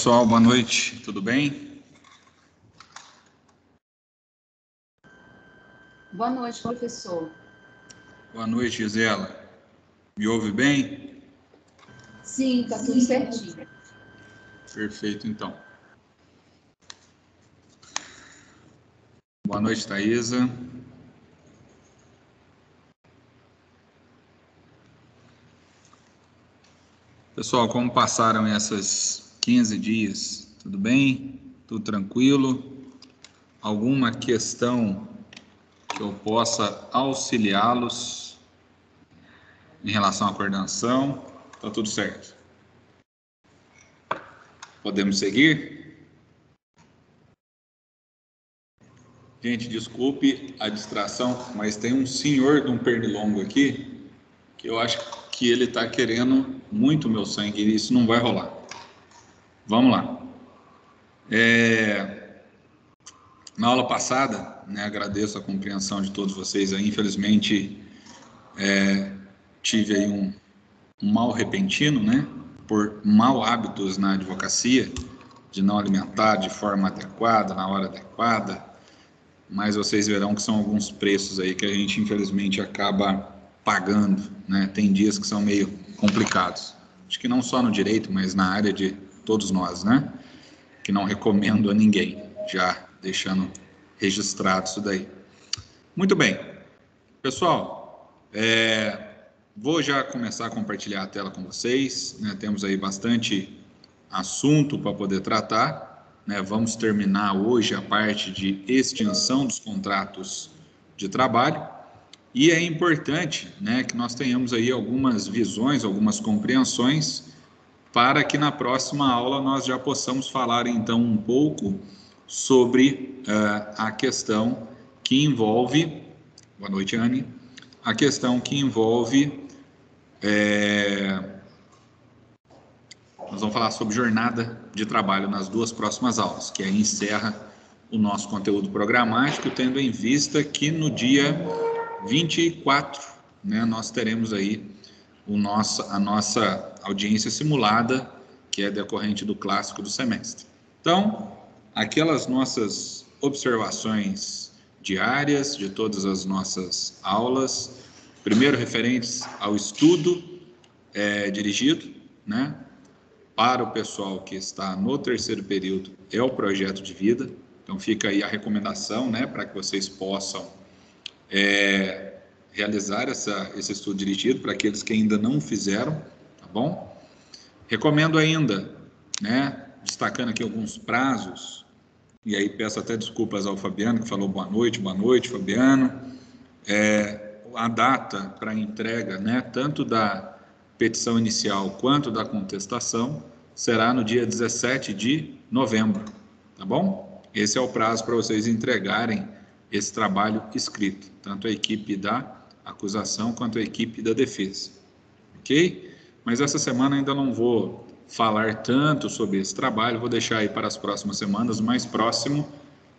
pessoal, boa noite, tudo bem? Boa noite, professor. Boa noite, Gisela. Me ouve bem? Sim, tá tudo certinho. Perfeito, então. Boa noite, Thaisa. Pessoal, como passaram essas 15 dias? Tudo bem? Tudo tranquilo? Alguma questão que eu possa auxiliá-los em relação à coordenação? Tá tudo certo. Podemos seguir? Gente, desculpe a distração, mas tem um senhor de um pernilongo aqui que eu acho que ele está querendo muito meu sangue e isso não vai rolar. Vamos lá. Na aula passada, né, agradeço a compreensão de todos vocês aí. Infelizmente, tive aí um mal repentino, né, por mau hábitos na advocacia, de não alimentar de forma adequada, na hora adequada, mas vocês verão que são alguns preços aí que a gente infelizmente acaba pagando, né? Tem dias que são meio complicados. Acho que não só no direito, mas na área de todos nós, né? Que não recomendo a ninguém, já deixando registrado isso daí. Muito bem. Pessoal, vou já começar a compartilhar a tela com vocês, né? Temos aí bastante assunto para poder tratar, né? Vamos terminar hoje a parte de extinção dos contratos de trabalho e é importante, né, que nós tenhamos aí algumas visões, algumas compreensões para que na próxima aula nós já possamos falar então um pouco sobre a questão que envolve, boa noite, Anne, a questão que envolve nós vamos falar sobre jornada de trabalho nas duas próximas aulas, que aí encerra o nosso conteúdo programático, tendo em vista que no dia 24, né, nós teremos aí a nossa audiência simulada, que é decorrente do clássico do semestre. Então, aquelas nossas observações diárias de todas as nossas aulas, primeiro referentes ao estudo dirigido, né, para o pessoal que está no terceiro período é o projeto de vida. Então fica aí a recomendação, né, para que vocês possam realizar esse estudo dirigido para aqueles que ainda não fizeram, tá bom? Recomendo ainda, né, destacando aqui alguns prazos, e aí peço até desculpas ao Fabiano, que falou boa noite, Fabiano. A data para entrega, né, tanto da petição inicial quanto da contestação, será no dia 17 de novembro, tá bom? Esse é o prazo para vocês entregarem esse trabalho escrito, tanto a equipe da acusação quanto a equipe da defesa, ok? Mas essa semana ainda não vou falar tanto sobre esse trabalho, vou deixar aí para as próximas semanas, mais próximo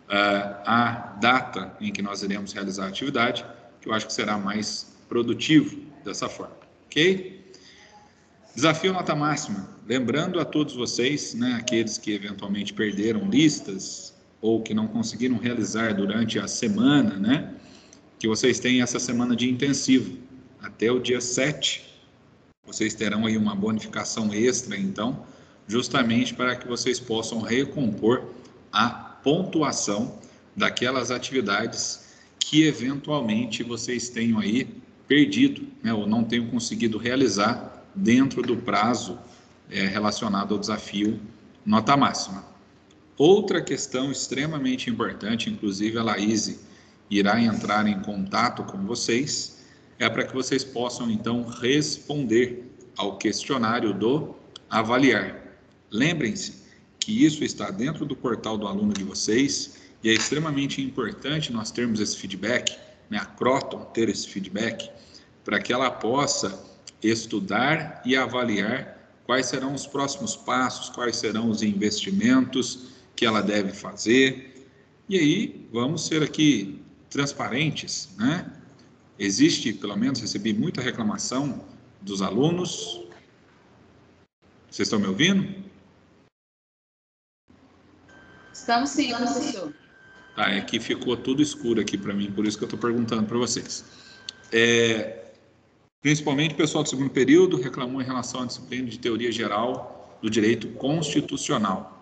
à data em que nós iremos realizar a atividade, que eu acho que será mais produtivo dessa forma, ok? Desafio nota máxima. Lembrando a todos vocês, né, aqueles que eventualmente perderam listas ou que não conseguiram realizar durante a semana, né, que vocês têm essa semana de intensivo. Até o dia 7, vocês terão aí uma bonificação extra, então, justamente para que vocês possam recompor a pontuação daquelas atividades que eventualmente vocês tenham aí perdido, né, ou não tenham conseguido realizar dentro do prazo relacionado ao desafio nota máxima. Outra questão extremamente importante, inclusive a Laís irá entrar em contato com vocês, é para que vocês possam então responder ao questionário do avaliar. Lembrem-se que isso está dentro do portal do aluno de vocês e é extremamente importante nós termos esse feedback, né, a Croton ter esse feedback, para que ela possa estudar e avaliar quais serão os próximos passos, quais serão os investimentos que ela deve fazer. E aí, vamos ser aqui transparentes, né? Existe, pelo menos, recebi muita reclamação dos alunos. Vocês estão me ouvindo? Estamos sim, professor. Tá, é que ficou tudo escuro aqui para mim, por isso que eu estou perguntando para vocês. Principalmente o pessoal do segundo período reclamou em relação à disciplina de teoria geral do direito constitucional.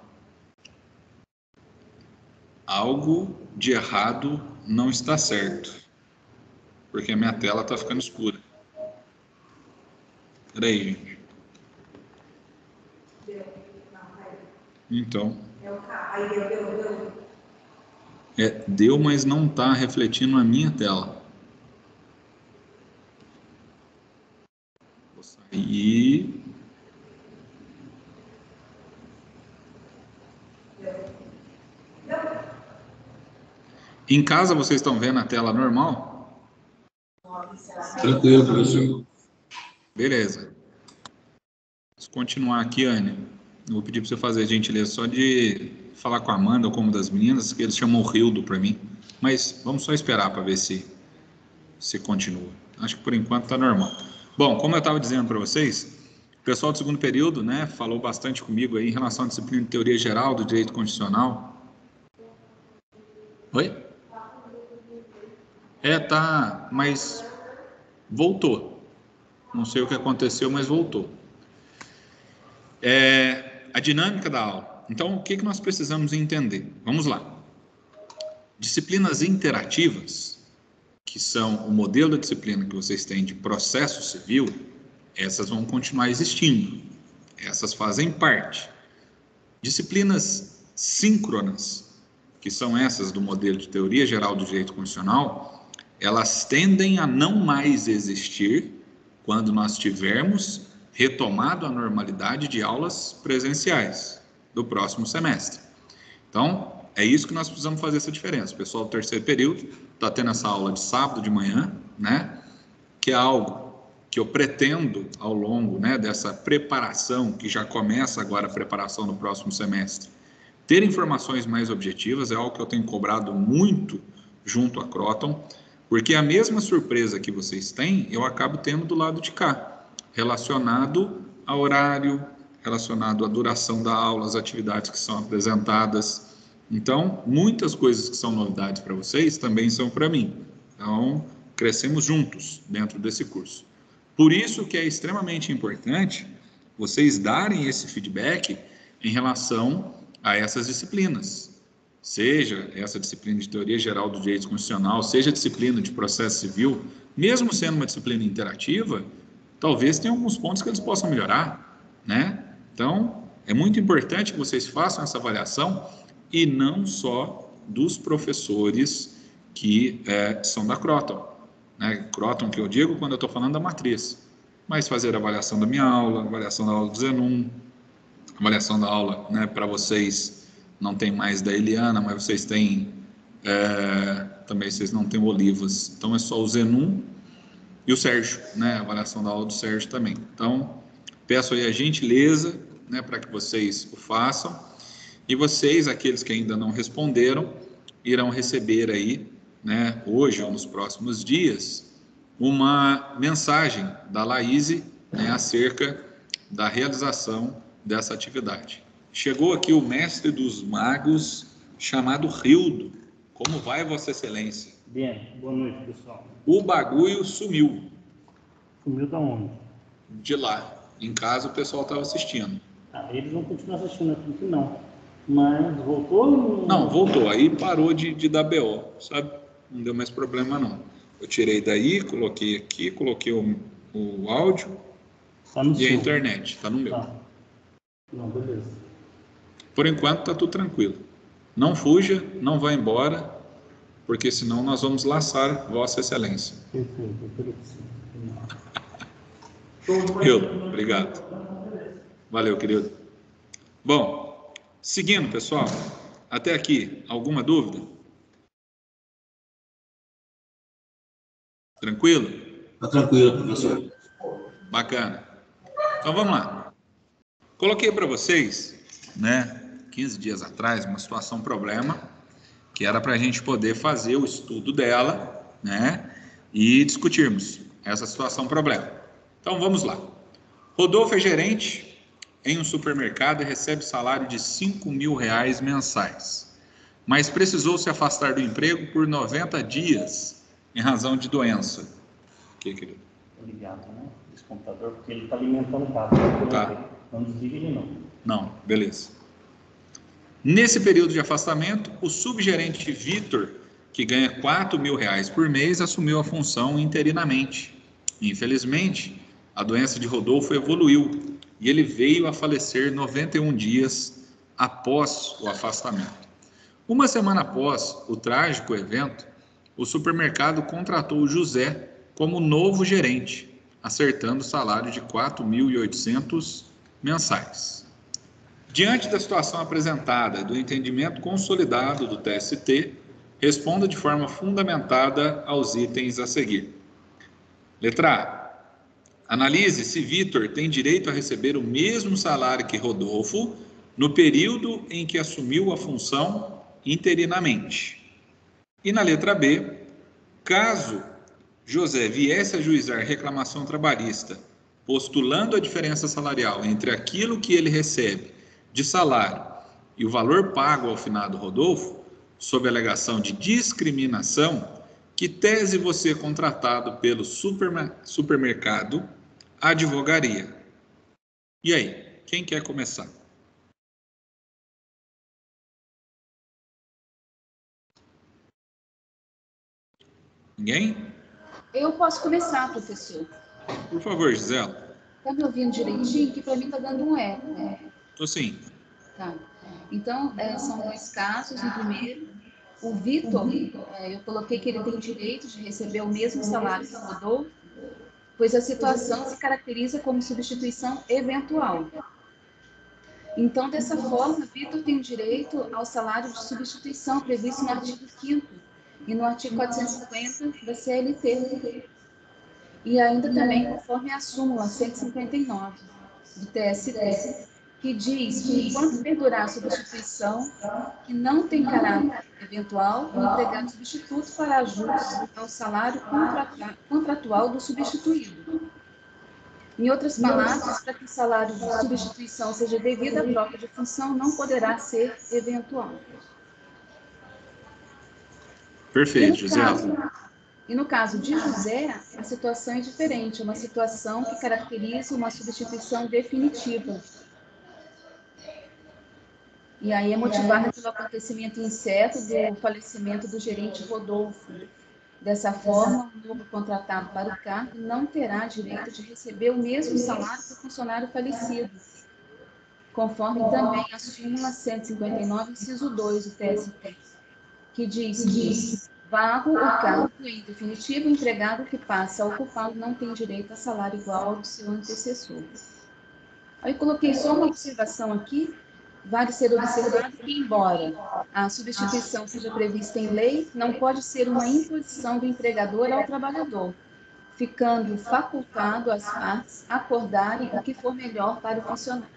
Algo de errado não está certo, porque a minha tela está ficando escura. Espera aí, gente. Então. Deu, mas não está refletindo na minha tela. Vou sair. Em casa vocês estão vendo a tela normal? Tranquilo, professor. Beleza. Vamos continuar aqui, Anne. Eu vou pedir para você fazer a gentileza só de falar com a Amanda ou com uma das meninas, que eles chamam o Rildo para mim. Mas vamos só esperar para ver se continua. Acho que por enquanto está normal. Bom, como eu estava dizendo para vocês, o pessoal do segundo período, né, falou bastante comigo aí em relação à disciplina de teoria geral do direito constitucional. Oi? Tá, mas voltou. Não sei o que aconteceu, mas voltou. A dinâmica da aula. Então, o que nós precisamos entender? Vamos lá. Disciplinas interativas, que são o modelo da disciplina que vocês têm de processo civil, essas vão continuar existindo. Essas fazem parte. Disciplinas síncronas, que são essas do modelo de teoria geral do direito constitucional, elas tendem a não mais existir quando nós tivermos retomado a normalidade de aulas presenciais do próximo semestre. Então, é isso que nós precisamos fazer essa diferença. O pessoal do terceiro período está tendo essa aula de sábado de manhã, né? Que é algo que eu pretendo, ao longo, né, dessa preparação, que já começa agora a preparação do próximo semestre, ter informações mais objetivas, é algo que eu tenho cobrado muito junto à Croton, porque a mesma surpresa que vocês têm, eu acabo tendo do lado de cá, relacionado a horário, relacionado à duração da aula, as atividades que são apresentadas. Então, muitas coisas que são novidades para vocês também são para mim. Então, crescemos juntos dentro desse curso. Por isso que é extremamente importante vocês darem esse feedback em relação a essas disciplinas. Seja essa disciplina de teoria geral do direito constitucional, seja a disciplina de processo civil, mesmo sendo uma disciplina interativa, talvez tenha alguns pontos que eles possam melhorar, né? Então, é muito importante que vocês façam essa avaliação e não só dos professores que são da Croton, né? Croton que eu digo quando eu estou falando da matriz, mas fazer a avaliação da minha aula, avaliação da aula do Zenum, avaliação da aula, né, para vocês. Não tem mais da Eliana, mas vocês têm, também vocês não têm o Olivas. Então, é só o Zenum e o Sérgio, né? A avaliação da aula do Sérgio também. Então, peço aí a gentileza, né, para que vocês o façam. E vocês, aqueles que ainda não responderam, irão receber aí, né, hoje ou nos próximos dias, uma mensagem da Laíse, né, acerca da realização dessa atividade. Chegou aqui o mestre dos magos, chamado Rildo. Como vai, Vossa Excelência? Bem, boa noite, pessoal. O bagulho sumiu. Sumiu da onde? De lá. Em casa o pessoal estava assistindo. Eles vão continuar assistindo aqui que não. Mas voltou? Não, voltou. Aí parou de dar BO, sabe? Não deu mais problema, não. Eu tirei daí, coloquei aqui, coloquei o áudio Tá no e seu. a internet. Tá no meu. Tá. Não, beleza. Por enquanto tá tudo tranquilo. Não fuja, não vá embora, porque senão nós vamos laçar Vossa Excelência. Perfeito, Eu, obrigado. Valeu, querido. Bom, seguindo, pessoal, até aqui, alguma dúvida? Tranquilo? Tá tranquilo, professor. Bacana. Então vamos lá. Coloquei para vocês, né, 15 dias atrás, uma situação problema, que era para a gente poder fazer o estudo dela, né, e discutirmos essa situação problema. Então vamos lá. Rodolfo é gerente em um supermercado e recebe salário de R$5.000 mensais. mas precisou se afastar do emprego por 90 dias em razão de doença. O que, querido? Tô ligado, né? Esse computador, porque ele está alimentando o cabo. Tá. Não desliga ele, não. Não, beleza. Nesse período de afastamento, o subgerente Vitor, que ganha R$ 4.000 por mês, assumiu a função interinamente. Infelizmente, a doença de Rodolfo evoluiu e ele veio a falecer 91 dias após o afastamento. Uma semana após o trágico evento, o supermercado contratou o José como novo gerente, acertando o salário de 4.800 mensais. Diante da situação apresentada e do entendimento consolidado do TST, responda de forma fundamentada aos itens a seguir. Letra A. Analise se Vitor tem direito a receber o mesmo salário que Rodolfo no período em que assumiu a função interinamente. E na letra B, caso José viesse a ajuizar reclamação trabalhista, postulando a diferença salarial entre aquilo que ele recebe de salário e o valor pago ao finado Rodolfo, sob alegação de discriminação, que tese você contratado pelo supermercado advogaria? E aí, quem quer começar? Ninguém? Eu posso começar, professor. Por favor, Gisela. Tá me ouvindo direitinho? Que para mim tá dando um eco. Tô sim. Tá. Então, são dois casos. No primeiro, o Vitor, eu coloquei que ele tem direito de receber o mesmo salário que o Rodolfo, pois a situação se caracteriza como substituição eventual. Então, dessa forma, Vitor tem direito ao salário de substituição previsto no artigo 5º e no artigo 450 da CLT. E ainda também conforme a súmula 159 do TST, que diz que enquanto perdurar a substituição, que não tem caráter eventual, o empregado substituto fará jus ao salário contratual do substituído. Em outras palavras, para que o salário de substituição seja devido à troca de função, não poderá ser eventual. Perfeito, Gisela. E no caso de José, a situação é diferente, é uma situação que caracteriza uma substituição definitiva. E aí é motivada pelo acontecimento incerto do falecimento do gerente Rodolfo. Dessa forma, o novo contratado para o cargo não terá direito de receber o mesmo salário que o funcionário falecido, conforme também a súmula 159, inciso 2 do TST, que diz que vago o cargo em definitivo, o empregado que passa a ocupá-lo não tem direito a salário igual ao do seu antecessor. Aí coloquei só uma observação aqui. Vale ser observado que, embora a substituição seja prevista em lei, não pode ser uma imposição do empregador ao trabalhador, ficando facultado às partes acordarem o que for melhor para o funcionário.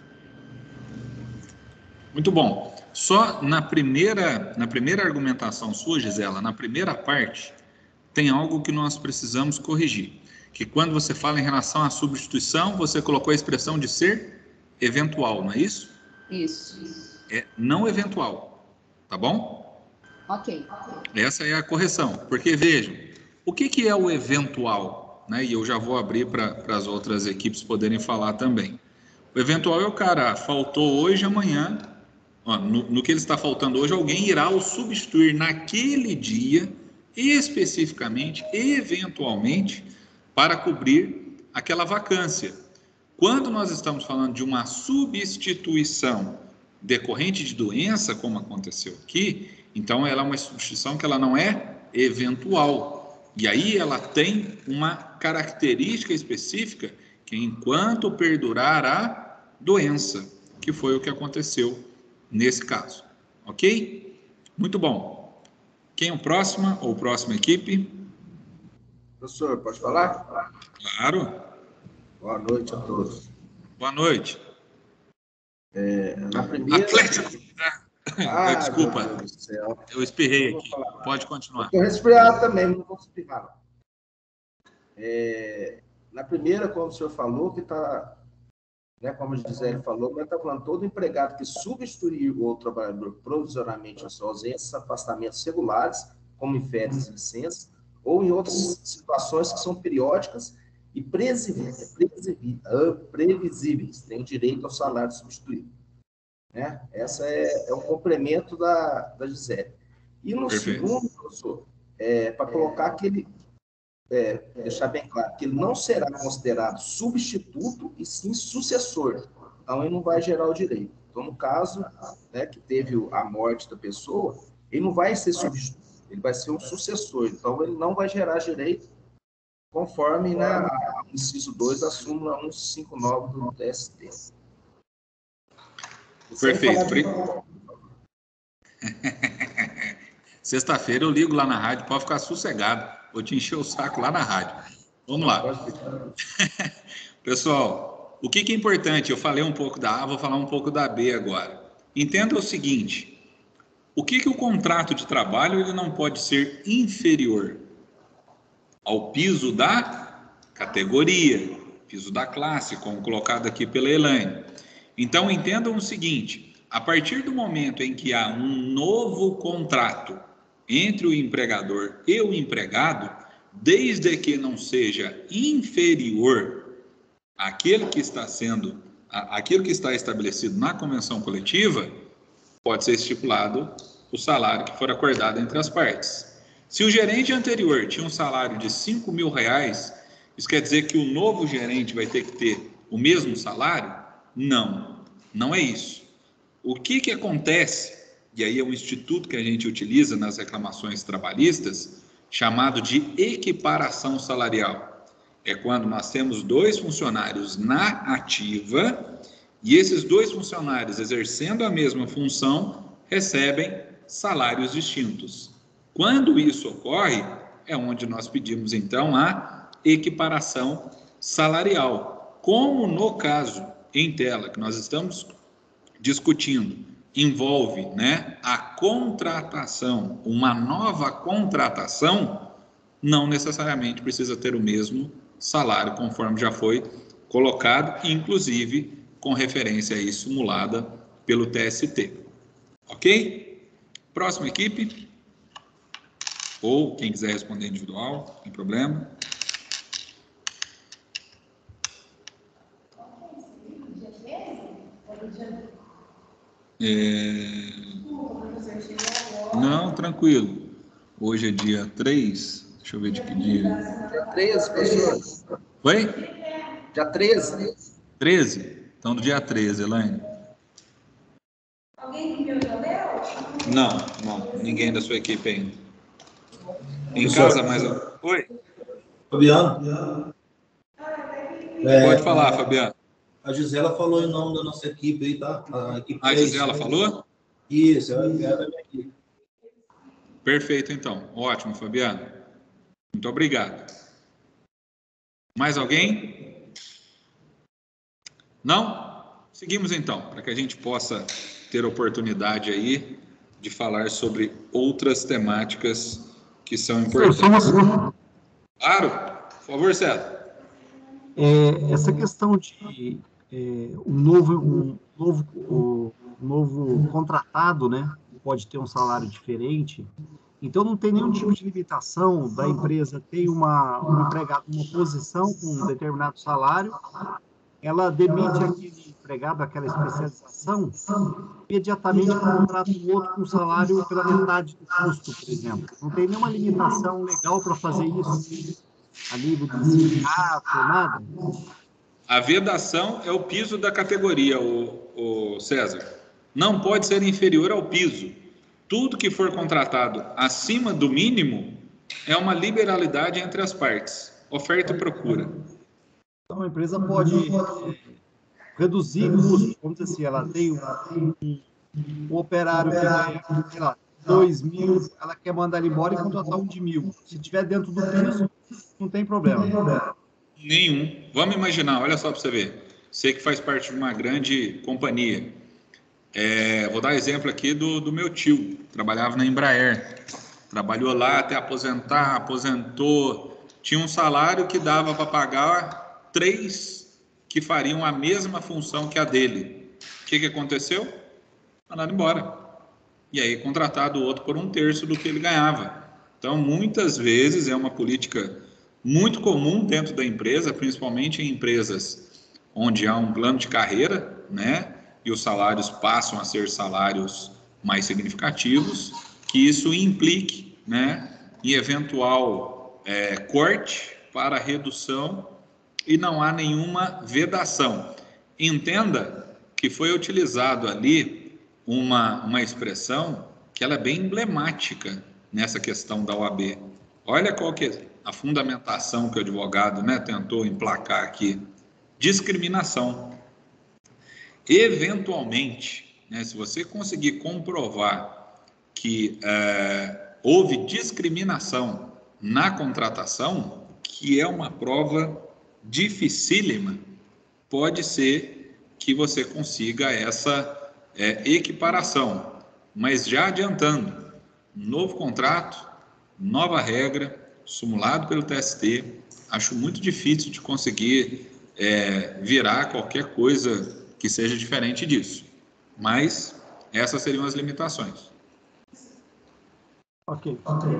Muito bom. Só na primeira argumentação sua, Gisela, na primeira parte, tem algo que nós precisamos corrigir. Que quando você fala em relação à substituição, você colocou a expressão de ser eventual, não é isso? Isso. É não eventual, tá bom? Ok. Essa é a correção, porque vejam, o que é o eventual? Né? E eu já vou abrir para as outras equipes poderem falar também. O eventual é o cara, faltou hoje, amanhã, no que ele está faltando hoje, alguém irá o substituir naquele dia, especificamente, eventualmente, para cobrir aquela vacância. Quando nós estamos falando de uma substituição decorrente de doença, como aconteceu aqui, então ela é uma substituição que ela não é eventual. E aí ela tem uma característica específica que enquanto perdurar a doença, que foi o que aconteceu nesse caso. Ok? Muito bom. Quem é o próximo ou próxima equipe? Professor, pode falar? Claro. Boa noite a todos. Boa noite. Na primeira... Atlético. Desculpa, Meu Deus do céu. eu espirrei aqui. Pode continuar. Estou resfriado também, não vou espirrar. Na primeira, como o senhor falou, que está né, como a Gisele falou, mas está falando todo empregado que substituir o trabalhador provisoriamente em sua ausência, afastamentos regulares, como em férias e licenças, ou em outras situações que são periódicas e previsíveis, tem direito ao salário substituído. Né? Essa é um complemento da Gisele. E no Perfeito. segundo, professor, para colocar que ele, deixar bem claro, que ele não será considerado substituto e sim sucessor. Então, ele não vai gerar o direito. Então, no caso, né, que teve a morte da pessoa, ele não vai ser substituto, ele vai ser um sucessor. Então, ele não vai gerar direito conforme, né, o inciso 2 da súmula 159 do TST. Perfeito. Sexta-feira eu ligo lá na rádio, pode ficar sossegado. Vou te encher o saco lá na rádio. Vamos lá. Pessoal, o que é importante? Eu falei um pouco da A, vou falar um pouco da B agora. Entenda o seguinte, o que o contrato de trabalho ele não pode ser inferior ao piso da categoria, piso da classe, como colocado aqui pela Elaine. Então, entendam o seguinte, a partir do momento em que há um novo contrato entre o empregador e o empregado, desde que não seja inferior àquele que está estabelecido na convenção coletiva, pode ser estipulado o salário que for acordado entre as partes. Se o gerente anterior tinha um salário de R$5.000, isso quer dizer que o novo gerente vai ter que ter o mesmo salário? Não, não é isso. O que acontece, e aí é um instituto que a gente utiliza nas reclamações trabalhistas, chamado de equiparação salarial. É quando nós temos 2 funcionários na ativa e esses 2 funcionários exercendo a mesma função recebem salários distintos. Quando isso ocorre, é onde nós pedimos então a equiparação salarial. Como no caso em tela que nós estamos discutindo, envolve, né, a contratação, uma nova contratação, não necessariamente precisa ter o mesmo salário, conforme já foi colocado, inclusive com referência aí simulada pelo TST. Ok? Próxima equipe. Ou quem quiser responder individual, não tem problema. Não, tranquilo. Hoje é dia 3. Deixa eu ver de que dia. Dia 13, professor. Oi? Dia 13. 13? Então, do dia 13, Elaine. Alguém que me leu? Não. Ninguém da sua equipe ainda. Em casa, mais... Oi? Fabiano? Pode falar, Fabiano. A Gisela falou em nome da nossa equipe aí, tá? A Gisela falou? Isso, é da minha equipe. Perfeito, então. Ótimo, Fabiano. Muito obrigado. Mais alguém? Não? Seguimos, então, para que a gente possa ter oportunidade aí de falar sobre outras temáticas que são importantes. Claro, por favor, César. Essa questão de um novo contratado, né, pode ter um salário diferente, então não tem nenhum tipo de limitação da empresa ter um empregado numa posição com um determinado salário, ela demite aquele empregado, aquela especialização, imediatamente contrata um outro com salário pela metade do custo, por exemplo. Não tem nenhuma limitação legal para fazer isso a nível de sindicato, nada? A vedação é o piso da categoria, o César. Não pode ser inferior ao piso. Tudo que for contratado acima do mínimo é uma liberalidade entre as partes, oferta e procura. Então, a empresa pode reduzir custos, vamos dizer assim, ela tem um operário que ganha, sei lá, 2.000, ela quer mandar ele embora e contratar um de 1.000. Se estiver dentro do piso, não tem problema. Nenhum. Vamos imaginar, olha só para você ver. Você que faz parte de uma grande companhia. Vou dar exemplo aqui do meu tio, trabalhava na Embraer. Trabalhou lá até aposentar, aposentou. Tinha um salário que dava para pagar 3 que fariam a mesma função que a dele. O que aconteceu? Mandaram embora. E aí contratado o outro por 1/3 do que ele ganhava. Então, muitas vezes é uma política muito comum dentro da empresa, principalmente em empresas onde há um plano de carreira, né? E os salários passam a ser salários mais significativos, que isso implique, né, em eventual corte para redução e não há nenhuma vedação. Entenda que foi utilizado ali uma expressão que ela é bem emblemática nessa questão da OAB. Olha qual que é a fundamentação que o advogado, né, tentou emplacar aqui. Discriminação. Eventualmente, né, se você conseguir comprovar que houve discriminação na contratação, que é uma prova dificílima, pode ser que você consiga essa equiparação. Mas já adiantando, novo contrato, nova regra, simulado pelo TST, acho muito difícil de conseguir virar qualquer coisa que seja diferente disso. Mas essas seriam as limitações. Ok.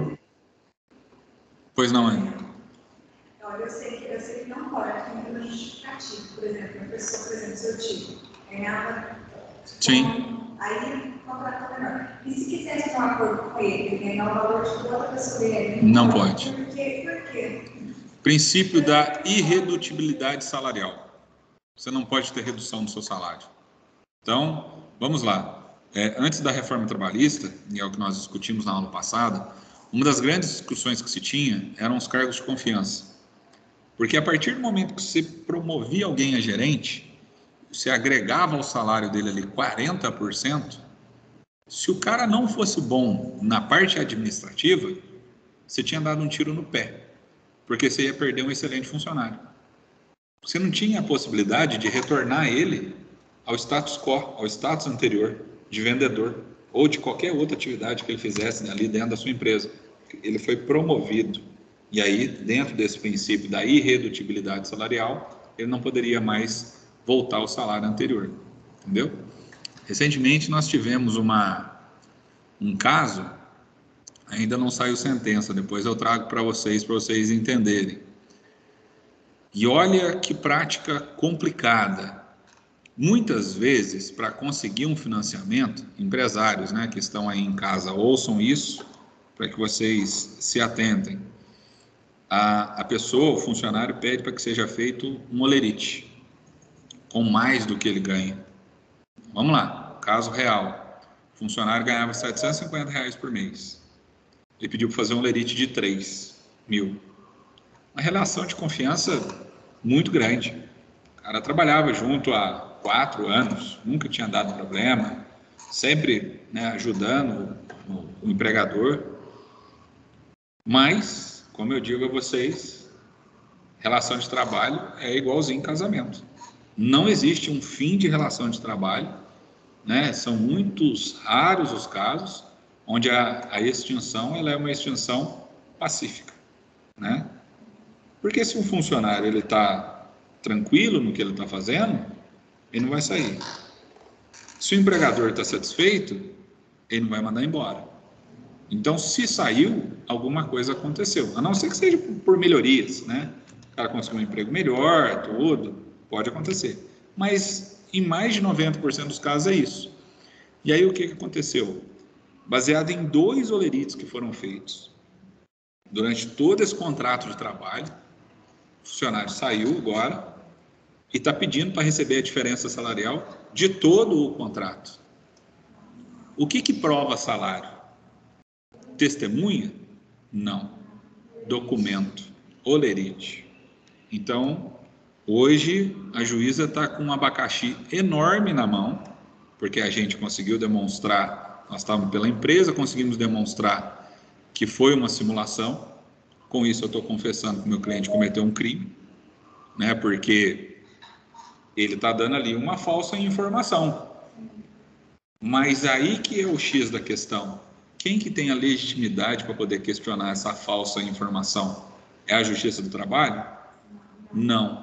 Pois não, é? Olha, eu sei que não pode, tem um justificativo. Por exemplo, a pessoa, por exemplo, seu tio, ganhava... Sim. Aí, contratou menor. E se quisesse ter um acordo com ele ganhar o valor de outra pessoa dele? Não pode. Por quê? Princípio da irredutibilidade salarial. Você não pode ter redução do seu salário. Então, vamos lá. Antes da reforma trabalhista, e é o que nós discutimos na aula passada, uma das grandes discussões que se tinha eram os cargos de confiança. Porque a partir do momento que você promovia alguém a gerente, você agregava ao salário dele ali 40%, se o cara não fosse bom na parte administrativa, você tinha dado um tiro no pé, porque você ia perder um excelente funcionário. Você não tinha a possibilidade de retornar ele ao status quo, ao status anterior de vendedor ou de qualquer outra atividade que ele fizesse ali dentro da sua empresa. Ele foi promovido. E aí, dentro desse princípio da irredutibilidade salarial, ele não poderia mais voltar ao salário anterior. Entendeu? Recentemente, nós tivemos um caso, ainda não saiu sentença, depois eu trago para vocês entenderem. E olha que prática complicada. Muitas vezes, para conseguir um financiamento, empresários, né, que estão aí em casa, ouçam isso, para que vocês se atentem. A pessoa, o funcionário, pede para que seja feito um holerite, com mais do que ele ganha. Vamos lá, caso real. O funcionário ganhava R$750 por mês. Ele pediu para fazer um holerite de 3 mil. Uma relação de confiança muito grande. O cara trabalhava junto há 4 anos, nunca tinha dado problema, sempre, né, ajudando o empregador. Mas, como eu digo a vocês, relação de trabalho é igualzinho casamento. Não existe um fim de relação de trabalho, né? São muitos raros os casos onde a extinção ela é uma extinção pacífica, né? Porque se um funcionário ele está tranquilo no que ele está fazendo, ele não vai sair. Se o empregador está satisfeito, ele não vai mandar embora. Então, se saiu, alguma coisa aconteceu. A não ser que seja por melhorias, né? O cara conseguiu um emprego melhor, tudo, pode acontecer. Mas, em mais de 90% dos casos, é isso. E aí, o que aconteceu? Baseado em 2 holerites que foram feitos, durante todo esse contrato de trabalho, o funcionário saiu agora e está pedindo para receber a diferença salarial de todo o contrato. O que prova salário? Testemunha? Não. Documento. Holerite. Então, hoje, a juíza está com um abacaxi enorme na mão, porque a gente conseguiu demonstrar, nós estávamos pela empresa, conseguimos demonstrar que foi uma simulação. Com isso, eu estou confessando que o meu cliente cometeu um crime, né? Porque ele está dando ali uma falsa informação. Mas aí que é o X da questão. Quem que tem a legitimidade para poder questionar essa falsa informação? É a Justiça do Trabalho? Não.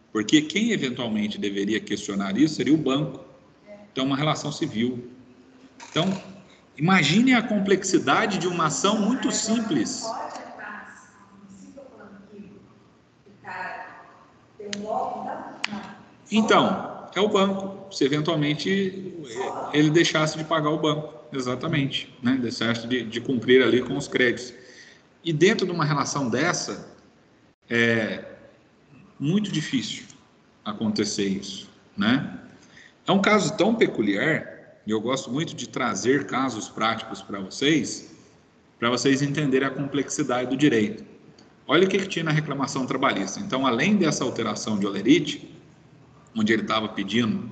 Porque quem eventualmente deveria questionar isso seria o banco. Então, uma relação civil. Então, imagine a complexidade de uma ação muito simples. Pode entrar, se estou falando que o cara tem um golpe, não? Então, é o banco. Se eventualmente ele deixasse de pagar o banco. Exatamente. Né? Deixasse de cumprir ali com os créditos. E dentro de uma relação dessa, é muito difícil acontecer isso, né? É um caso tão peculiar, e eu gosto muito de trazer casos práticos para vocês entenderem a complexidade do direito. Olha o que tinha na reclamação trabalhista. Então, além dessa alteração de olerite, onde ele estava pedindo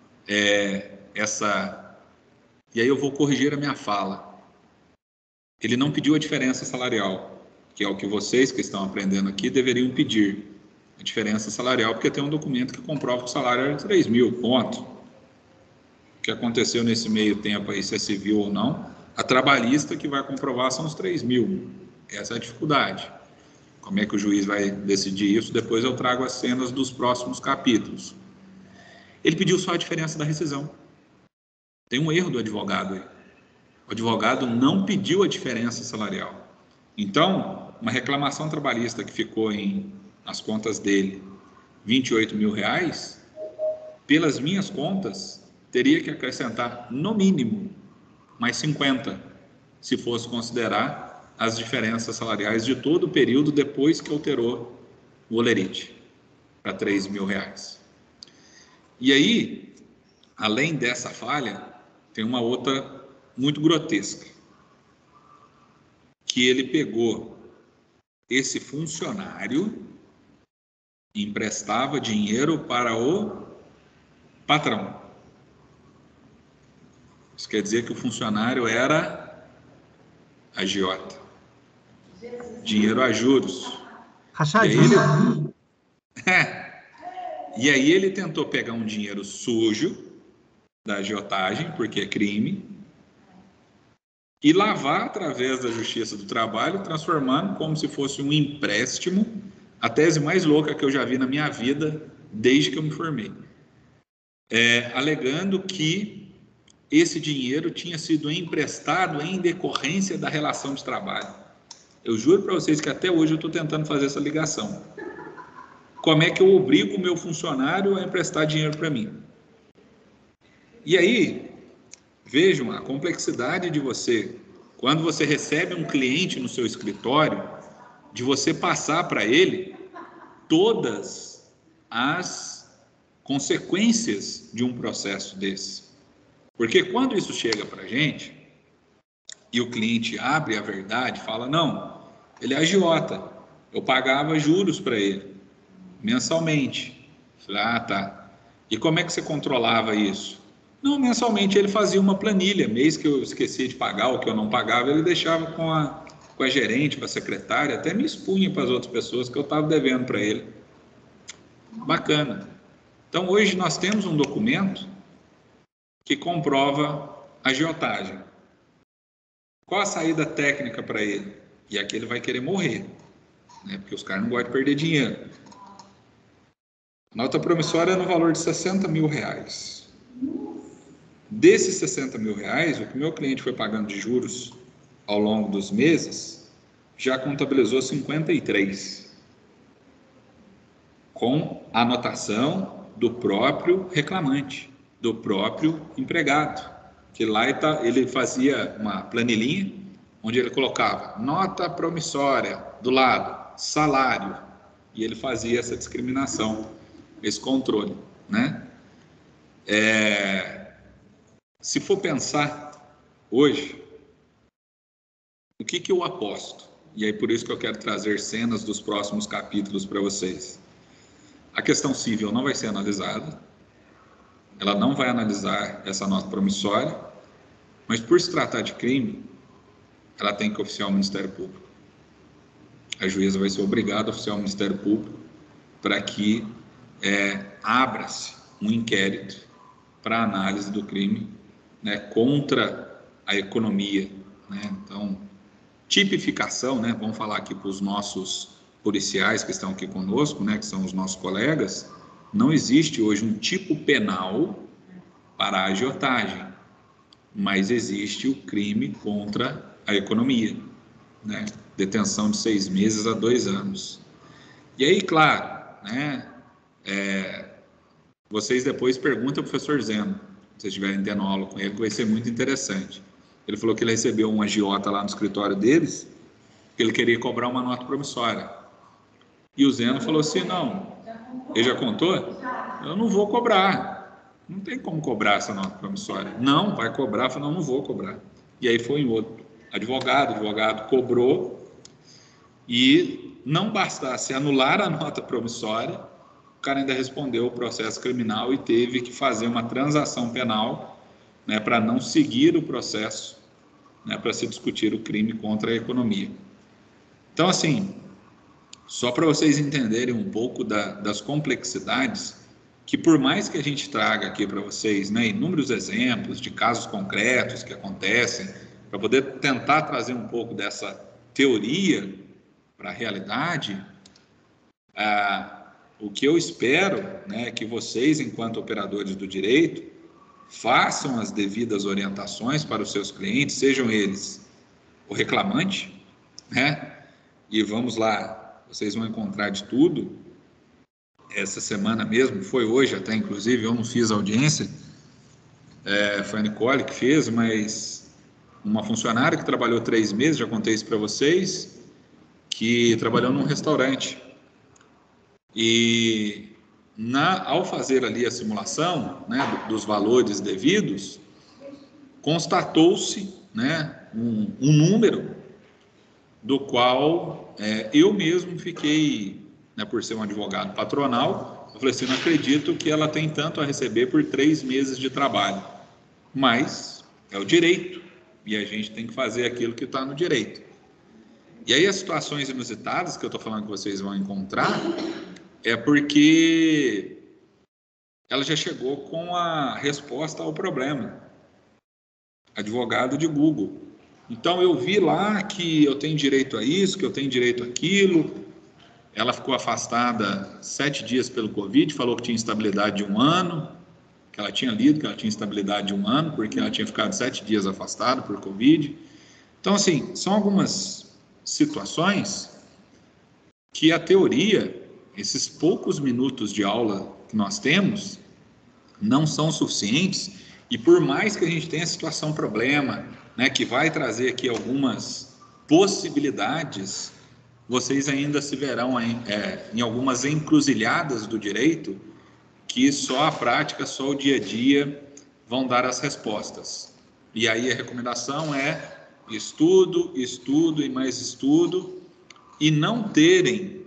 essa... E aí eu vou corrigir a minha fala. Ele não pediu a diferença salarial, que é o que vocês que estão aprendendo aqui deveriam pedir. A diferença salarial, porque tem um documento que comprova que o salário era de 3 mil, ponto. O que aconteceu nesse meio tempo aí, se é civil ou não, a trabalhista que vai comprovar são os 3 mil. Essa é a dificuldade. Como é que o juiz vai decidir isso? Depois eu trago as cenas dos próximos capítulos. Ele pediu só a diferença da rescisão. Tem um erro do advogado aí. O advogado não pediu a diferença salarial. Então, uma reclamação trabalhista que ficou nas contas dele, 28 mil reais, pelas minhas contas, teria que acrescentar, no mínimo, mais 50, se fosse considerar as diferenças salariais de todo o período depois que alterou o olerite para 3 mil reais. E aí, além dessa falha, tem uma outra muito grotesca, que ele pegou esse funcionário e emprestava dinheiro para o patrão. Isso quer dizer que o funcionário era agiota. Dinheiro a juros. Rachadinho. E aí ele tentou pegar um dinheiro sujo da agiotagem, porque é crime, e lavar através da Justiça do Trabalho, transformando como se fosse um empréstimo, a tese mais louca que eu já vi na minha vida desde que eu me formei. Alegando que esse dinheiro tinha sido emprestado em decorrência da relação de trabalho. Eu juro para vocês que até hoje eu estou tentando fazer essa ligação. Como é que eu obrigo o meu funcionário a emprestar dinheiro para mim? E aí, vejam a complexidade de você, quando você recebe um cliente no seu escritório, de você passar para ele todas as consequências de um processo desse. Porque quando isso chega para a gente, e o cliente abre a verdade, fala, não, ele é agiota, eu pagava juros para ele, mensalmente. Falei, tá. E como é que você controlava isso? Não, mensalmente ele fazia uma planilha, mês que eu esquecia de pagar ou que eu não pagava, ele deixava com a gerente, com a secretária, até me expunha para as outras pessoas que eu estava devendo para ele. Bacana. Então, hoje nós temos um documento que comprova a agiotagem. Qual a saída técnica para ele? E aqui ele vai querer morrer, né? Porque os caras não gostam de perder dinheiro. Nota promissória no valor de 60 mil reais. Desses 60 mil reais, o que meu cliente foi pagando de juros ao longo dos meses, já contabilizou 53, com a anotação do próprio reclamante, do próprio empregado, que lá ele fazia uma planilhinha, onde ele colocava nota promissória, do lado, salário, e ele fazia essa discriminação, esse controle, né? Se for pensar hoje, o que eu aposto? E aí por isso que eu quero trazer cenas dos próximos capítulos para vocês. A questão civil não vai ser analisada, ela não vai analisar essa nota promissória, mas por se tratar de crime, ela tem que oficiar o Ministério Público. A juíza vai ser obrigada a oficiar o Ministério Público para que abra-se um inquérito para análise do crime, né, contra a economia, né? Então, tipificação, né, vamos falar aqui para os nossos policiais que estão aqui conosco, né, que são os nossos colegas, não existe hoje um tipo penal para a agiotagem, mas existe o crime contra a economia, né? Detenção de 6 meses a 2 anos. E aí, claro, né, vocês depois perguntam ao professor Zeno, se vocês estiverem tendo aula com ele, que vai ser muito interessante. Ele falou que ele recebeu um agiota lá no escritório deles, que ele queria cobrar uma nota promissória. E o Zeno falou assim, não, ele já contou? Eu não vou cobrar. Não tem como cobrar essa nota promissória. Não, vai cobrar. Eu falei, não vou cobrar. E aí foi em outro advogado, o advogado cobrou, e não bastasse anular a nota promissória, o cara ainda respondeu o processo criminal e teve que fazer uma transação penal, né, para não seguir o processo, né, para se discutir o crime contra a economia. Então, assim, só para vocês entenderem um pouco das complexidades, que por mais que a gente traga aqui para vocês, né, inúmeros exemplos de casos concretos que acontecem, para poder tentar trazer um pouco dessa teoria para a realidade, o que eu espero, né, é que vocês, enquanto operadores do direito, façam as devidas orientações para os seus clientes, sejam eles o reclamante, né, e vamos lá, vocês vão encontrar de tudo. Essa semana mesmo, foi hoje até, inclusive, eu não fiz audiência, foi a Nicole que fez, mas uma funcionária que trabalhou 3 meses, já contei isso para vocês, que trabalhou num restaurante. E ao fazer ali a simulação, né, dos valores devidos, constatou-se, né, um número do qual eu mesmo fiquei, né, por ser um advogado patronal, eu falei assim, não acredito que ela tem tanto a receber por 3 meses de trabalho, mas é o direito, e a gente tem que fazer aquilo que está no direito. E aí as situações inusitadas que eu estou falando que vocês vão encontrar, é porque ela já chegou com a resposta ao problema, advogado de Google. Então eu vi lá que eu tenho direito a isso, que eu tenho direito àquilo. Ela ficou afastada 7 dias pelo Covid, falou que tinha instabilidade de 1 ano, que ela tinha lido que ela tinha instabilidade de 1 ano, porque ela tinha ficado 7 dias afastada por Covid. Então, assim, são algumas situações que a teoria, esses poucos minutos de aula que nós temos, não são suficientes, e por mais que a gente tenha situação problema, né, que vai trazer aqui algumas possibilidades, vocês ainda se verão em algumas encruzilhadas do direito, que só a prática, só o dia a dia vão dar as respostas. E aí a recomendação é estudo, estudo e mais estudo, e não terem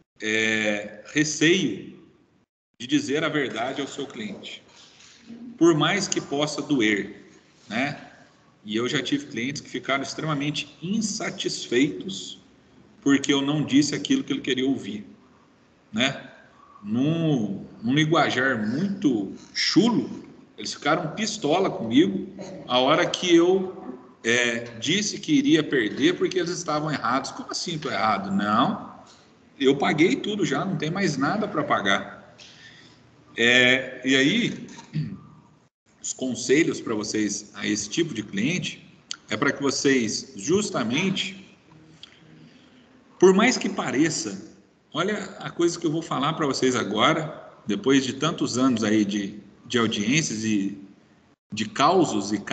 receio de dizer a verdade ao seu cliente, por mais que possa doer, né? E eu já tive clientes que ficaram extremamente insatisfeitos porque eu não disse aquilo que ele queria ouvir, né? Num linguajar muito chulo, eles ficaram pistola comigo a hora que eu disse que iria perder porque eles estavam errados. Como assim estou errado? Não, eu paguei tudo já, não tem mais nada para pagar. E aí, os conselhos para vocês a esse tipo de cliente é para que vocês, justamente, por mais que pareça, olha a coisa que eu vou falar para vocês agora, depois de tantos anos aí de audiências e de causos e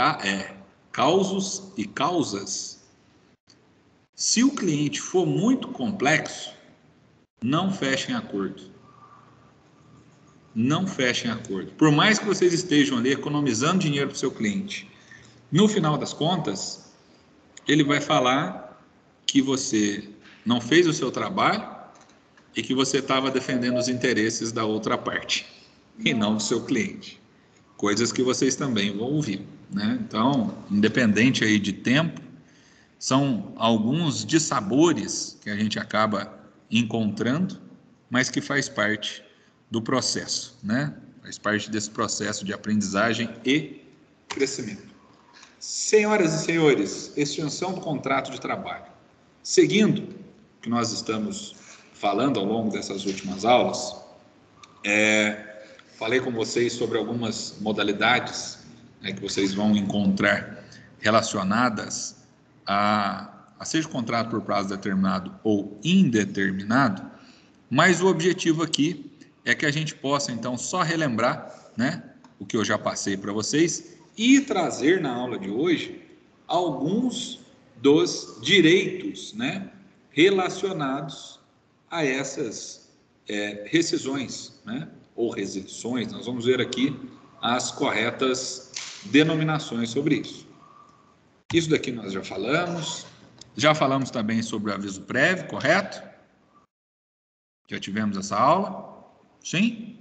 causas. Se o cliente for muito complexo, não fechem acordo. Não fechem acordo. Por mais que vocês estejam ali economizando dinheiro para o seu cliente, no final das contas, ele vai falar que você não fez o seu trabalho e que você estava defendendo os interesses da outra parte e não do seu cliente. Coisas que vocês também vão ouvir, né? Então, independente aí de tempo, são alguns dissabores que a gente acaba encontrando, mas que faz parte do processo, né? Faz parte desse processo de aprendizagem e crescimento. Senhoras e senhores, extinção do contrato de trabalho. Seguindo o que nós estamos falando ao longo dessas últimas aulas, Falei com vocês sobre algumas modalidades, né, que vocês vão encontrar relacionadas a seja contrato por prazo determinado ou indeterminado, mas o objetivo aqui é que a gente possa, então, só relembrar, né, o que eu já passei para vocês e trazer na aula de hoje alguns dos direitos, né, relacionados a essas rescisões, né, ou rescisões. Nós vamos ver aqui as corretas denominações sobre isso. Isso daqui nós já falamos também sobre o aviso prévio, correto? Já tivemos essa aula? Sim?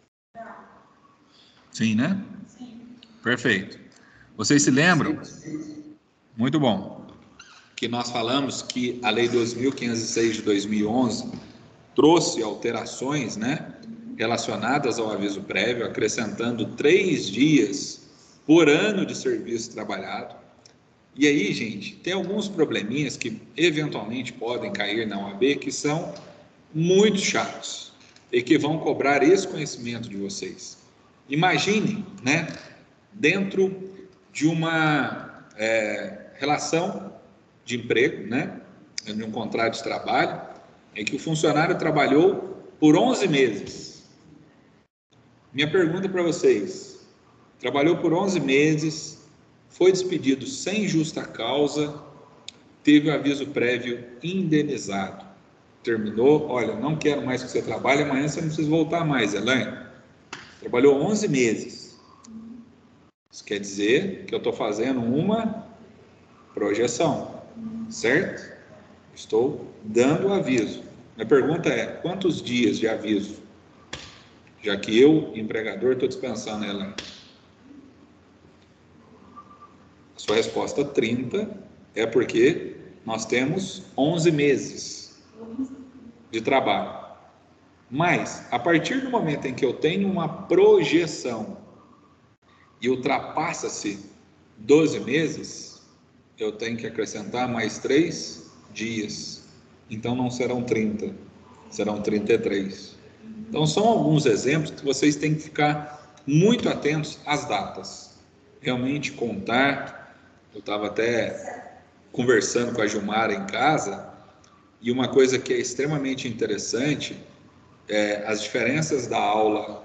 Sim, né? Sim. Perfeito. Vocês se lembram? Muito bom. Que nós falamos que a Lei 2.506 de 2011 trouxe alterações, né, relacionadas ao aviso prévio, acrescentando 3 dias por ano de serviço trabalhado. E aí, gente, tem alguns probleminhas que eventualmente podem cair na OAB que são muito chatos e que vão cobrar esse conhecimento de vocês. Imagine, né, dentro de uma relação de emprego, né, de um contrato de trabalho, em que o funcionário trabalhou por 11 meses. Minha pergunta para vocês: trabalhou por 11 meses, foi despedido sem justa causa, teve o aviso prévio indenizado, terminou, olha, não quero mais que você trabalhe, amanhã você não precisa voltar mais, Elaine. Trabalhou 11 meses. Isso quer dizer que eu estou fazendo uma projeção, certo? Estou dando o aviso. Minha pergunta é, quantos dias de aviso? Já que eu, empregador, estou dispensando ela. A sua resposta 30 é porque nós temos 11 meses de trabalho. Mas, a partir do momento em que eu tenho uma projeção e ultrapassa-se 12 meses, eu tenho que acrescentar mais 3 dias. Então, não serão 30, serão 33. Então, são alguns exemplos que vocês têm que ficar muito atentos às datas. Realmente contar. Eu estava até conversando com a Gilmara em casa, e uma coisa que é extremamente interessante é as diferenças da aula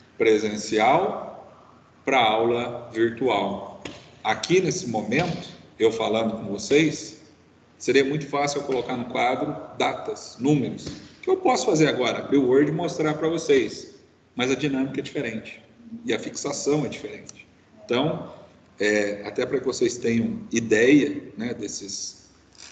presencial para a aula virtual. Aqui, nesse momento, eu falando com vocês, seria muito fácil eu colocar no quadro datas, números, que eu posso fazer agora, abrir o Word e mostrar para vocês, mas a dinâmica é diferente e a fixação é diferente. Então, até para que vocês tenham ideia, né, desses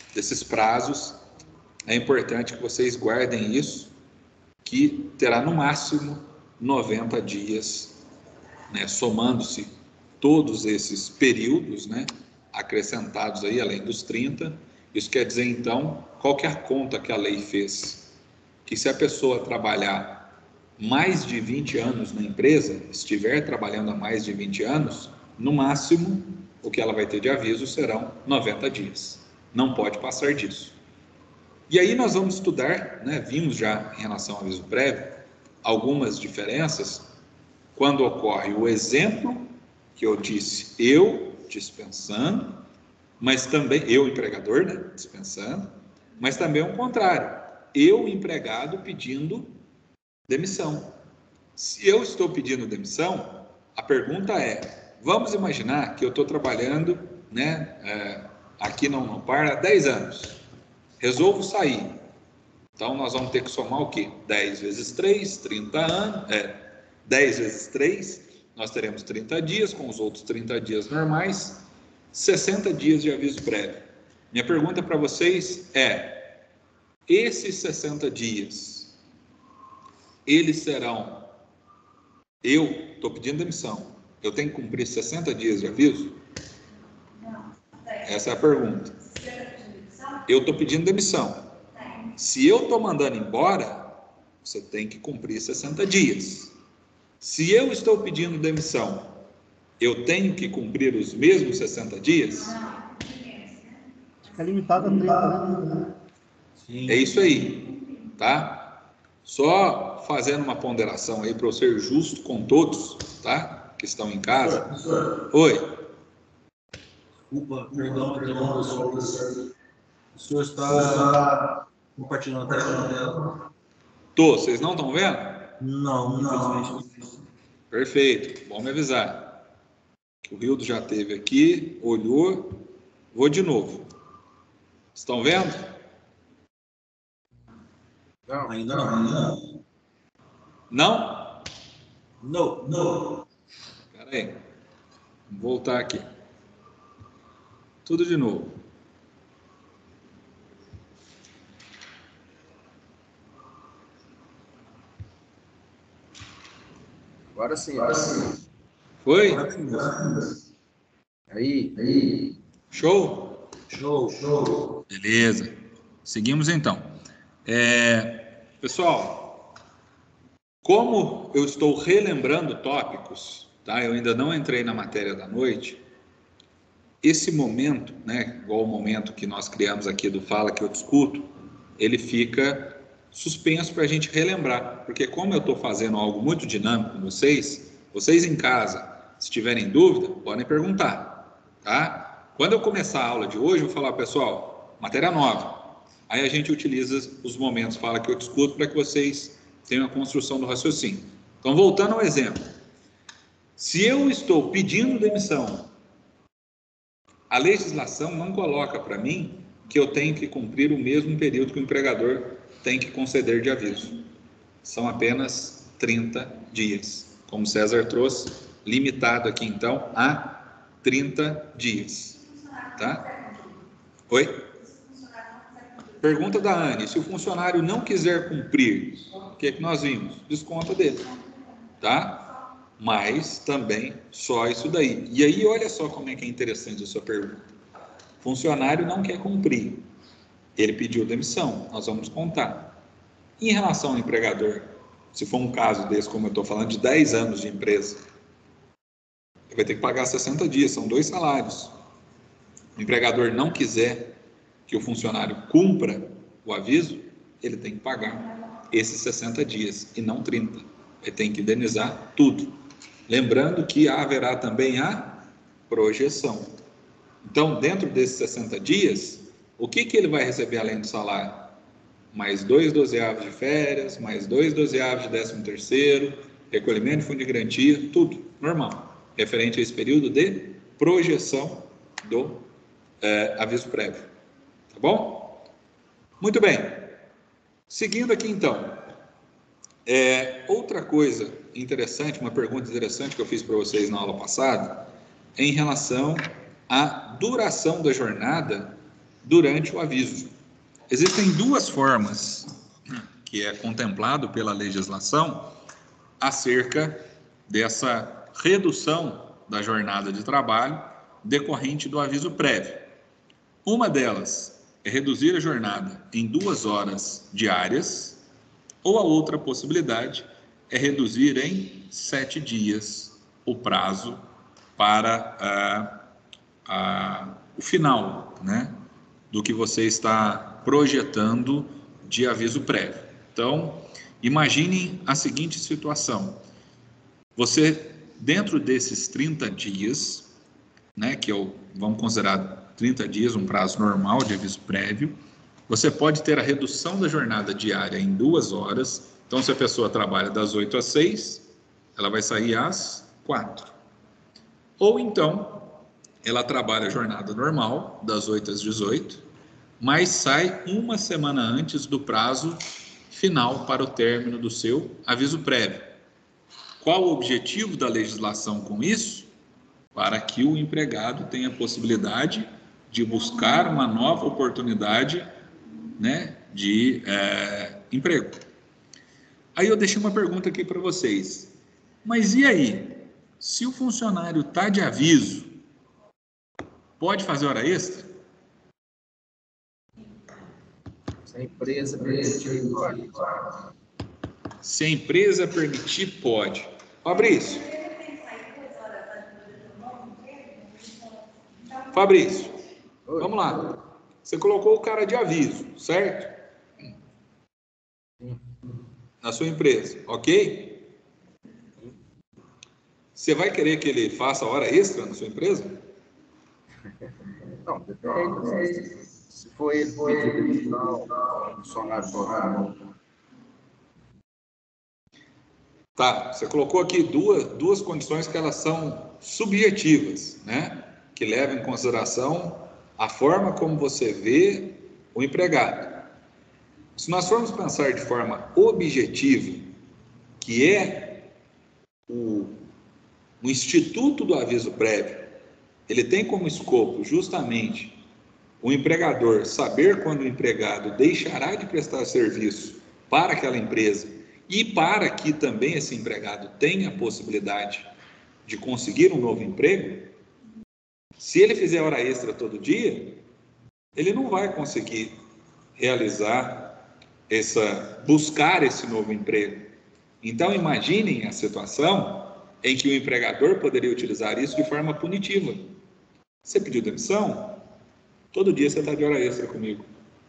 prazos, é importante que vocês guardem isso, que terá no máximo 90 dias, né, somando-se todos esses períodos, né, acrescentados aí, além dos 30. Isso quer dizer, então, qual que é a conta que a lei fez? Que se a pessoa trabalhar mais de 20 anos na empresa, estiver trabalhando há mais de 20 anos, no máximo, o que ela vai ter de aviso serão 90 dias. Não pode passar disso. E aí nós vamos estudar, né, vimos já em relação ao aviso prévio, algumas diferenças quando ocorre o exemplo que eu disse, eu dispensando, mas também, eu empregador, né, dispensando, mas também o contrário, eu empregado pedindo demissão. Se eu estou pedindo demissão, a pergunta é, vamos imaginar que eu estou trabalhando, né, aqui na Unopar há 10 anos, resolvo sair, então nós vamos ter que somar o quê? 10 vezes 3, 30 anos, 10 vezes 3, nós teremos 30 dias, com os outros 30 dias normais, 60 dias de aviso prévio. Minha pergunta para vocês é, esses 60 dias, eles serão, eu estou pedindo demissão, eu tenho que cumprir 60 dias de aviso? Essa é a pergunta. Eu estou pedindo demissão. Se eu estou mandando embora, você tem que cumprir 60 dias. Se eu estou pedindo demissão, eu tenho que cumprir os mesmos 60 dias? Fica limitado a 30, né? É isso aí, tá? Só só fazendo uma ponderação aí para eu ser justo com todos, tá? Que estão em casa. Oi. Desculpa, perdão, professor. O senhor está compartilhando a tela? Tô, vocês não estão vendo? Não, infelizmente. Perfeito, bom me avisar. O Rildo já esteve aqui, olhou. Vou de novo. Estão vendo? Não, Ainda não. Não? Não. Espera aí. Vou voltar aqui. Tudo de novo. agora sim. Foi? Aí. Show? Show. Beleza. Seguimos então. Pessoal, como eu estou relembrando tópicos, tá? Eu ainda não entrei na matéria da noite. Esse momento, né, igual o momento que nós criamos aqui do Fala que eu discuto, ele fica suspenso para a gente relembrar, porque como eu estou fazendo algo muito dinâmico com vocês em casa, se tiverem dúvida, podem perguntar, tá? Quando eu começar a aula de hoje, eu vou falar, pessoal, matéria nova. Aí a gente utiliza os momentos Fala que eu discuto para que vocês tenham a construção do raciocínio. Então, voltando ao exemplo. Se eu estou pedindo demissão, a legislação não coloca para mim que eu tenho que cumprir o mesmo período que o empregador tem que conceder de aviso. São apenas 30 dias. Como César trouxe, limitado aqui então a 30 dias. Tá? Oi? Pergunta da Anne, se o funcionário não quiser cumprir, o que é que nós vimos? Desconta dele. Tá? Mas também só isso daí. E aí olha só como é que é interessante a sua pergunta. Funcionário não quer cumprir. Ele pediu demissão, nós vamos contar. Em relação ao empregador, se for um caso desse, como eu estou falando, de 10 anos de empresa, ele vai ter que pagar 60 dias, são 2 salários. O empregador não quiser que o funcionário cumpra o aviso, ele tem que pagar esses 60 dias e não 30. Ele tem que indenizar tudo. Lembrando que haverá também a projeção. Então, dentro desses 60 dias, o que ele vai receber além do salário? Mais 2 dozeavos de férias, mais 2 dozeavos de 13º, recolhimento de fundo de garantia, tudo normal, referente a esse período de projeção do aviso prévio. Tá bom? Muito bem. Seguindo aqui então, outra coisa interessante, uma pergunta interessante que eu fiz para vocês na aula passada, é em relação à duração da jornada durante o aviso. Existem 2 formas que é contemplado pela legislação acerca dessa redução da jornada de trabalho decorrente do aviso prévio. Uma delas é reduzir a jornada em 2 horas diárias, ou a outra possibilidade é reduzir em 7 dias o prazo para o final, né, do que você está projetando de aviso prévio. Então, imaginem a seguinte situação. Você, dentro desses 30 dias, né, vamos considerar 30 dias, um prazo normal de aviso prévio, você pode ter a redução da jornada diária em 2 horas. Então, se a pessoa trabalha das 8 às 6, ela vai sair às 4. Ou então, ela trabalha a jornada normal, das 8 às 18, mas sai 1 semana antes do prazo final para o término do seu aviso prévio. Qual o objetivo da legislação com isso? Para que o empregado tenha a possibilidade de buscar uma nova oportunidade, né, de emprego. Aí eu deixei uma pergunta aqui para vocês. Mas e aí? Se o funcionário está de aviso, pode fazer hora extra? Se a empresa permitir, pode. Se a empresa permitir, pode. Fabrício. Fabrício, vamos lá. Você colocou o cara de aviso, certo? na sua empresa, ok? Você vai querer que ele faça hora extra na sua empresa? Não, depende. Se for ele pedir demissão, funcionário tornar. Tá, você colocou aqui duas condições que elas são subjetivas, né? Que levam em consideração a forma como você vê o empregado. Se nós formos pensar de forma objetiva, que é o Instituto do Aviso Prévio, ele tem como escopo justamente o empregador saber quando o empregado deixará de prestar serviço para aquela empresa e para que também esse empregado tenha a possibilidade de conseguir um novo emprego. Se ele fizer hora extra todo dia, ele não vai conseguir buscar esse novo emprego. Então, imaginem a situação em que o empregador poderia utilizar isso de forma punitiva. Você pediu demissão? Todo dia você está de hora extra comigo.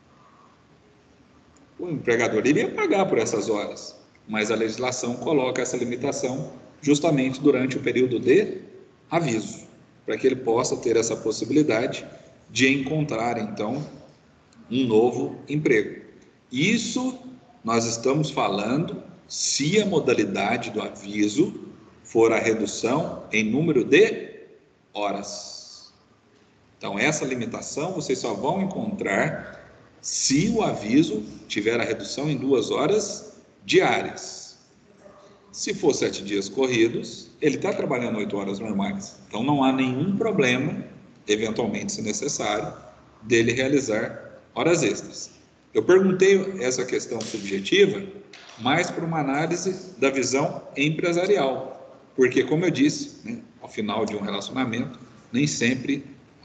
O empregador iria pagar por essas horas, mas a legislação coloca essa limitação justamente durante o período de aviso, para que ele possa ter essa possibilidade de encontrar, então, um novo emprego. Isso nós estamos falando se a modalidade do aviso for a redução em número de horas. Então, essa limitação vocês só vão encontrar se o aviso tiver a redução em 2 horas diárias. Se for 7 dias corridos, ele está trabalhando 8 horas normais. Então, não há nenhum problema, eventualmente, se necessário, dele realizar horas extras. Eu perguntei essa questão subjetiva mais para uma análise da visão empresarial, porque, como eu disse, né, ao final de um relacionamento, nem sempre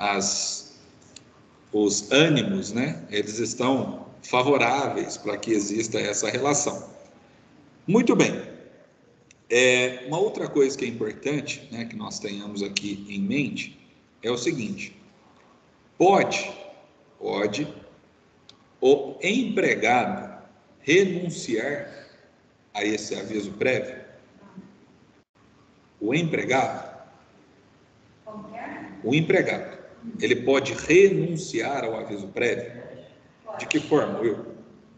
os ânimos, né, eles estão favoráveis para que exista essa relação. Muito bem. Uma outra coisa que é importante, né, que nós tenhamos aqui em mente é o seguinte: pode o empregado renunciar a esse aviso prévio? O empregado, ele pode renunciar ao aviso prévio? De que forma, Will?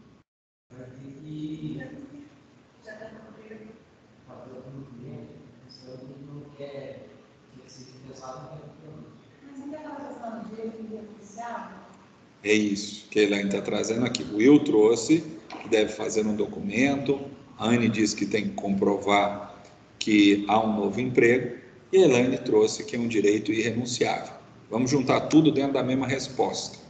É isso que ele ainda está trazendo aqui. O Will trouxe que deve fazer um documento, a Anne disse que tem que comprovar que há um novo emprego, e a Elaine trouxe que é um direito irrenunciável. Vamos juntar tudo dentro da mesma resposta.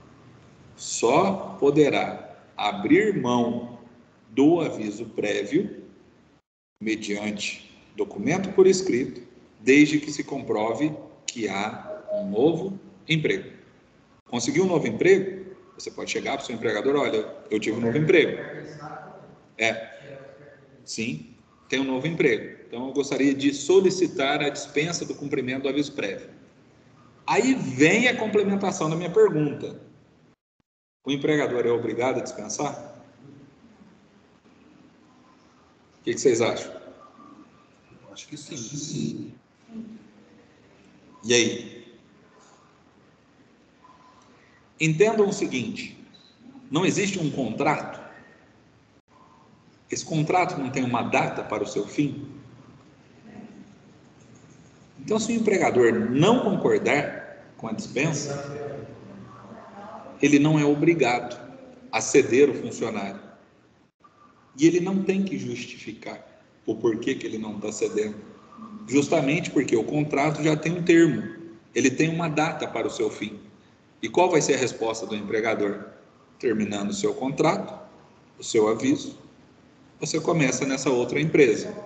Só poderá abrir mão do aviso prévio, mediante documento por escrito, desde que se comprove que há um novo emprego. Conseguiu um novo emprego? Você pode chegar para o seu empregador: olha, eu tive um novo emprego. Sim, tem um novo emprego. Então, eu gostaria de solicitar a dispensa do cumprimento do aviso prévio. Aí vem a complementação da minha pergunta: o empregador é obrigado a dispensar? O que vocês acham? Acho que sim. E aí? Entendam o seguinte: não existe um contrato? Esse contrato não tem uma data para o seu fim? Então, se o empregador não concordar com a dispensa, ele não é obrigado a ceder o funcionário. E ele não tem que justificar o porquê que ele não está cedendo. Justamente porque o contrato já tem um termo, ele tem uma data para o seu fim. E qual vai ser a resposta do empregador? Terminando o seu contrato, o seu aviso, você começa nessa outra empresa.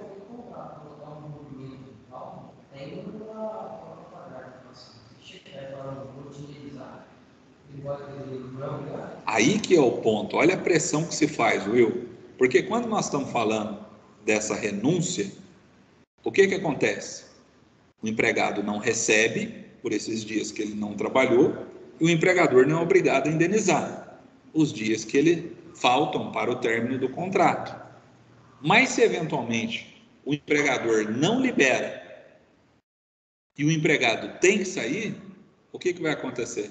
Aí que é o ponto. Olha a pressão que se faz, Will. Porque quando nós estamos falando dessa renúncia, o que acontece? O empregado não recebe por esses dias que ele não trabalhou, e o empregador não é obrigado a indenizar os dias que ele faltam para o término do contrato. Mas se eventualmente o empregador não libera e o empregado tem que sair, o que vai acontecer?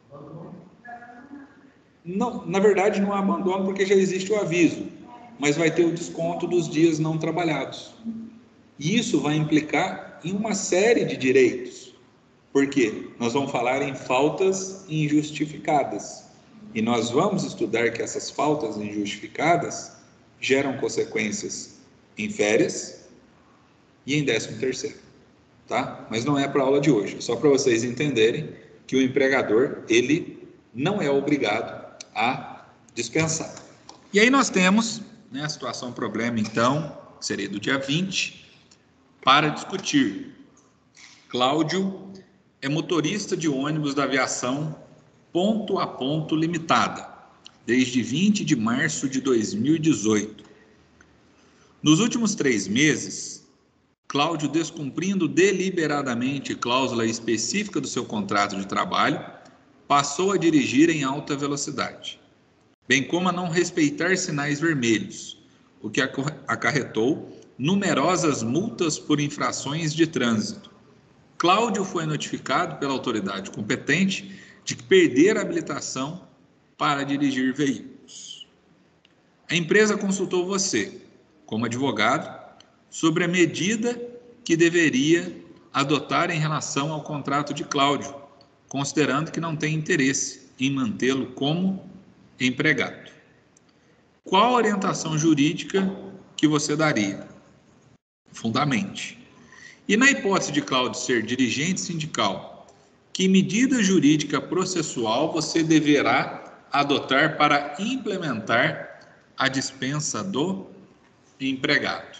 Não, na verdade, não há abandono porque já existe o aviso, mas vai ter o desconto dos dias não trabalhados. E isso vai implicar em uma série de direitos. Por quê? Nós vamos falar em faltas injustificadas. E nós vamos estudar que essas faltas injustificadas geram consequências em férias e em 13º, tá? Mas não é para a aula de hoje, é só para vocês entenderem que o empregador, ele não é obrigado a dispensar. E aí nós temos, né, a situação problema, então, que seria do dia 20, para discutir. Cláudio é motorista de ônibus da aviação ponto a ponto limitada, desde 20 de março de 2018. Nos últimos 3 meses, Cláudio, descumprindo deliberadamente cláusula específica do seu contrato de trabalho, passou a dirigir em alta velocidade, bem como a não respeitar sinais vermelhos, o que acarretou numerosas multas por infrações de trânsito. Cláudio foi notificado pela autoridade competente de que perder a habilitação para dirigir veículos. A empresa consultou você, como advogado, sobre a medida que deveria adotar em relação ao contrato de Cláudio, considerando que não tem interesse em mantê-lo como empregado. Qual a orientação jurídica que você daria? Fundamente. E na hipótese de Cláudio ser dirigente sindical, que medida jurídica processual você deverá adotar para implementar a dispensa do empregado?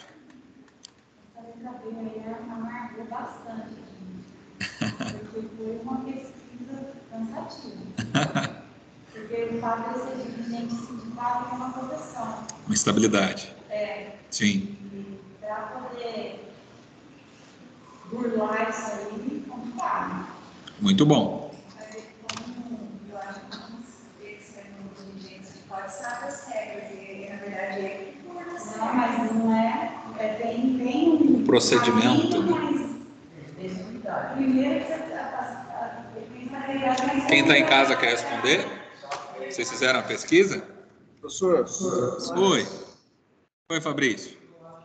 Bastante, porque foi uma pesquisa cansativa. Porque o fato de ser dirigente sindical é uma proteção. Uma estabilidade. Sim. Para poder burlar isso aí, complicado. Muito bom. Eu acho que esse é um dirigente sindical sabe as regras, e na verdade é que burla. Não, mas não é. Tem um procedimento. Primeiro que Quem está em casa quer responder? Vocês fizeram a pesquisa? Professor, Oi. Oi, Fabrício.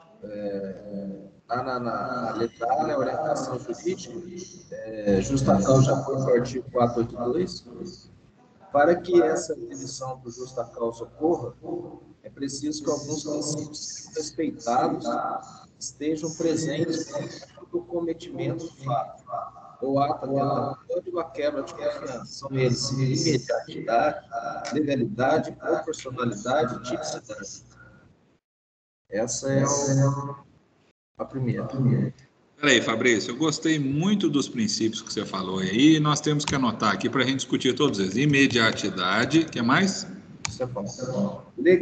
na letra A, né, orientação jurídica, justa causa foi para o artigo 482. Para que essa definição do justa causa ocorra, é preciso que alguns princípios sejam respeitados, estejam presentes no cometimento do fato, ou ato atentatório ou a quebra de confiança. São eles imediatidade, legalidade, proporcionalidade e tipicidade. Essa é a primeira. Peraí, Fabrício, eu gostei muito dos princípios que você falou aí, e nós temos que anotar aqui para a gente discutir todos eles. Imediatidade, o que mais? Isso é bom.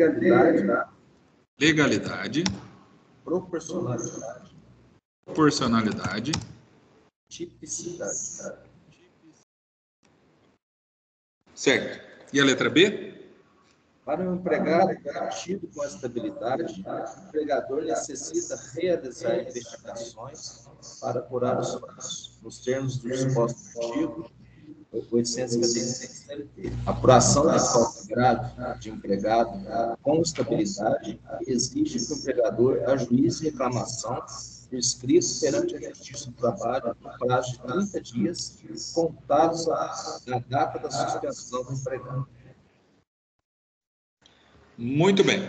Legalidade, proporcionalidade, tipicidade. Certo. E a letra B? Para um empregado garantido com estabilidade, o empregador necessita realizar investigações para apurar os fatos, nos termos do disposto artigo 856 CLT. Apuração de falta grave de empregado com estabilidade exige que o empregador ajuize reclamação por escrito perante a Justiça do Trabalho no prazo de 30 dias, contados da data da suspensão do empregado. Muito bem.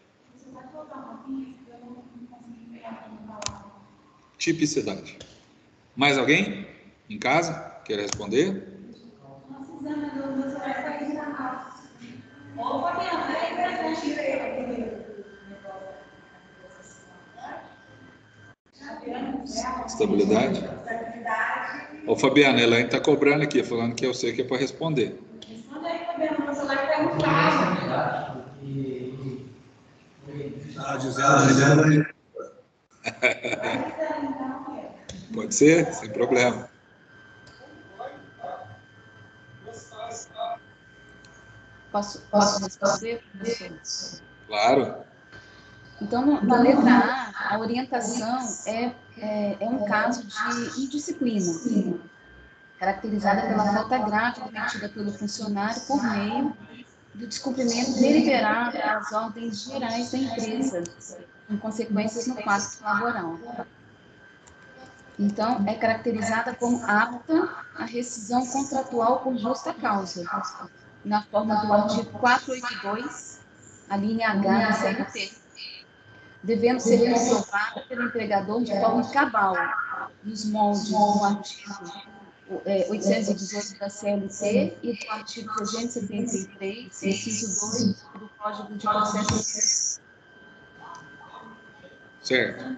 Tipicidade. Mais alguém em casa quer responder? Estabilidade? Ô, Fabiana, ela está cobrando aqui, falando que eu sei que é para responder. Responde aí, Fabiana, meu celular está em casa. Dizendo. Pode ser, sem problema. Posso responder, professor? Claro. Então, na letra A, a orientação é um caso de indisciplina, caracterizada pela falta grave cometida pelo funcionário por meio do descumprimento deliberado das ordens gerais da empresa, com consequências no pacto laboral. Então, é caracterizada como apta à rescisão contratual por justa causa, na forma do artigo 482, a linha H da CLT, devendo ser comprovada pelo empregador de forma cabal, nos moldes do artigo 818 da CLT e do artigo 373, inciso 2 do Código de Processo. Certo.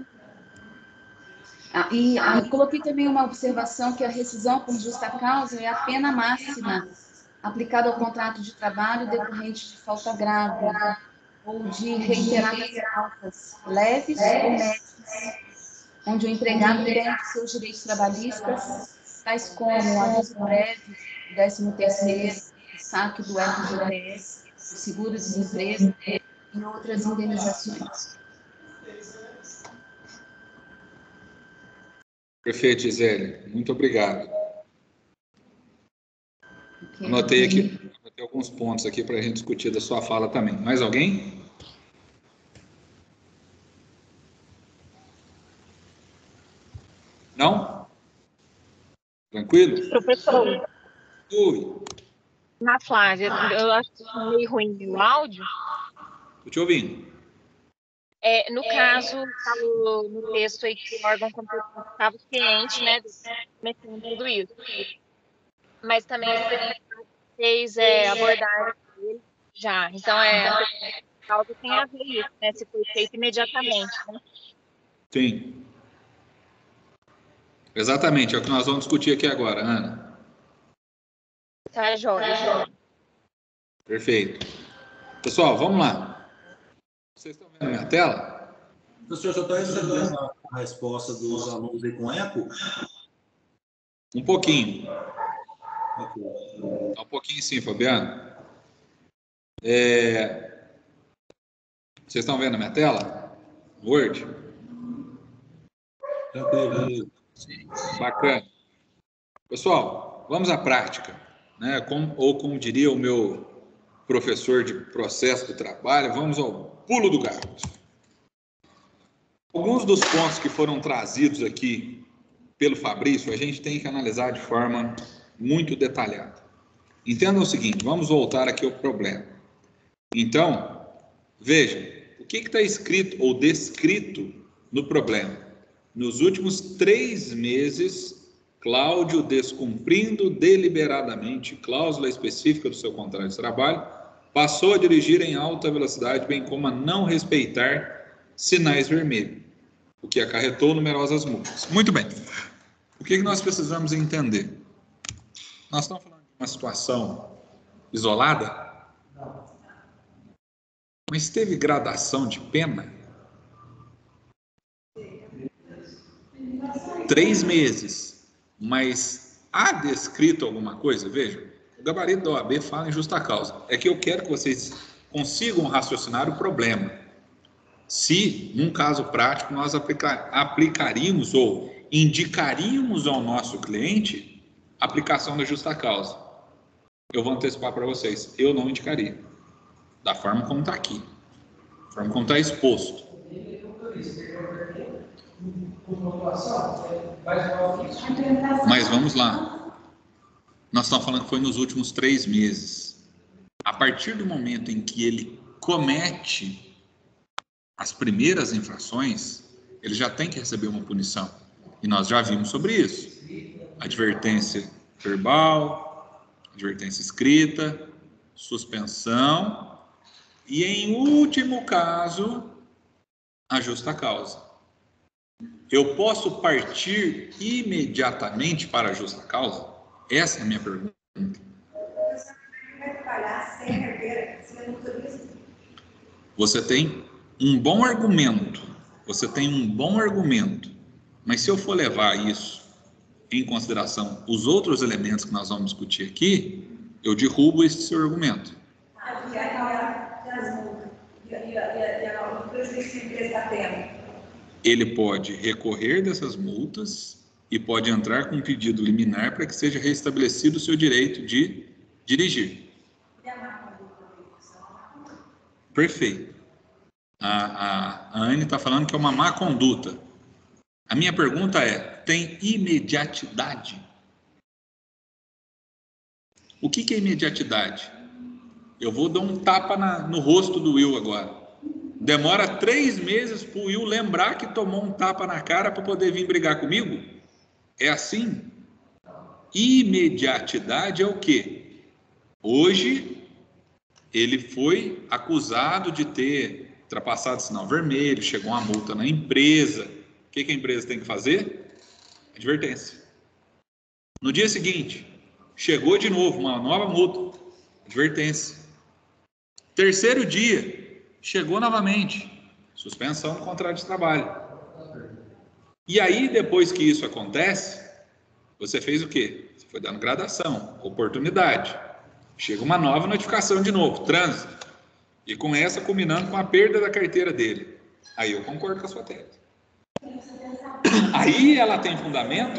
Coloquei também uma observação que a rescisão por justa causa é a pena máxima aplicada ao contrato de trabalho decorrente de falta grave ou de reiteradas faltas leves ou médias, onde o empregado perde seus direitos trabalhistas, tais como aviso prévio, 13º, saque do FGTS, o seguro-desemprego e outras indenizações. Perfeito, Gisele. Muito obrigado. Okay. Anotei alguns pontos aqui para a gente discutir da sua fala também. Mais alguém? Não? Tranquilo? Professor. Oi. Na Flávia, eu acho que meio ruim o áudio. Estou te ouvindo. No caso, falou no texto aí que o órgão competente estava ciente, né, metendo tudo isso. Mas também fez abordar ele já. Então, a causa tem a ver isso, né, se foi feito imediatamente, né? Sim. Exatamente, é o que nós vamos discutir aqui agora, Ana. Tá, Jorge. Perfeito. Pessoal, vamos lá. Vocês estão vendo a minha tela? Professor, já está recebendo a resposta dos alunos aí com eco? Um pouquinho. Ok. Um pouquinho sim, Fabiano. Vocês estão vendo a minha tela? Word? Tranquilo. Bacana. Pessoal, vamos à prática, né? Como diria o meu professor de processo do trabalho, vamos ao pulo do gato. Alguns dos pontos que foram trazidos aqui pelo Fabrício, a gente tem que analisar de forma muito detalhada. Entendam o seguinte, vamos voltar aqui ao problema. Então, vejam, o que está escrito ou descrito no problema? Nos últimos 3 meses, Cláudio, descumprindo deliberadamente cláusula específica do seu contrato de trabalho, passou a dirigir em alta velocidade, bem como a não respeitar sinais vermelhos, o que acarretou numerosas multas. Muito bem. O que nós precisamos entender? Nós estamos falando de uma situação isolada? Mas teve gradação de pena? 3 meses. Mas há descrito alguma coisa? Vejam, o gabarito da OAB fala em justa causa. É que eu quero que vocês consigam raciocinar o problema. Se, num caso prático, nós aplicaríamos ou indicaríamos ao nosso cliente a aplicação da justa causa. Eu vou antecipar para vocês, eu não indicaria. Da forma como está aqui. Da forma como está exposto. Mas vamos lá. Nós estamos falando que foi nos últimos 3 meses. A partir do momento em que ele comete as primeiras infrações, ele já tem que receber uma punição. E nós já vimos sobre isso. Advertência verbal, advertência escrita, suspensão e, em último caso, a justa causa. Eu posso partir imediatamente para a justa causa? Essa é a minha pergunta. Você tem um bom argumento, mas se eu for levar isso em consideração os outros elementos que nós vamos discutir aqui, eu derrubo esse seu argumento. prejuízo que a empresa está tendo? Ele pode recorrer dessas multas e pode entrar com um pedido liminar para que seja restabelecido o seu direito de dirigir. Perfeito. A Anne está falando que é uma má conduta. A minha pergunta é, tem imediatidade? O que é imediatidade? Eu vou dar um tapa no rosto do Will agora. Demora 3 meses para o Will lembrar que tomou um tapa na cara para poder vir brigar comigo? É assim? Imediatidade é o quê? Hoje, ele foi acusado de ter ultrapassado o sinal vermelho, chegou uma multa na empresa. O que a empresa tem que fazer? Advertência. No dia seguinte, chegou de novo uma nova multa. Advertência. Terceiro dia, chegou novamente. Suspensão do contrato de trabalho. E aí, depois que isso acontece, você fez o quê? Você foi dando gradação, oportunidade. Chega uma nova notificação de novo, trânsito. E com essa, combinando com a perda da carteira dele. Aí eu concordo com a sua tese. Aí ela tem fundamento.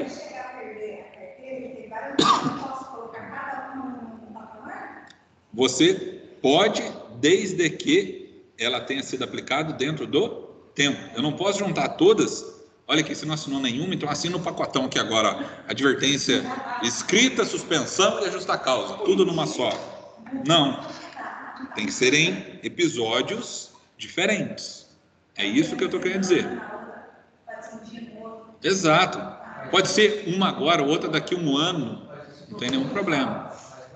Você pode, desde que ela tenha sido aplicada dentro do tempo. Eu não posso juntar todas. Olha aqui, você não assinou nenhuma, então assina o pacotão aqui agora. Ó. Advertência escrita, suspensão e a justa causa. Tudo numa só. Não. Tem que ser em episódios diferentes. É isso que eu estou querendo dizer. Exato. Pode ser uma agora, outra daqui a 1 ano. Não tem nenhum problema.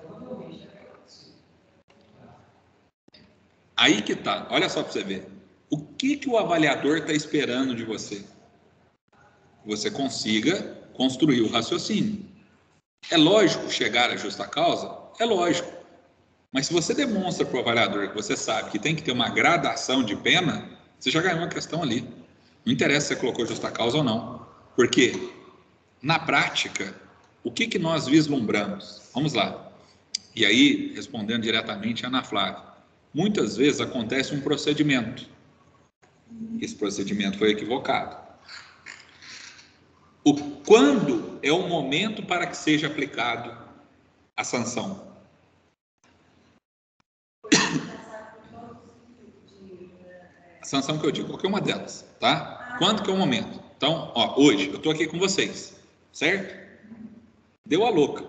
Aí que tá. Olha só para você ver. O que o avaliador está esperando de você? Você consiga construir o raciocínio. É lógico chegar à justa causa? É lógico. Mas se você demonstra para o avaliador que você sabe que tem que ter uma gradação de pena, você já ganhou a questão ali. Não interessa se você colocou justa causa ou não. Porque, na prática, o que nós vislumbramos? Vamos lá. E aí, respondendo diretamente a Ana Flávia, muitas vezes acontece um procedimento. Esse procedimento foi equivocado. Quando é o momento para que seja aplicado a sanção? A sanção que eu digo, qualquer uma delas, tá? Quando que é o momento? Então, ó, hoje, eu estou aqui com vocês, certo? Deu a louca.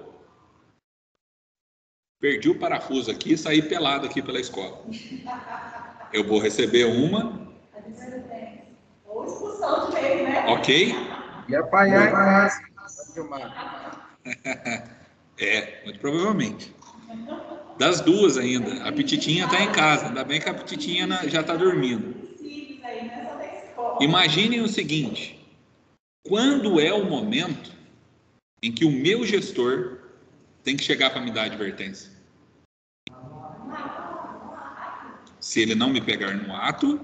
Perdi o parafuso aqui e saí pelado aqui pela escola. Eu vou receber uma... Ou expulsão de meio, né? Ok? E apanhar em casa. Muito provavelmente. Das duas ainda. A Pititinha está em casa. Ainda bem que a Pititinha já está dormindo. Imaginem o seguinte. Quando é o momento em que o meu gestor tem que chegar para me dar advertência? Se ele não me pegar no ato,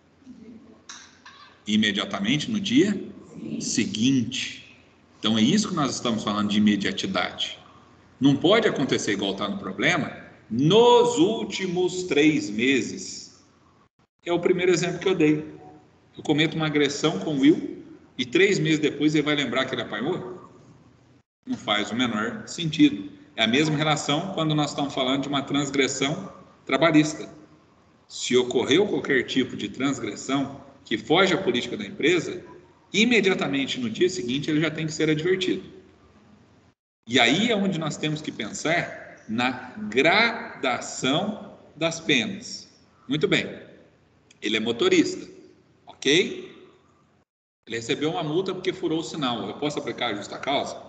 imediatamente no dia seguinte. Então é isso que nós estamos falando de imediatidade. Não pode acontecer igual está no problema, nos últimos 3 meses. É o primeiro exemplo que eu dei. Eu cometo uma agressão com o Will e 3 meses depois ele vai lembrar que ele apanhou? Não faz o menor sentido. É a mesma relação quando nós estamos falando de uma transgressão trabalhista. Se ocorreu qualquer tipo de transgressão que foge à política da empresa, imediatamente no dia seguinte ele já tem que ser advertido. E aí é onde nós temos que pensar na gradação das penas. Muito bem, ele é motorista, ok? Ele recebeu uma multa porque furou o sinal. Eu posso aplicar a justa causa?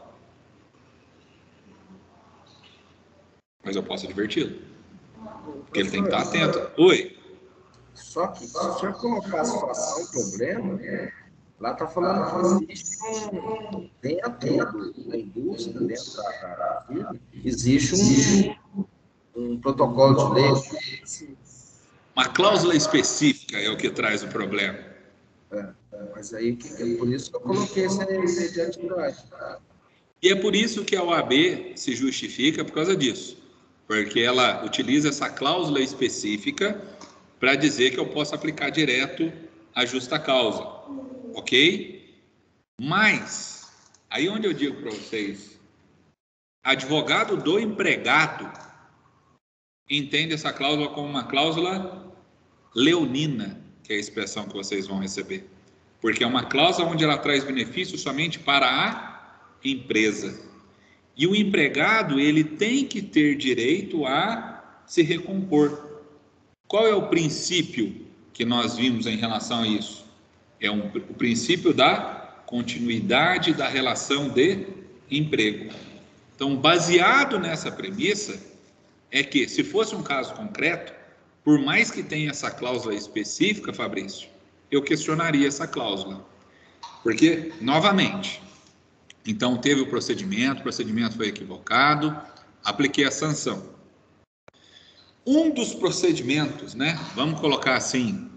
Mas eu posso adverti-lo. Porque ele tem que estar atento. Oi? Só que se o senhor colocar a situação, o problema, lá está falando que existe dentro da indústria, dentro da firma, existe um protocolo de lei. Uma cláusula específica é o que traz o problema. Mas aí, é por isso que eu coloquei essa imediatidade. E é por isso que a OAB se justifica por causa disso. Porque ela utiliza essa cláusula específica para dizer que eu posso aplicar direto a justa causa, ok? Mas, aí onde eu digo para vocês, advogado do empregado entende essa cláusula como uma cláusula leonina, que é a expressão que vocês vão receber. Porque é uma cláusula onde ela traz benefício somente para a empresa. E o empregado, ele tem que ter direito a se recompor. Qual é o princípio que nós vimos em relação a isso? É o princípio da continuidade da relação de emprego. Então, baseado nessa premissa, é que, se fosse um caso concreto, por mais que tenha essa cláusula específica, Fabrício, eu questionaria essa cláusula. Porque, novamente, então teve o procedimento foi equivocado, apliquei a sanção. Um dos procedimentos, né, vamos colocar assim,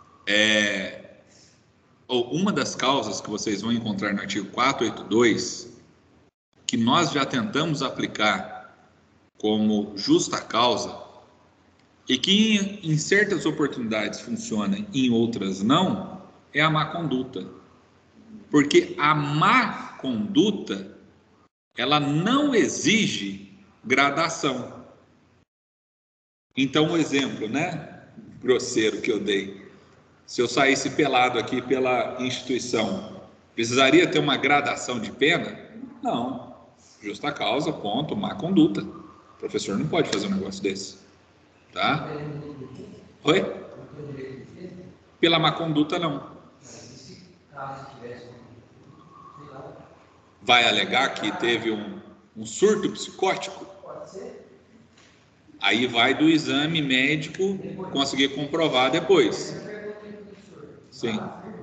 ou uma das causas que vocês vão encontrar no artigo 482, que nós já tentamos aplicar como justa causa, e que em certas oportunidades funciona, em outras não, é a má conduta. Porque a má conduta, ela não exige gradação. Então, o exemplo, né, grosseiro que eu dei, se eu saísse pelado aqui pela instituição, precisaria ter uma gradação de pena? Não. Justa causa, ponto, má conduta. O professor não pode fazer um negócio desse. Tá? Oi? Pela má conduta, não. Vai alegar que teve um surto psicótico? Aí vai do exame médico conseguir comprovar depois. Sim.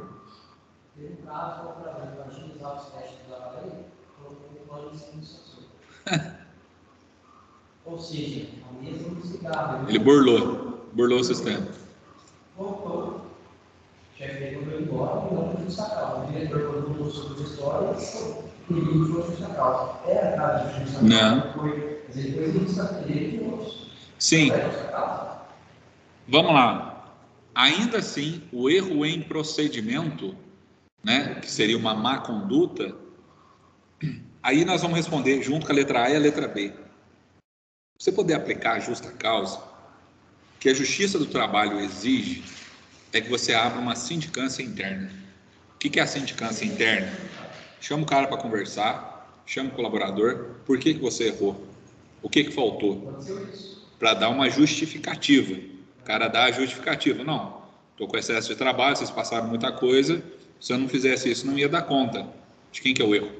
Ou seja, a mesma cigarro. Ele burlou o sistema. Voltou. O chefe dele mandou embora e não foi justa causa. O diretor perguntou sobre a história e ele foi justa causa. É a causa de justa causa? Não. Mas depois ele está ele. Sim. Vamos lá. Ainda assim, o erro em procedimento, né, que seria uma má conduta, aí nós vamos responder junto com a letra A e a letra B. Você poder aplicar a justa causa, o que a Justiça do Trabalho exige é que você abra uma sindicância interna. O que é a sindicância interna? Chama o cara para conversar, chama o colaborador, por que você errou? O que faltou? Para dar uma justificativa. O cara dá a justificativa. Não, estou com excesso de trabalho, vocês passaram muita coisa, se eu não fizesse isso, não ia dar conta. De quem que é o erro?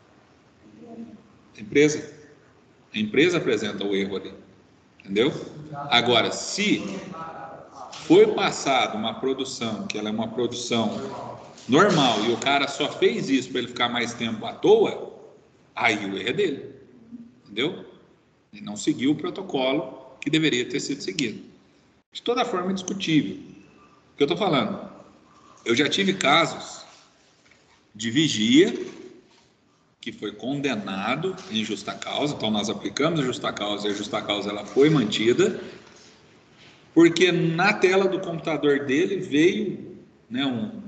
A empresa. A empresa apresenta o erro ali, entendeu? Agora, se foi passado uma produção, que ela é uma produção normal, e o cara só fez isso para ele ficar mais tempo à toa, aí o erro é dele, entendeu? Ele não seguiu o protocolo que deveria ter sido seguido. De toda forma, é discutível. O que eu estou falando? Eu já tive casos de vigia que foi condenado em justa causa, então nós aplicamos a justa causa e a justa causa ela foi mantida, porque na tela do computador dele veio, né,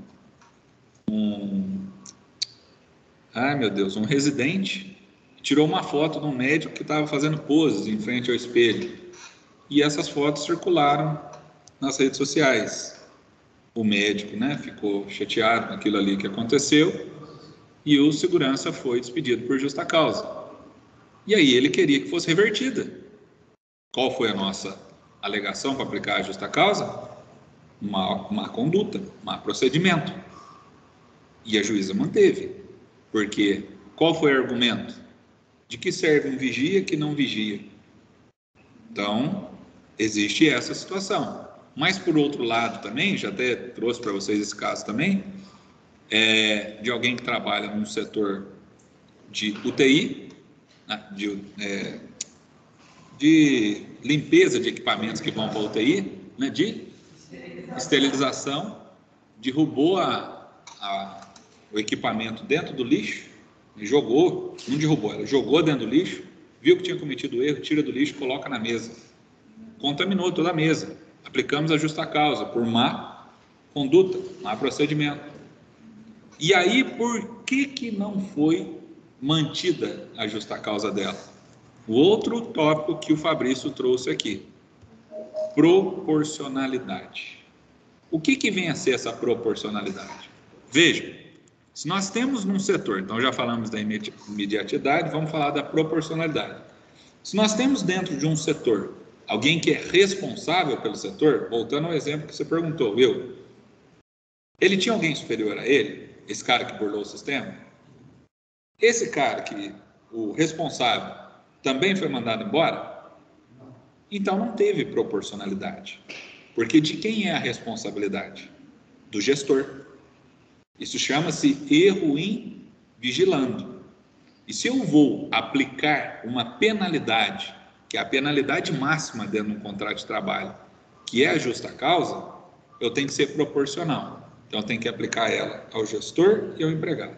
um residente, tirou uma foto de um médico que estava fazendo poses em frente ao espelho, e essas fotos circularam nas redes sociais. O médico, né, ficou chateado com aquilo ali que aconteceu, e o segurança foi despedido por justa causa. E aí ele queria que fosse revertida. Qual foi a nossa alegação para aplicar a justa causa? Má conduta, má procedimento. E a juíza manteve. Porque qual foi o argumento? De que serve um vigia que não vigia? Então, existe essa situação. Mas, por outro lado também, já até trouxe para vocês esse caso também, de alguém que trabalha num setor de UTI, de limpeza de equipamentos que vão para a UTI, né, de esterilização, derrubou o equipamento dentro do lixo, não derrubou, ela jogou dentro do lixo, viu que tinha cometido erro, tira do lixo, coloca na mesa. Contaminou toda a mesa. Aplicamos a justa causa por má conduta, má procedimento. E aí, por que não foi mantida a justa causa dela? O outro tópico que o Fabrício trouxe aqui, proporcionalidade. O que vem a ser essa proporcionalidade? Veja, se nós temos num setor, então já falamos da imediatidade, vamos falar da proporcionalidade. Se nós temos dentro de um setor alguém que é responsável pelo setor, voltando ao exemplo que você perguntou, viu? Ele tinha alguém superior a ele? Esse cara que burlou o sistema? Esse cara que, o responsável, também foi mandado embora? Então não teve proporcionalidade. Porque de quem é a responsabilidade? Do gestor. Isso chama-se erro in vigilando. E se eu vou aplicar uma penalidade, que é a penalidade máxima dentro de um contrato de trabalho, que é a justa causa, eu tenho que ser proporcional. Então, eu tenho que aplicar ela ao gestor e ao empregado.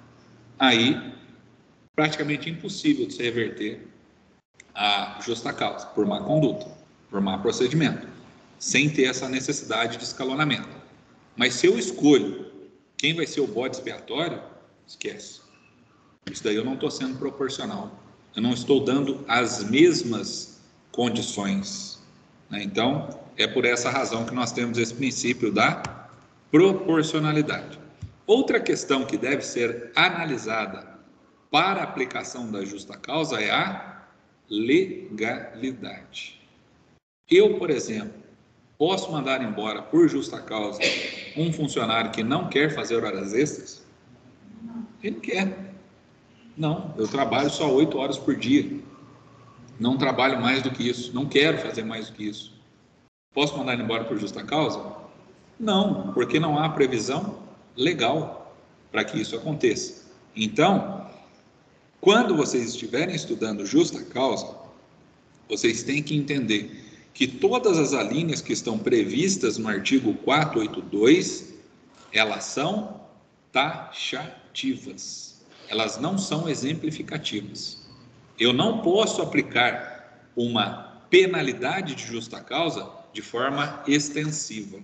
Aí, praticamente impossível de se reverter a justa causa, por má conduta, por má procedimento, sem ter essa necessidade de escalonamento. Mas se eu escolho quem vai ser o bode expiatório, esquece. Isso daí eu não estou sendo proporcional. Eu não estou dando as mesmas condições. Né? Então, é por essa razão que nós temos esse princípio da proporcionalidade. Outra questão que deve ser analisada para a aplicação da justa causa é a legalidade. Eu, por exemplo, posso mandar embora por justa causa um funcionário que não quer fazer horas extras? Ele não quer. Não, eu trabalho só 8 horas por dia. Não trabalho mais do que isso. Não quero fazer mais do que isso. Posso mandar ele embora por justa causa? Não, porque não há previsão legal para que isso aconteça. Então, quando vocês estiverem estudando justa causa, vocês têm que entender que todas as alíneas que estão previstas no artigo 482, elas são taxativas. Elas não são exemplificativas. Eu não posso aplicar uma penalidade de justa causa de forma extensiva.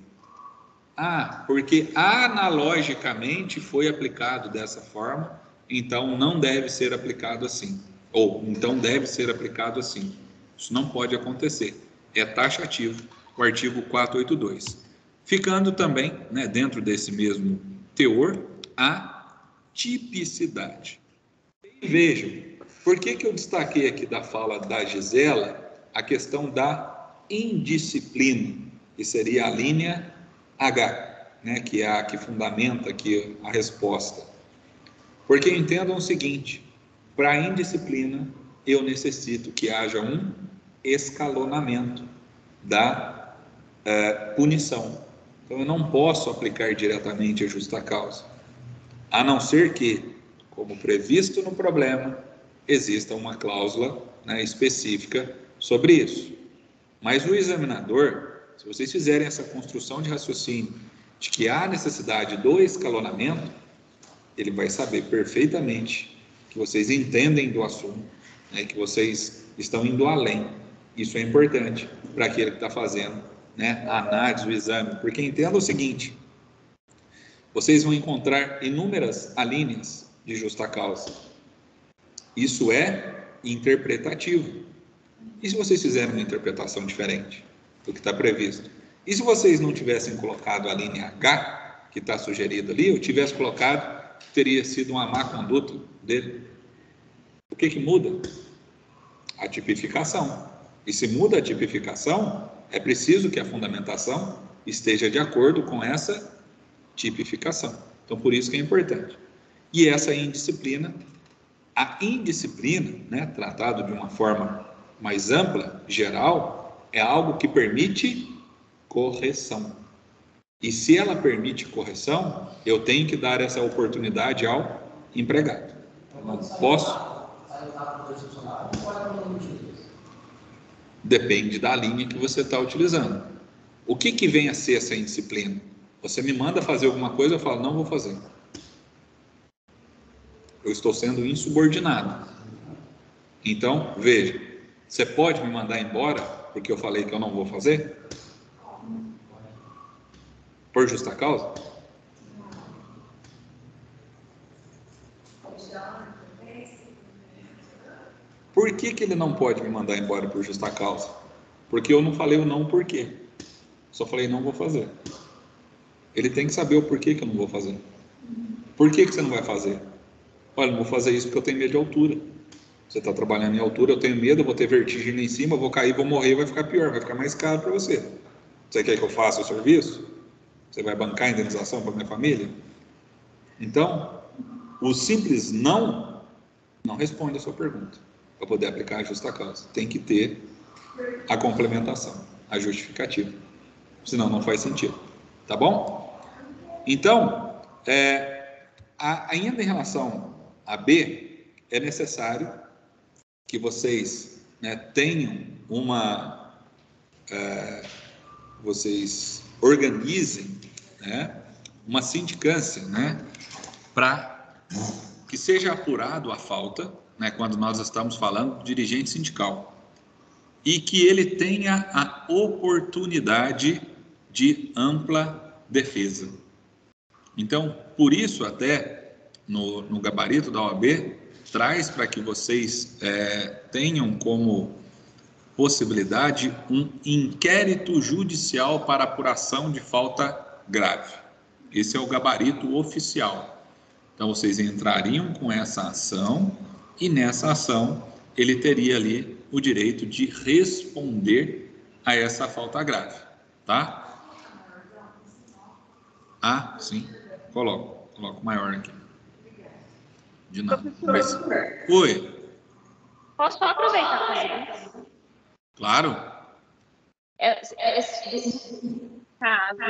Porque analogicamente foi aplicado dessa forma, então não deve ser aplicado assim. Ou então deve ser aplicado assim. Isso não pode acontecer. É taxativo o artigo 482. Ficando também, né, dentro desse mesmo teor, a tipicidade. E vejam, por que eu destaquei aqui da fala da Gisela a questão da indisciplina, que seria a linha H, né, que é a que fundamenta aqui a resposta. Porque entendam o seguinte, para a indisciplina, eu necessito que haja um escalonamento da punição. Então, eu não posso aplicar diretamente a justa causa, a não ser que, como previsto no problema, exista uma cláusula, né, específica sobre isso. Mas o examinador, se vocês fizerem essa construção de raciocínio de que há necessidade do escalonamento, ele vai saber perfeitamente que vocês entendem do assunto, né, que vocês estão indo além. Isso é importante para aquele que está fazendo, né, a análise, o exame, porque entenda o seguinte, vocês vão encontrar inúmeras alíneas de justa causa. Isso é interpretativo. E se vocês fizerem uma interpretação diferente do que está previsto? E se vocês não tivessem colocado a linha H, que está sugerida ali, eu tivesse colocado, teria sido uma má conduta dele. O que muda? A tipificação. E se muda a tipificação, é preciso que a fundamentação esteja de acordo com essa tipificação. Então, por isso que é importante. E essa indisciplina, a indisciplina, né, tratado de uma forma mais ampla, geral, é algo que permite correção. E se ela permite correção, eu tenho que dar essa oportunidade ao empregado. Eu não posso. Depende da linha que você está utilizando. O que vem a ser essa indisciplina? Você me manda fazer alguma coisa, eu falo, não vou fazer. Eu estou sendo insubordinado. Então, veja, você pode me mandar embora porque eu falei que eu não vou fazer? Por justa causa? Por que que ele não pode me mandar embora por justa causa? Porque eu não falei o não por quê. Só falei não vou fazer. Ele tem que saber o porquê que eu não vou fazer. Por que que você não vai fazer? Olha, não vou fazer isso porque eu tenho medo de altura. Você está trabalhando em altura, eu tenho medo, eu vou ter vertigem lá em cima, eu vou cair, vou morrer, vai ficar pior, vai ficar mais caro para você. Você quer que eu faça o serviço? Você vai bancar a indenização para minha família? Então, o simples não responde a sua pergunta. Para poder aplicar a justa causa. Tem que ter a complementação, a justificativa. Senão não faz sentido. Tá bom? Então, ainda em relação a B, é necessário que vocês, né, tenham vocês organizem, né, uma sindicância, né, para que seja apurado a falta, né, quando nós estamos falando de dirigente sindical, e que ele tenha a oportunidade de ampla defesa. Então, por isso até no gabarito da OAB, traz para que vocês tenham como possibilidade um inquérito judicial para apuração de falta grave. Esse é o gabarito oficial. Então, vocês entrariam com essa ação e nessa ação ele teria ali o direito de responder a essa falta grave, tá? Ah, sim. Coloco maior aqui. De nada. Oi. Posso só aproveitar para isso? Claro. Esse caso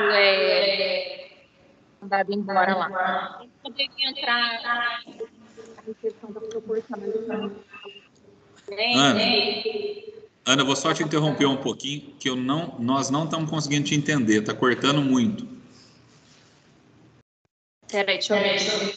mandado embora lá. Ele poderia entrar na questão da proporcionalidade. Ana, eu vou só te interromper um pouquinho, que nós não estamos conseguindo te entender, está cortando muito. Peraí, deixa eu ver.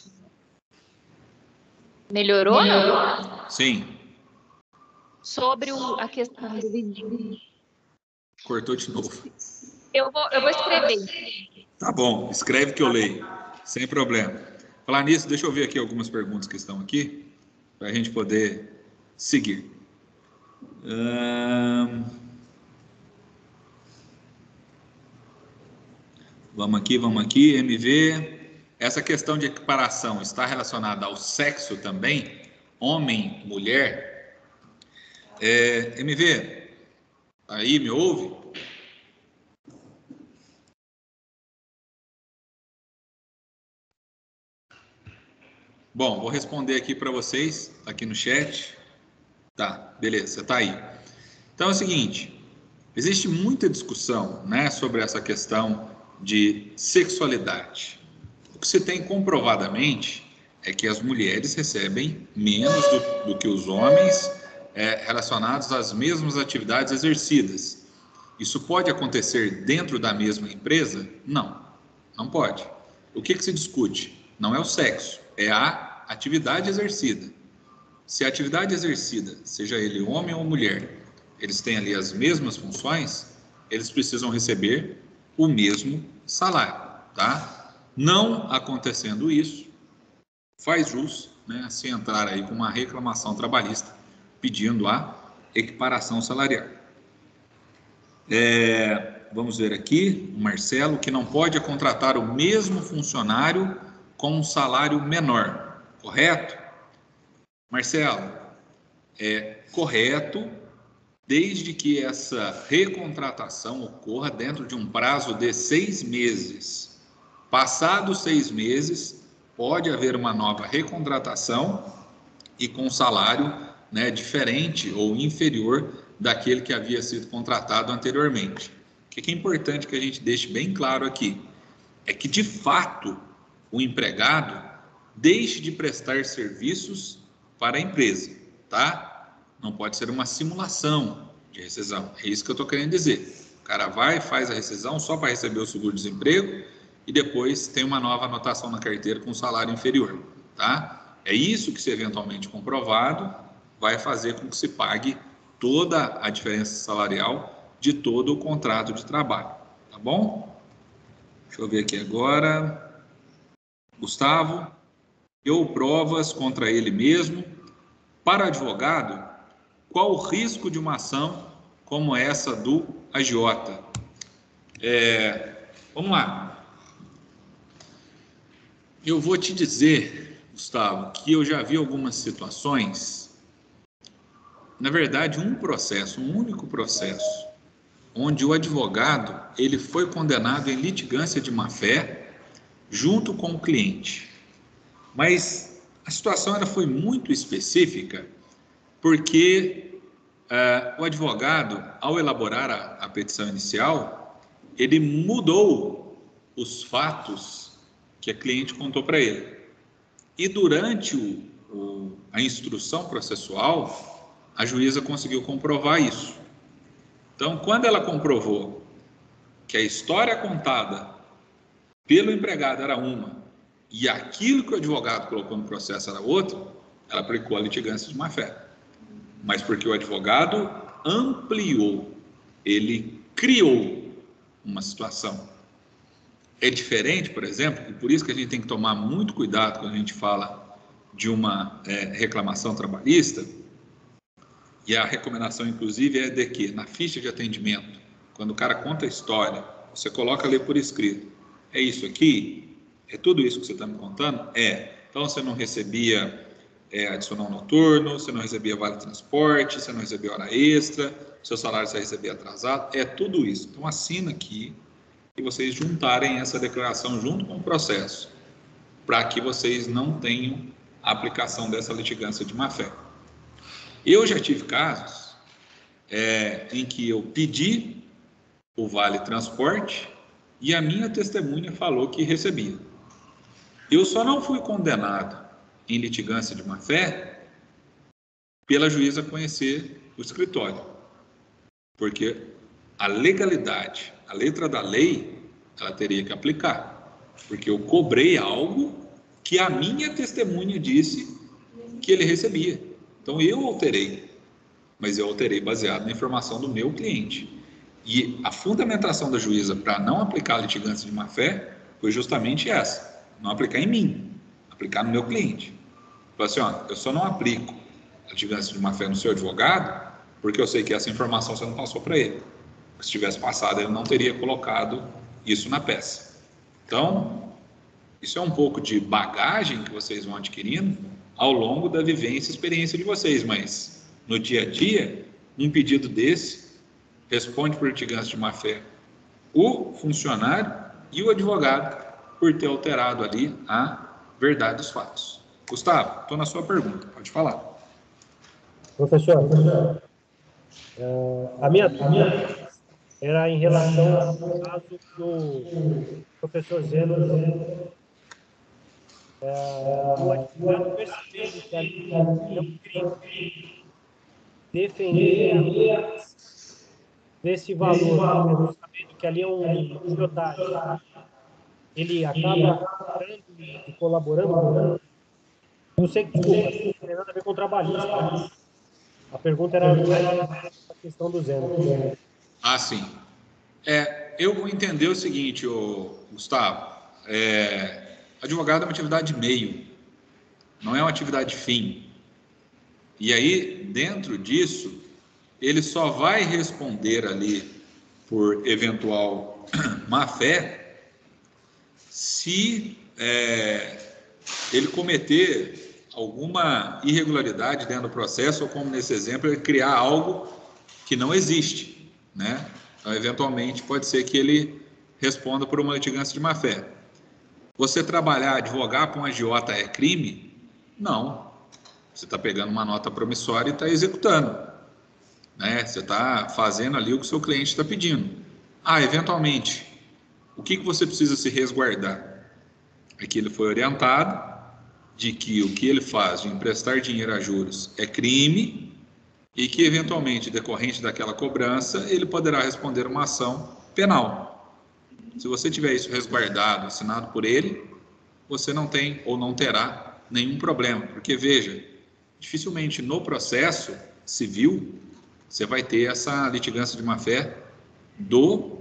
Melhorou? Sim. Sobre a questão do vídeo. Cortou de novo. Eu vou escrever. Tá bom, escreve que eu leio, sem problema. Falar nisso, deixa eu ver aqui algumas perguntas que estão aqui, para a gente poder seguir. Vamos aqui, MV. Essa questão de equiparação está relacionada ao sexo também? Homem, mulher? MV, aí me ouve? Bom, vou responder aqui para vocês, aqui no chat. Tá, beleza, você está aí. Então é o seguinte, existe muita discussão, né, sobre essa questão de sexualidade. O que se tem comprovadamente é que as mulheres recebem menos do que os homens relacionados às mesmas atividades exercidas. Isso pode acontecer dentro da mesma empresa? Não, não pode. O que se discute? Não é o sexo, é a atividade exercida. Se a atividade exercida, seja ele homem ou mulher, eles têm ali as mesmas funções, eles precisam receber o mesmo salário, tá? Não acontecendo isso, faz jus, né, se entrar aí com uma reclamação trabalhista pedindo a equiparação salarial. Vamos ver aqui, o Marcelo, que não pode contratar o mesmo funcionário com um salário menor, correto? Marcelo, é correto, desde que essa recontratação ocorra dentro de um prazo de 6 meses. Passados 6 meses, pode haver uma nova recontratação e com salário, né, diferente ou inferior daquele que havia sido contratado anteriormente. O que é importante que a gente deixe bem claro aqui é que, de fato, o empregado deixe de prestar serviços para a empresa, tá? Não pode ser uma simulação de rescisão. É isso que eu estou querendo dizer. O cara vai, faz a rescisão só para receber o seguro-desemprego e depois tem uma nova anotação na carteira com salário inferior, tá? É isso que, se eventualmente comprovado, vai fazer com que se pague toda a diferença salarial de todo o contrato de trabalho, tá bom? Deixa eu ver aqui agora. Gustavo, deu provas contra ele mesmo. Para advogado, qual o risco de uma ação como essa do agiota? Vamos lá. Eu vou te dizer, Gustavo, que eu já vi algumas situações, na verdade, um único processo, onde o advogado ele foi condenado em litigância de má-fé junto com o cliente. Mas a situação ela foi muito específica, porque o advogado, ao elaborar a petição inicial, ele mudou os fatos que a cliente contou para ele. E durante a instrução processual, a juíza conseguiu comprovar isso. Então, quando ela comprovou que a história contada pelo empregado era uma e aquilo que o advogado colocou no processo era outra, ela aplicou a litigância de má-fé. Mas porque o advogado ampliou, ele criou uma situação. É diferente, por exemplo, e por isso que a gente tem que tomar muito cuidado quando a gente fala de uma reclamação trabalhista, e a recomendação, inclusive, é de que na ficha de atendimento, quando o cara conta a história, você coloca ali por escrito, é isso aqui? É tudo isso que você está me contando? Então você não recebia adicional noturno, você não recebia vale transporte, você não recebia hora extra, seu salário você recebia atrasado, é tudo isso. Então assina aqui e vocês juntarem essa declaração junto com o processo, para que vocês não tenham a aplicação dessa litigância de má-fé. Eu já tive casos em que eu pedi o vale transporte e a minha testemunha falou que recebia. Eu só não fui condenado em litigância de má-fé pela juíza conhecer o escritório, porque a legalidade, a letra da lei, ela teria que aplicar, porque eu cobrei algo que a minha testemunha disse que ele recebia. Então eu alterei, mas eu alterei baseado na informação do meu cliente. E a fundamentação da juíza para não aplicar a litigância de má-fé foi justamente essa, não aplicar em mim, aplicar no meu cliente. Falei assim, eu só não aplico a litigância de má-fé no seu advogado porque eu sei que essa informação você não passou para ele. Se tivesse passado, ele não teria colocado isso na peça. Então, isso é um pouco de bagagem que vocês vão adquirindo ao longo da vivência e experiência de vocês, mas no dia a dia, um pedido desse responde por litigância de má-fé o funcionário e o advogado por ter alterado ali a verdade dos fatos. Gustavo, estou na sua pergunta, pode falar. Professor, a minha dúvida era em relação ao caso do professor Zeno. O advogado percebendo que ali é um crime, defender desse valor, sabendo que ali é um agiotagem, ele acaba entrando e colaborando. Não sei, desculpa, não tem nada a ver com o trabalhista. A pergunta era a questão do Zeno. Ah, sim. Eu vou entender o seguinte, Gustavo. Advogado é uma atividade meio, não é uma atividade fim. E aí, dentro disso, ele só vai responder ali por eventual má-fé se ele cometer alguma irregularidade dentro do processo, ou como nesse exemplo, ele criar algo que não existe, né? Então, eventualmente, pode ser que ele responda por uma litigância de má-fé. Você trabalhar, advogar para um agiota é crime? Não. Você está pegando uma nota promissória e está executando, né? Você está fazendo ali o que o seu cliente está pedindo. Eventualmente, o que você precisa se resguardar? É que ele foi orientado de que o que ele faz de emprestar dinheiro a juros é crime e que, eventualmente, decorrente daquela cobrança, ele poderá responder uma ação penal. Se você tiver isso resguardado, assinado por ele, você não tem ou não terá nenhum problema, porque, veja, dificilmente no processo civil você vai ter essa litigância de má-fé do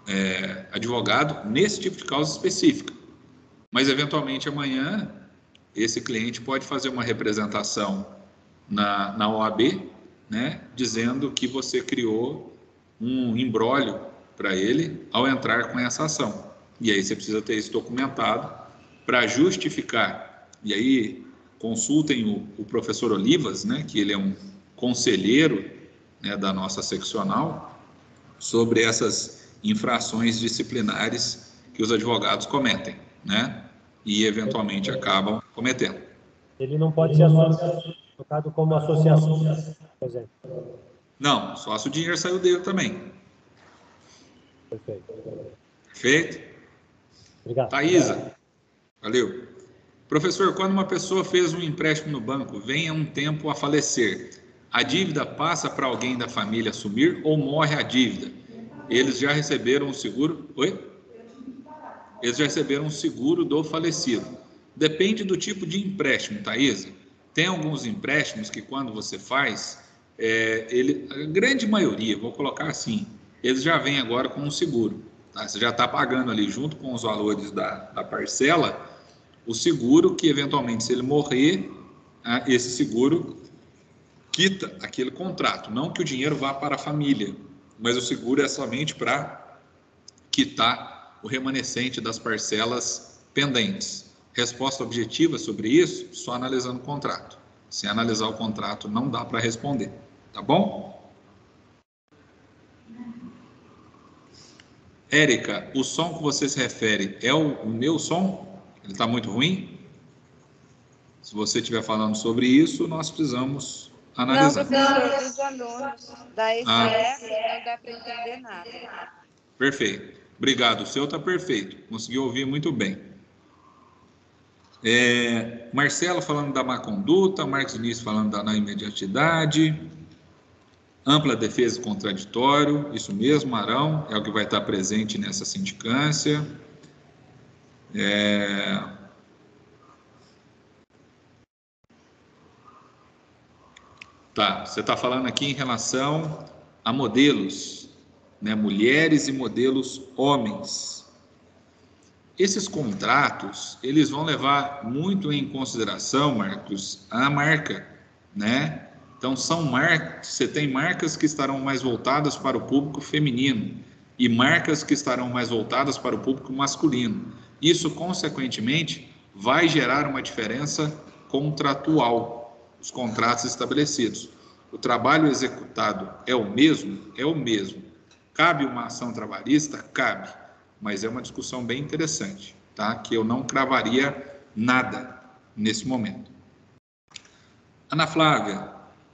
advogado nesse tipo de causa específica. Mas, eventualmente, amanhã, esse cliente pode fazer uma representação na OAB, né, dizendo que você criou um imbróglio para ele ao entrar com essa ação. E aí você precisa ter isso documentado para justificar. E aí consultem o professor Olivas, né, que ele é um conselheiro, né, da nossa seccional, sobre essas infrações disciplinares que os advogados cometem, né, e eventualmente acabam cometendo. Ele não pode ser colocado como associação, por exemplo. Não, só se o dinheiro saiu dele também. Perfeito. Perfeito? Obrigado. Thaisa, valeu. Professor, quando uma pessoa fez um empréstimo no banco, vem a um tempo a falecer, a dívida passa para alguém da família assumir ou morre a dívida? Eles já receberam o seguro? Oi? Eles já receberam o seguro do falecido. Depende do tipo de empréstimo, Thaisa. Tem alguns empréstimos que quando você faz, a grande maioria, vou colocar assim, eles já vêm agora com um seguro. Tá? Você já está pagando ali junto com os valores da parcela, o seguro que eventualmente, se ele morrer, esse seguro quita aquele contrato. Não que o dinheiro vá para a família, mas o seguro é somente para quitar o remanescente das parcelas pendentes. Resposta objetiva sobre isso, só analisando o contrato. Sem analisar o contrato, não dá para responder. Tá bom? Érica, o som que você se refere é o meu som? Ele está muito ruim? Se você estiver falando sobre isso, nós precisamos analisar. Não, professor, dos alunos da ECE, não dá para entender nada. Perfeito. Obrigado. O seu está perfeito. Consegui ouvir muito bem. Marcelo falando da má conduta, Marcos Vinícius falando da não imediatidade, ampla defesa e contraditório, isso mesmo, Arão, é o que vai estar presente nessa sindicância. Tá, você está falando aqui em relação a modelos, né, mulheres e modelos homens. Esses contratos, eles vão levar muito em consideração, Marcos, a marca, né? Então, você tem marcas que estarão mais voltadas para o público feminino e marcas que estarão mais voltadas para o público masculino. Isso, consequentemente, vai gerar uma diferença contratual, os contratos estabelecidos. O trabalho executado é o mesmo? É o mesmo. Cabe uma ação trabalhista? Cabe. Mas é uma discussão bem interessante, tá? Que eu não cravaria nada nesse momento. Ana Flávia.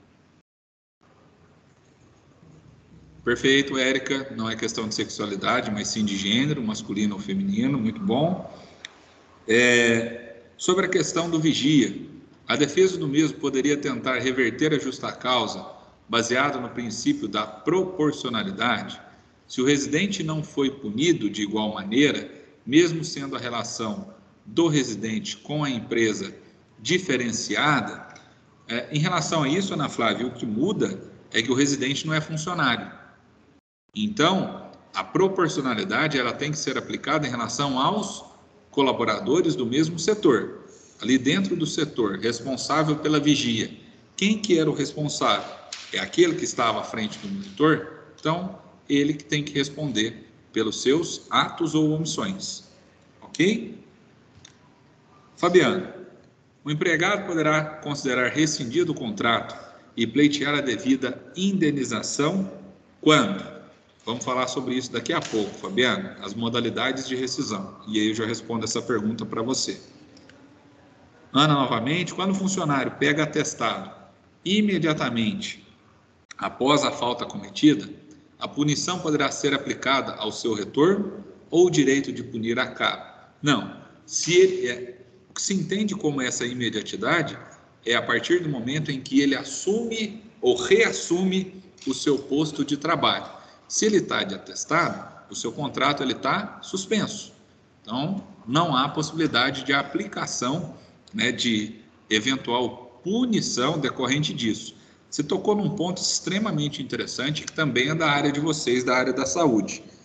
Perfeito, Érica. Não é questão de sexualidade, mas sim de gênero, masculino ou feminino. Muito bom. Sobre a questão do vigia, a defesa do mesmo poderia tentar reverter a justa causa baseado no princípio da proporcionalidade? Se o residente não foi punido de igual maneira, mesmo sendo a relação do residente com a empresa diferenciada, em relação a isso, Ana Flávia, o que muda é que o residente não é funcionário. Então, a proporcionalidade ela tem que ser aplicada em relação aos colaboradores do mesmo setor. Ali dentro do setor, responsável pela vigia. Quem que era o responsável? É aquele que estava à frente do monitor? Então, ele que tem que responder pelos seus atos ou omissões. Ok? Fabiano, o empregado poderá considerar rescindido o contrato e pleitear a devida indenização quando? Vamos falar sobre isso daqui a pouco, Fabiano, as modalidades de rescisão. E aí eu já respondo essa pergunta para você. Ana, novamente, quando o funcionário pega atestado imediatamente após a falta cometida, a punição poderá ser aplicada ao seu retorno ou o direito de punir acaba? Não. O que se entende como essa imediatidade é a partir do momento em que ele assume ou reassume o seu posto de trabalho. Se ele está de atestado, o seu contrato está suspenso. Então, não há possibilidade de aplicação, né, de eventual punição decorrente disso. Você tocou num ponto extremamente interessante, que também é da área de vocês, da área da saúde.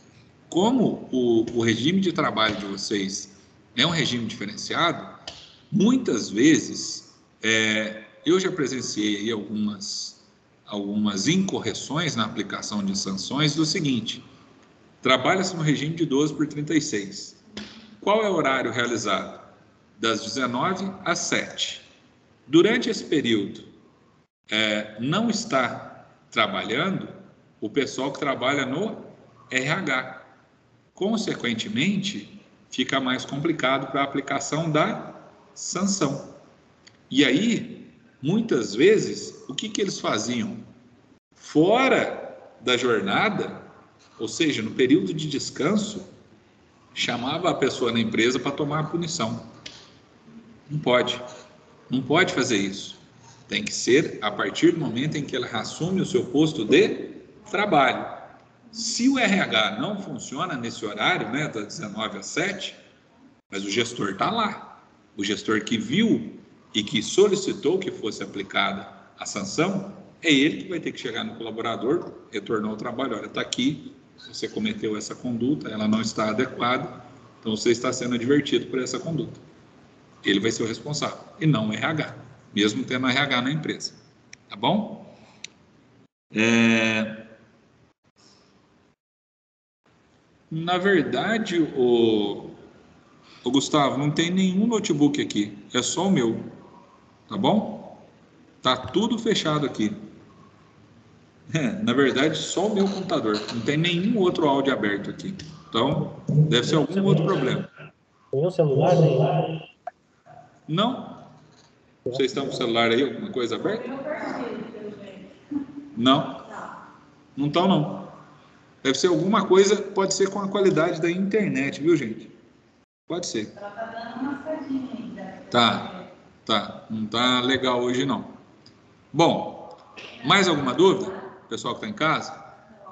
como o regime de trabalho de vocês é um regime diferenciado, muitas vezes eu já presenciei aí algumas incorreções na aplicação de sanções do seguinte: trabalha-se no regime de 12 por 36. Qual é o horário realizado? Das 19 às 7. Durante esse período, não está trabalhando o pessoal que trabalha no RH. Consequentemente, fica mais complicado para a aplicação da sanção. E aí, muitas vezes, o que eles faziam? Fora da jornada, ou seja, no período de descanso, chamava a pessoa na empresa para tomar a punição. Não pode fazer isso. Tem que ser a partir do momento em que ela assume o seu posto de trabalho. Se o RH não funciona nesse horário, né, das 19 às 7, mas o gestor está lá. O gestor que viu e que solicitou que fosse aplicada a sanção, é ele que vai ter que chegar no colaborador, retornar ao trabalho. Olha, está aqui, você cometeu essa conduta, ela não está adequada, então você está sendo advertido por essa conduta. Ele vai ser o responsável, e não o RH, mesmo tendo RH na empresa. Tá bom? Na verdade, o Gustavo, não tem nenhum notebook aqui, é só o meu, tá bom? Tá tudo fechado aqui. Na verdade, só o meu computador, não tem nenhum outro áudio aberto aqui. Então, deve ser algum outro problema. Tem um celular, né? Não? Vocês estão com o celular aí, alguma coisa aberta? Não? Não estão, não. Deve ser alguma coisa, pode ser com a qualidade da internet, viu, gente? Pode ser. Ela tá dando uma passadinha ainda. Tá. Não tá legal hoje, não. Bom, mais alguma dúvida? Pessoal que está em casa?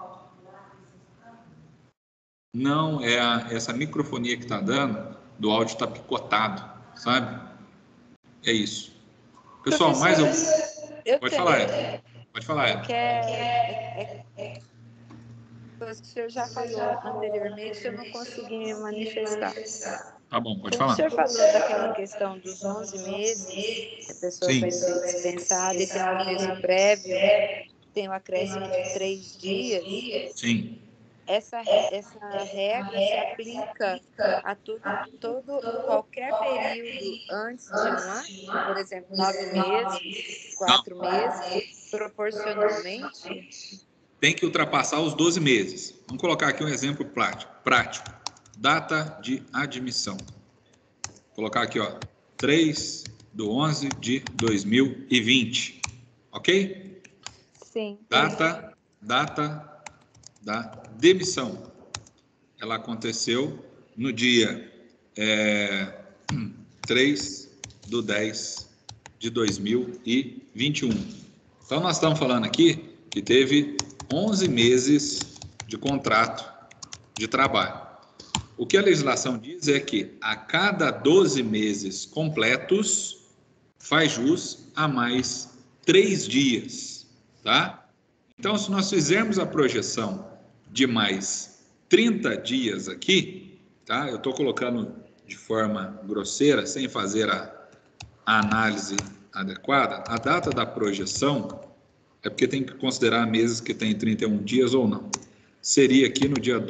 Não, essa microfonia que está dando, do áudio está picotado, sabe? É isso. Pessoal, mais algum? Pode falar, Ed. Pode falar, Ed. Coisa que o senhor já falou anteriormente, eu não consegui me manifestar. Tá bom, pode Como falar. o senhor falou daquela questão dos 11 meses, que a pessoa Sim. vai ser dispensada e tem um aviso prévio, tem um acréscimo de 3 dias, Sim. essa regra se aplica a qualquer período antes de um ano, por exemplo, 9 meses, 4 meses, proporcionalmente? Tem que ultrapassar os 12 meses. Vamos colocar aqui um exemplo prático. Data de admissão. Vou colocar aqui, 3/11/2020. Ok? Sim. Data da demissão. Ela aconteceu no dia 3/10/2021. Então, nós estamos falando aqui que teve 11 meses de contrato de trabalho. O que a legislação diz é que a cada 12 meses completos faz jus a mais 3 dias, tá? Então, se nós fizermos a projeção de mais 30 dias aqui, tá? Eu estou colocando de forma grosseira, sem fazer a análise adequada, a data da projeção é porque tem que considerar meses que tem 31 dias ou não. Seria aqui no dia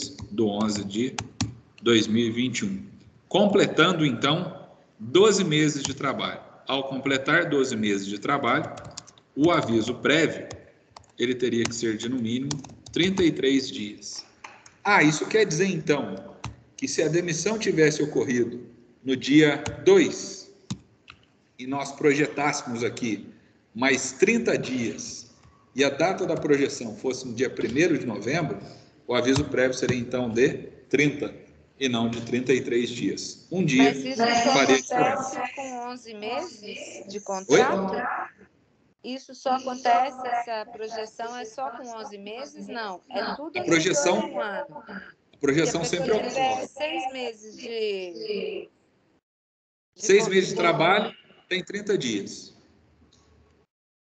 2/11/2021. Completando, então, 12 meses de trabalho. Ao completar 12 meses de trabalho, o aviso prévio, ele teria que ser de, no mínimo, 33 dias. Isso quer dizer, então, que se a demissão tivesse ocorrido no dia 2, e nós projetássemos aqui mais 30 dias, e a data da projeção fosse no dia 1º de novembro, o aviso prévio seria, então, de 30, e não de 33 dias. Um dia faria diferença. Mas isso só acontece com 11 meses de contrato? Oi? Isso só acontece, essa projeção é só com 11 meses? Não, é tudo A projeção, um ano. a projeção Se a sempre pessoa tiver ocorre. 6 meses de 6 meses de trabalho tem 30 dias.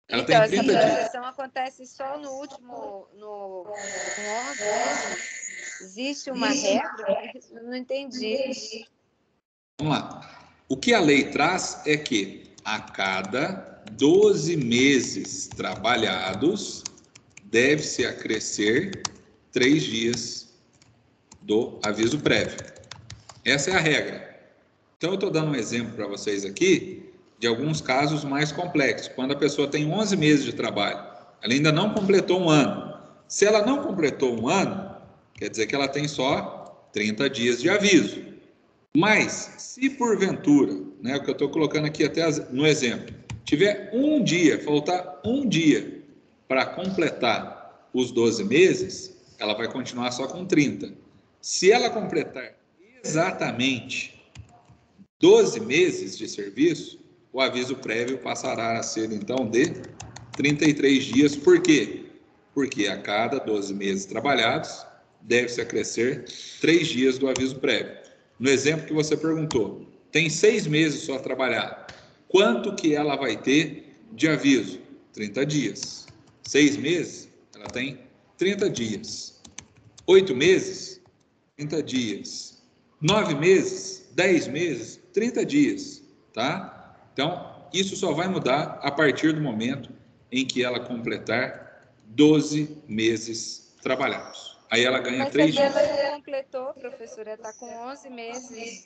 Ela Então, tem essa 30 dias. projeção acontece só no último, no 11 meses? Existe uma regra? Eu não entendi. Vamos lá. O que a lei traz é que a cada 12 meses trabalhados deve-se acrescer 3 dias do aviso prévio. Essa é a regra. Então, eu estou dando um exemplo para vocês aqui de alguns casos mais complexos. Quando a pessoa tem 11 meses de trabalho, ela ainda não completou um ano. Se ela não completou um ano, quer dizer que ela tem só 30 dias de aviso. Mas, se porventura, né, o que eu estou colocando aqui até no exemplo, tiver um dia, faltar um dia para completar os 12 meses, ela vai continuar só com 30. Se ela completar exatamente 12 meses de serviço, o aviso prévio passará a ser, então, de 33 dias. Por quê? Porque a cada 12 meses trabalhados, deve-se acrescer 3 dias do aviso prévio. No exemplo que você perguntou, tem 6 meses só trabalhado. Quanto que ela vai ter de aviso? 30 dias. 6 meses, ela tem 30 dias. 8 meses, 30 dias. 9 meses, 10 meses, 30 dias, tá? Então, isso só vai mudar a partir do momento em que ela completar 12 meses trabalhados. Aí ela ganha Mas 3 se ela dias. não completou, professora, está com 11 meses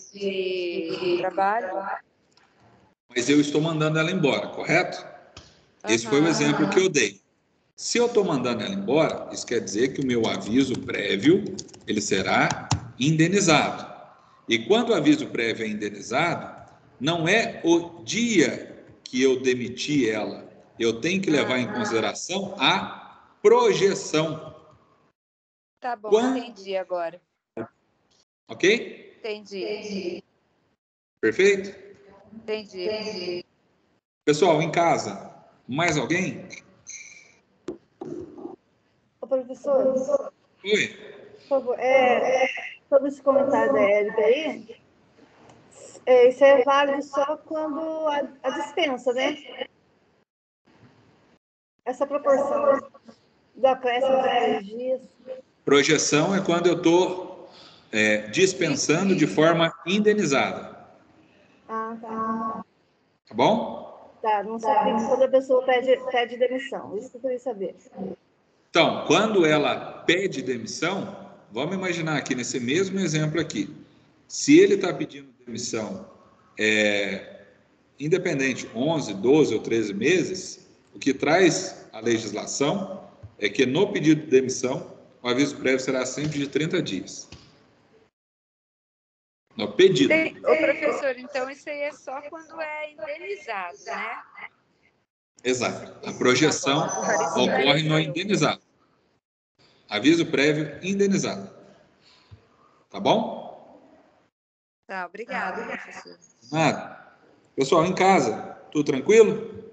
de trabalho. Mas eu estou mandando ela embora, correto? Esse foi o exemplo que eu dei. Se eu estou mandando ela embora, isso quer dizer que o meu aviso prévio, ele será indenizado. E quando o aviso prévio é indenizado, não é o dia que eu demiti ela. Eu tenho que levar em consideração a projeção. Tá bom, Quando... entendi agora. Ok? Entendi. Perfeito? Entendi. Pessoal, em casa, mais alguém? Ô, professor, Oi. por favor, sobre esse comentário da Érica aí, isso é válido só quando a dispensa, né? Essa proporção do acréscimo de 3 dias. Projeção é quando eu estou dispensando de forma indenizada. Ah, tá. Tá bom? Tá, não se aplica quando a pessoa pede demissão. Isso que eu queria saber. Então, quando ela pede demissão, vamos imaginar aqui nesse mesmo exemplo aqui. Se ele está pedindo demissão independente, 11, 12 ou 13 meses, o que traz a legislação é que no pedido de demissão, o aviso prévio será sempre de 30 dias. No pedido. Ô, professor, então isso aí é só quando é indenizado, né? Exato. A projeção ocorre no indenizado. Aviso prévio indenizado. Tá bom? Tá, obrigada, professor. Nada. Pessoal, em casa, tudo tranquilo?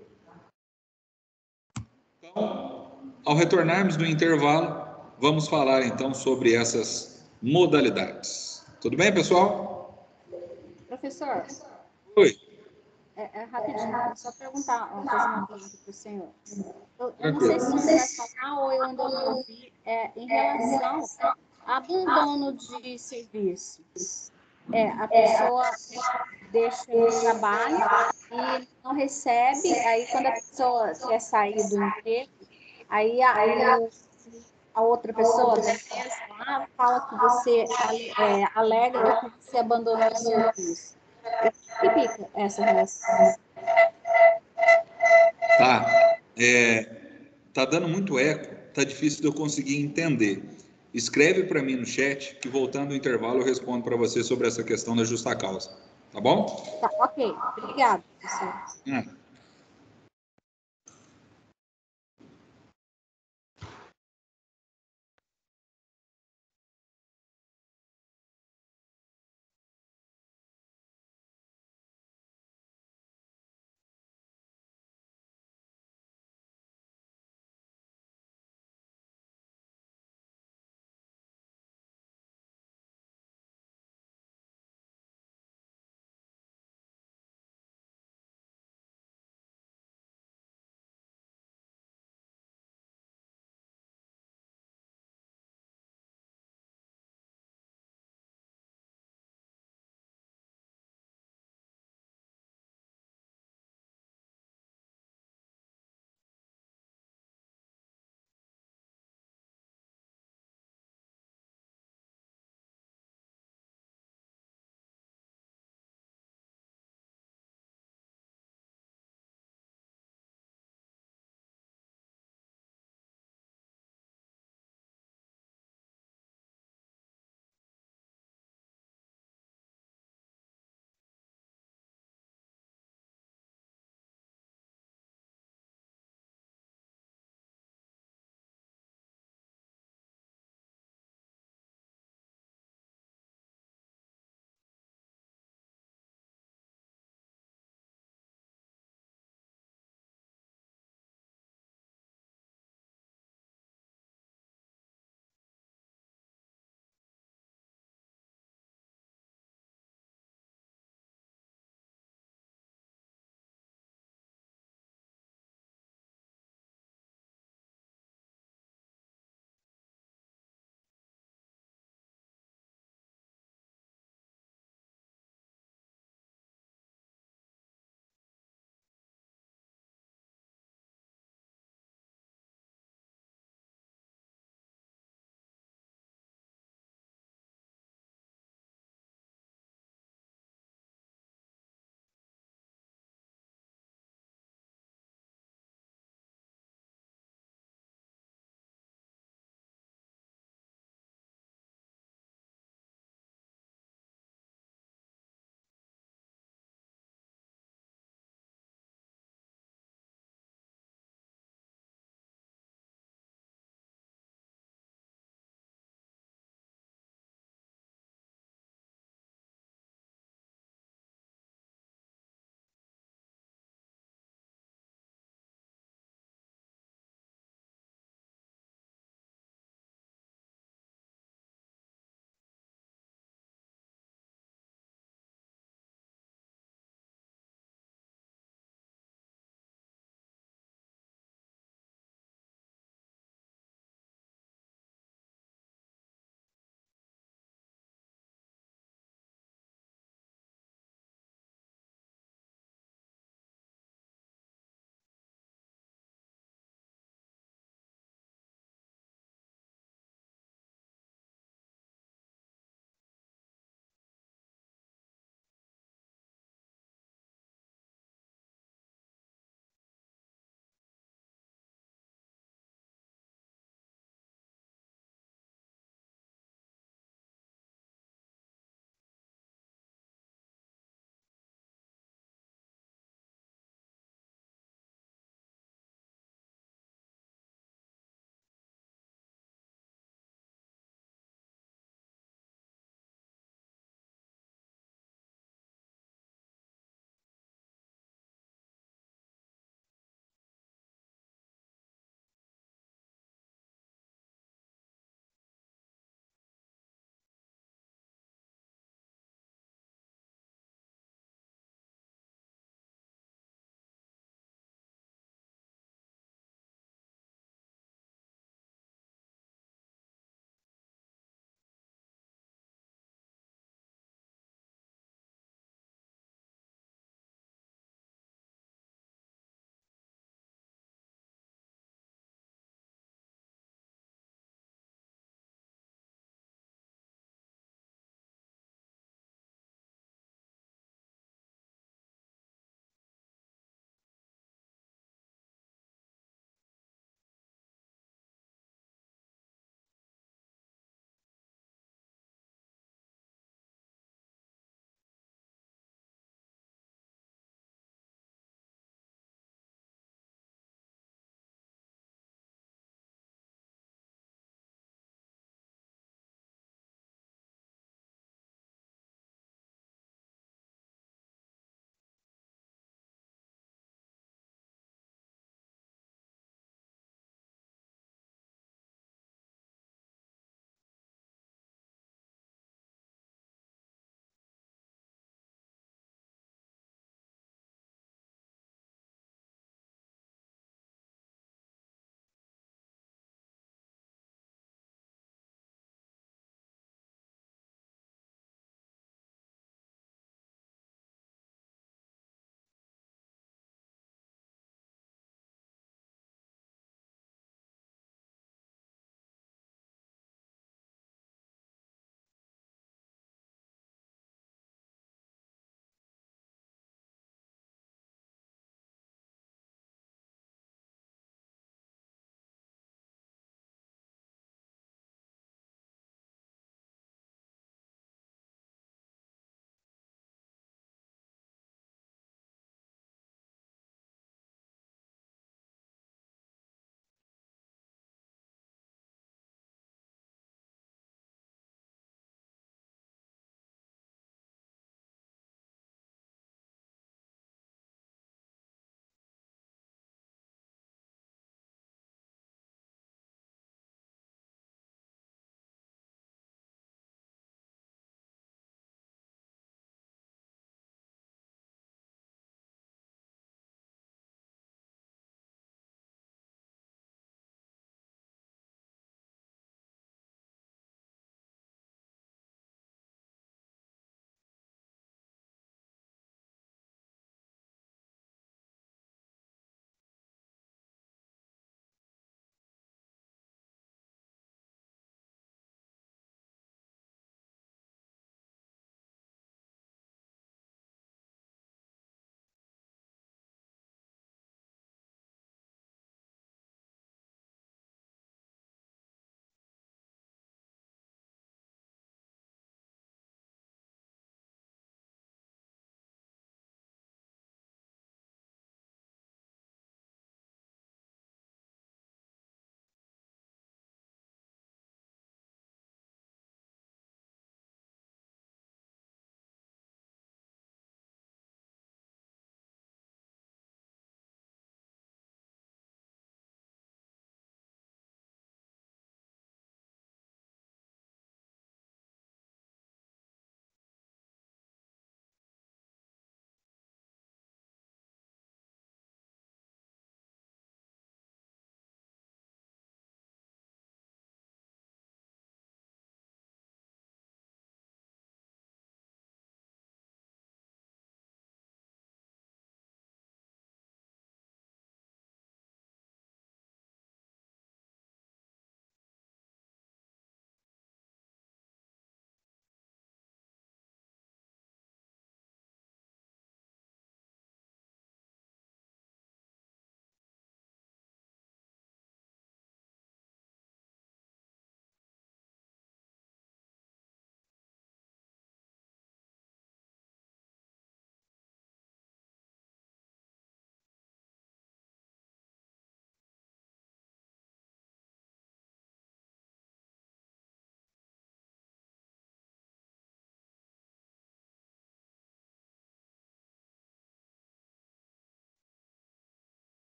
Então, ao retornarmos do intervalo, vamos falar então sobre essas modalidades. Tudo bem, pessoal? Professor, Oi. rapidinho, só perguntar, fazer uma pergunta para o senhor. Eu não sei se você vai falar ou eu ainda não ouvi, em relação a abandono de serviço. A pessoa deixa o trabalho e não recebe, aí quando a pessoa quer sair do emprego, aí a outra pessoa da empresa lá fala que você alega que você abandonou o serviço. O que significa essa relação? Tá dando muito eco, tá difícil de eu conseguir entender. Escreve para mim no chat que voltando ao intervalo eu respondo para você sobre essa questão da justa causa. Tá bom? Tá, ok. Obrigada, professor.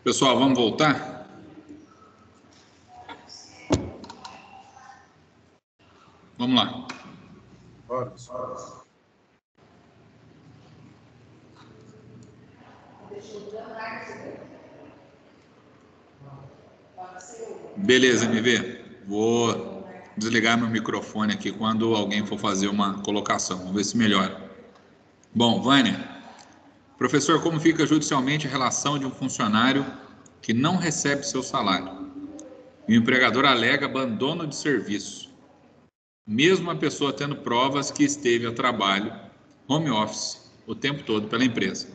Pessoal, vamos voltar? Vamos lá. Beleza, MV. Vou desligar meu microfone aqui quando alguém for fazer uma colocação. Vamos ver se melhora. Bom, Vânia. Professor, como fica judicialmente a relação de um funcionário que não recebe seu salário? E o empregador alega abandono de serviço, mesmo a pessoa tendo provas que esteve a trabalho, home office, o tempo todo pela empresa.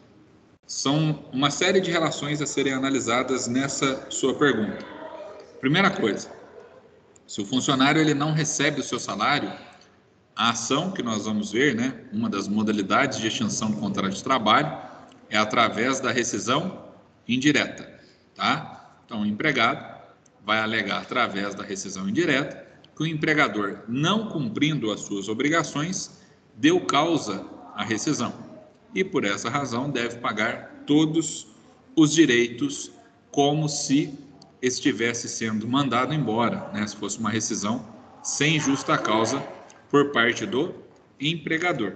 São uma série de relações a serem analisadas nessa sua pergunta. Primeira coisa, se o funcionário ele não recebe o seu salário, a ação que nós vamos ver, né, uma das modalidades de extinção do contrato de trabalho é através da rescisão indireta, tá? Então, o empregado vai alegar através da rescisão indireta que o empregador, não cumprindo as suas obrigações, deu causa à rescisão e, por essa razão, deve pagar todos os direitos como se estivesse sendo mandado embora, né, se fosse uma rescisão sem justa causa por parte do empregador.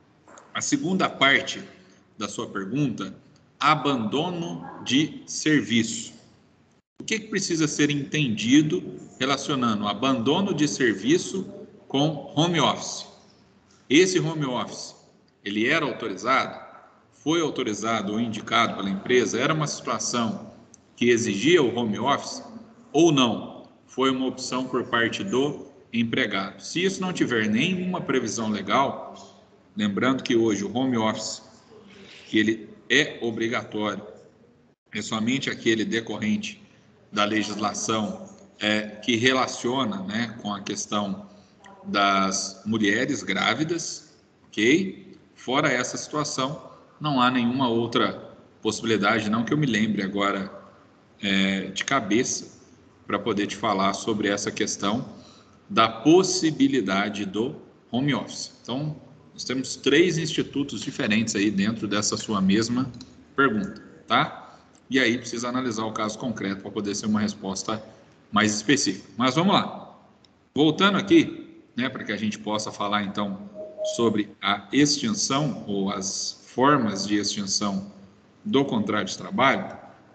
A segunda parte da sua pergunta, abandono de serviço. O que precisa ser entendido relacionando abandono de serviço com home office? Esse home office, ele era autorizado? Foi autorizado ou indicado pela empresa? Era uma situação que exigia o home office ou não? Foi uma opção por parte do empregado. Se isso não tiver nenhuma previsão legal, lembrando que hoje o home office, que ele é obrigatório, é somente aquele decorrente da legislação que relaciona, né, com a questão das mulheres grávidas, ok? Fora essa situação, não há nenhuma outra possibilidade, não que eu me lembre agora de cabeça, para poder te falar sobre essa questão da possibilidade do home office. Então, nós temos 3 institutos diferentes aí dentro dessa sua mesma pergunta, tá? E aí precisa analisar o caso concreto para poder ser uma resposta mais específica. Mas vamos lá. Voltando aqui, né, para que a gente possa falar então sobre a extinção ou as formas de extinção do contrato de trabalho.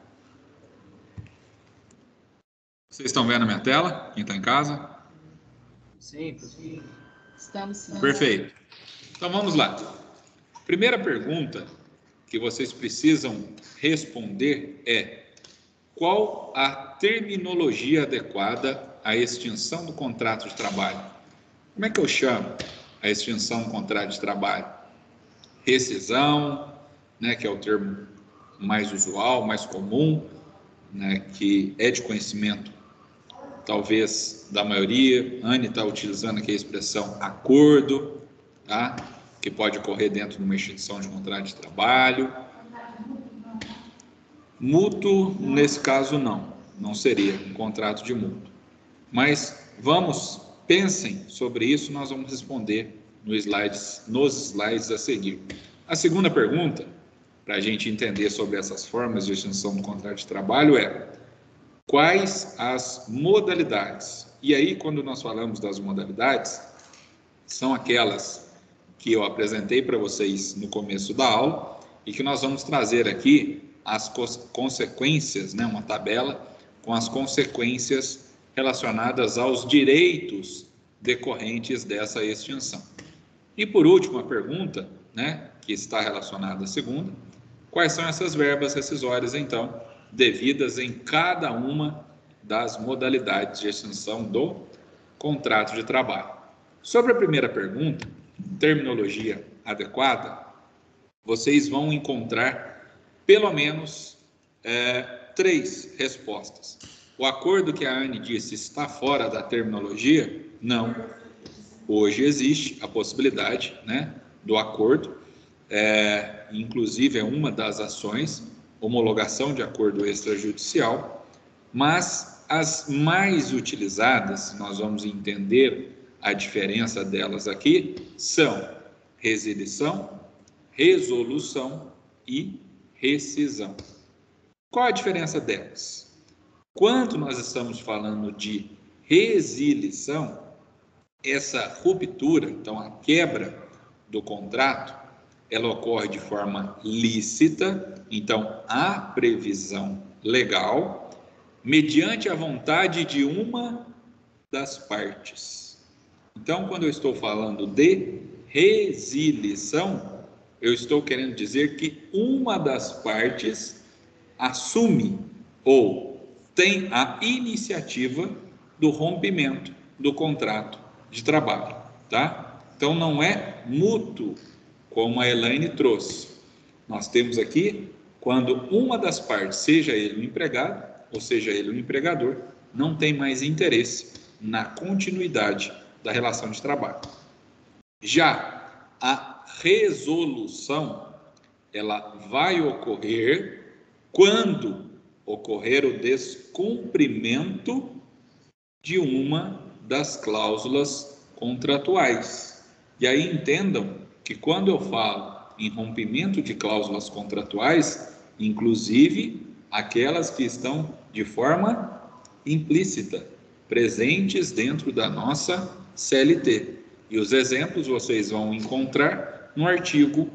Vocês estão vendo a minha tela? Quem está em casa? Sim. Estamos sim. Perfeito. Então vamos lá. Primeira pergunta que vocês precisam responder é: qual a terminologia adequada à extinção do contrato de trabalho? Como é que eu chamo a extinção do contrato de trabalho? Rescisão, né, que é o termo mais usual, mais comum, né, que é de conhecimento talvez da maioria. Anne está utilizando aqui a expressão acordo, tá? Que pode ocorrer dentro de uma extinção de contrato de trabalho. Mútuo, nesse caso, não seria um contrato de mútuo. Mas pensem sobre isso, nós vamos responder nos slides a seguir. A segunda pergunta, para a gente entender sobre essas formas de extinção do contrato de trabalho é: quais as modalidades? E aí, quando nós falamos das modalidades, são aquelas que eu apresentei para vocês no começo da aula e que nós vamos trazer aqui as consequências, né, uma tabela com as consequências relacionadas aos direitos decorrentes dessa extinção. E por último, a pergunta, né, que está relacionada à segunda: quais são essas verbas rescisórias, então, devidas em cada uma das modalidades de extinção do contrato de trabalho? Sobre a primeira pergunta, terminologia adequada, vocês vão encontrar pelo menos 3 respostas. O acordo que a Anne disse está fora da terminologia? Não. Hoje existe a possibilidade, né, do acordo, inclusive é uma das ações, homologação de acordo extrajudicial, mas as mais utilizadas, nós vamos entender a diferença delas aqui, são resilição, resolução e rescisão. Qual a diferença delas? Quando nós estamos falando de resilição, essa ruptura, então a quebra do contrato, ela ocorre de forma lícita, então há previsão legal, mediante a vontade de uma das partes. Então, quando eu estou falando de resilição, eu estou querendo dizer que uma das partes assume ou tem a iniciativa do rompimento do contrato de trabalho, tá? Então, não é mútuo, como a Elaine trouxe. Nós temos aqui, quando uma das partes, seja ele o empregado, ou seja ele o empregador, não tem mais interesse na continuidade da relação de trabalho. Já a resolução, ela vai ocorrer quando ocorrer o descumprimento de uma das cláusulas contratuais. E aí entendam que quando eu falo em rompimento de cláusulas contratuais, inclusive aquelas que estão de forma implícita, presentes dentro da nossa CLT. E os exemplos vocês vão encontrar no artigo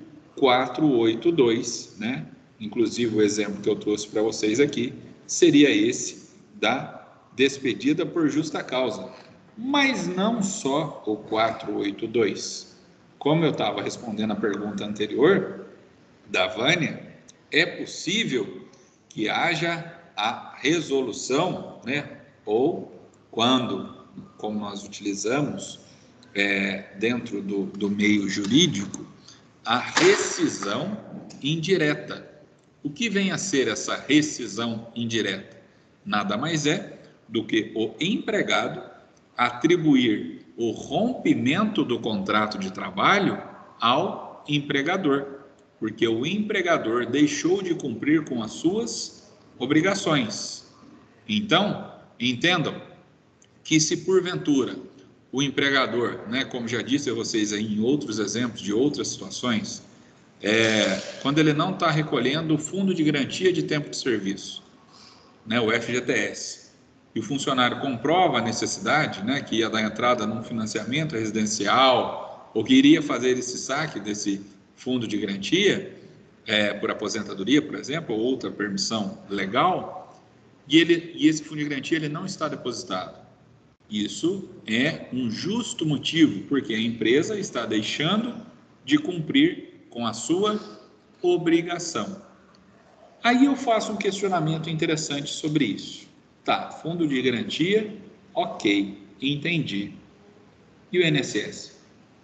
482, né? Inclusive o exemplo que eu trouxe para vocês aqui seria esse da despedida por justa causa. Mas não só o 482. Como eu estava respondendo a pergunta anterior da Vânia, é possível que haja a resolução, né? Ou quando, como nós utilizamos dentro do meio jurídico, a rescisão indireta. O que vem a ser essa rescisão indireta? Nada mais é do que o empregado atribuir o rompimento do contrato de trabalho ao empregador, porque o empregador deixou de cumprir com as suas obrigações. Então, entendam que se porventura o empregador, né, como já disse a vocês aí em outros exemplos de outras situações, quando ele não está recolhendo o fundo de garantia de tempo de serviço, né, o FGTS, e o funcionário comprova a necessidade, né, que ia dar entrada num financiamento residencial ou que iria fazer esse saque desse fundo de garantia, por aposentadoria, por exemplo, ou outra permissão legal, e esse fundo de garantia ele não está depositado. Isso é um justo motivo, porque a empresa está deixando de cumprir com a sua obrigação. Aí eu faço um questionamento interessante sobre isso. Tá, fundo de garantia, ok, entendi. E o INSS?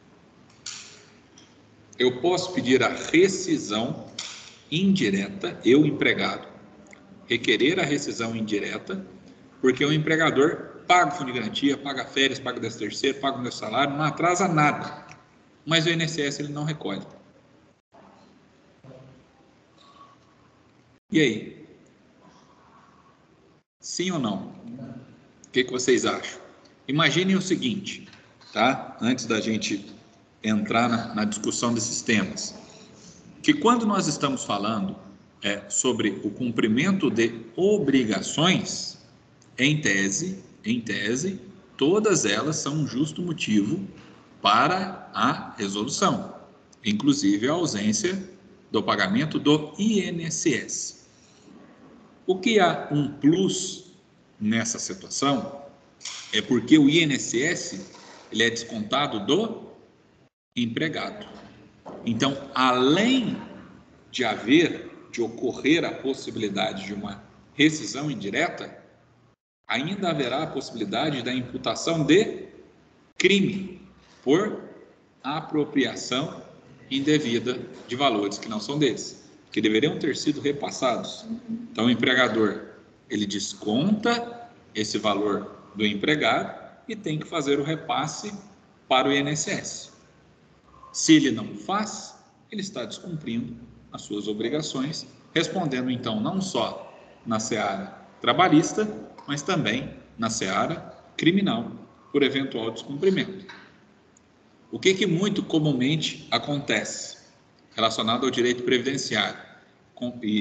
Eu posso pedir a rescisão indireta, eu, empregado, requerer a rescisão indireta, porque o empregador paga o fundo de garantia, paga férias, paga 13º, paga o meu salário, não atrasa nada. Mas o INSS ele não recolhe. E aí? Sim ou não? O que vocês acham? Imaginem o seguinte, tá? Antes da gente entrar na discussão desses temas, que quando nós estamos falando sobre o cumprimento de obrigações, em tese, todas elas são um justo motivo para a resolução, inclusive a ausência do pagamento do INSS. O que há um plus nessa situação é porque o INSS ele é descontado do empregado. Então, além de ocorrer a possibilidade de uma rescisão indireta, ainda haverá a possibilidade da imputação de crime por apropriação indevida de valores que não são deles, que deveriam ter sido repassados. Então, o empregador, ele desconta esse valor do empregado e tem que fazer o repasse para o INSS. Se ele não faz, ele está descumprindo as suas obrigações, respondendo, então, não só na seara trabalhista, mas também na seara criminal, por eventual descumprimento. O que muito comumente acontece relacionado ao direito previdenciário? E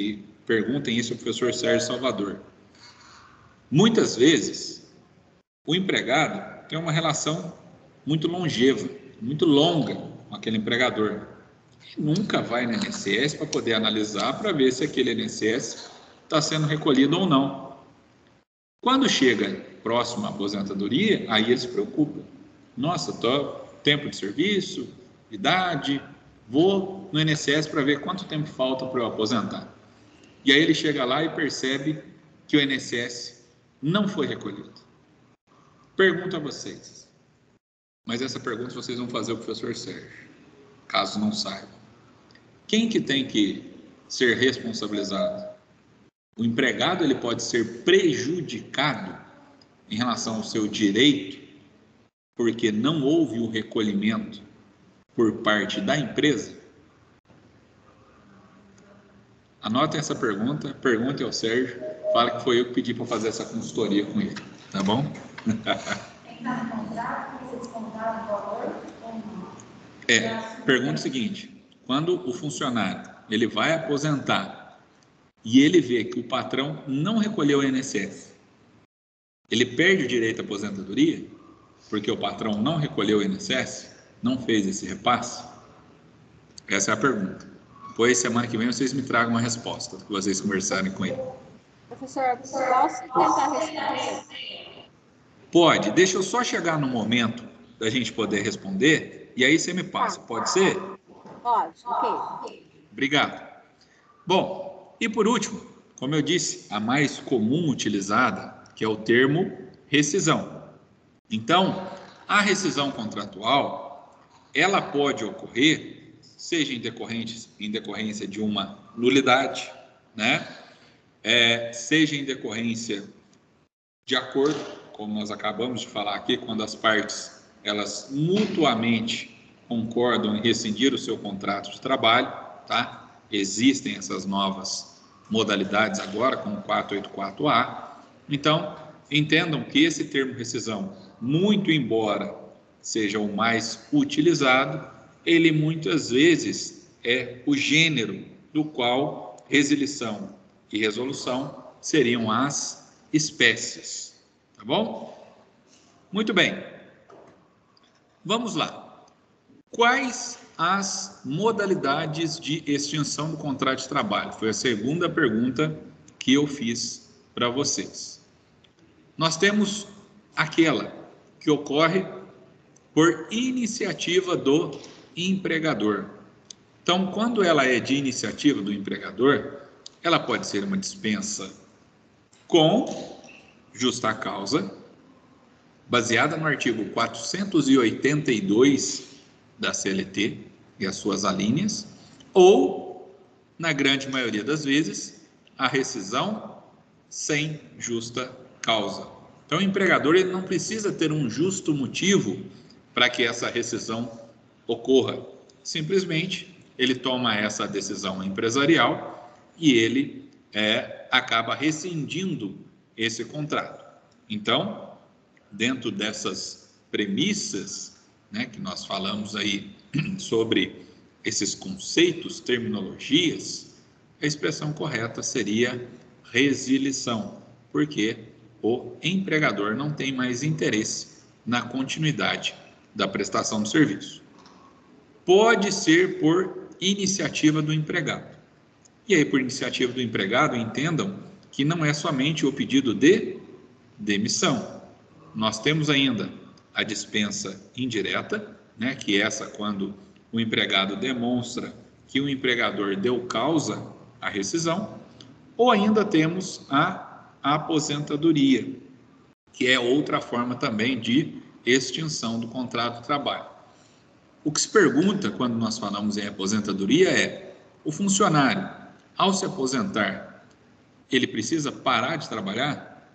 perguntem isso ao professor Sérgio Salvador. Muitas vezes, o empregado tem uma relação muito longeva, muito longa com aquele empregador. Nunca vai no INSS para poder analisar, para ver se aquele INSS está sendo recolhido ou não. Quando chega próximo à aposentadoria, aí ele se preocupa. Nossa, tempo de serviço, idade, vou no INSS para ver quanto tempo falta para eu aposentar. E aí ele chega lá e percebe que o INSS não foi recolhido. Pergunto a vocês, mas essa pergunta vocês vão fazer ao professor Sérgio, caso não saibam. Quem que tem que ser responsabilizado? O empregado ele pode ser prejudicado em relação ao seu direito porque não houve o recolhimento por parte da empresa? Anotem essa pergunta, perguntem ao Sérgio, fala que foi eu que pedi para fazer essa consultoria com ele, tá bom? Está no contrato, você descontar o valor ou não? Pergunta o seguinte, quando o funcionário ele vai aposentar e ele vê que o patrão não recolheu o INSS, ele perde o direito à aposentadoria porque o patrão não recolheu o INSS, não fez esse repasse? Essa é a pergunta. Depois, semana que vem, vocês me tragam uma resposta, que vocês conversarem com ele. Professor, posso tentar responder? Pode. Deixa eu só chegar no momento da gente poder responder, e aí você me passa. Pode ser? Pode, ok. Obrigado. Bom, e por último, como eu disse, a mais comum utilizada, que é o termo rescisão. Então, a rescisão contratual, ela pode ocorrer seja em decorrência de uma nulidade, né? Seja em decorrência de acordo, como nós acabamos de falar aqui, quando as partes elas mutuamente concordam em rescindir o seu contrato de trabalho, tá? Existem essas novas modalidades agora, como o 484A. Então, entendam que esse termo rescisão, muito embora seja o mais utilizado, ele muitas vezes é o gênero do qual resilição e resolução seriam as espécies, tá bom? Muito bem, vamos lá. Quais as modalidades de extinção do contrato de trabalho? Foi a segunda pergunta que eu fiz para vocês. Nós temos aquela que ocorre por iniciativa do empregador. Então, quando ela é de iniciativa do empregador, ela pode ser uma dispensa com justa causa, baseada no artigo 482 da CLT e as suas alíneas, ou, na grande maioria das vezes, a rescisão sem justa causa. Então, o empregador ele não precisa ter um justo motivo para que essa rescisão ocorra. Simplesmente, ele toma essa decisão empresarial e ele acaba rescindindo esse contrato. Então, dentro dessas premissas, né, que nós falamos aí sobre esses conceitos, terminologias, a expressão correta seria resilição, porque o empregador não tem mais interesse na continuidade da prestação do serviço. Pode ser por iniciativa do empregado. E aí, por iniciativa do empregado, entendam que não é somente o pedido de demissão. Nós temos ainda a dispensa indireta, né, que é essa quando o empregado demonstra que o empregador deu causa à rescisão, ou ainda temos a aposentadoria, que é outra forma também de extinção do contrato de trabalho. O que se pergunta quando nós falamos em aposentadoria é: o funcionário, ao se aposentar, ele precisa parar de trabalhar?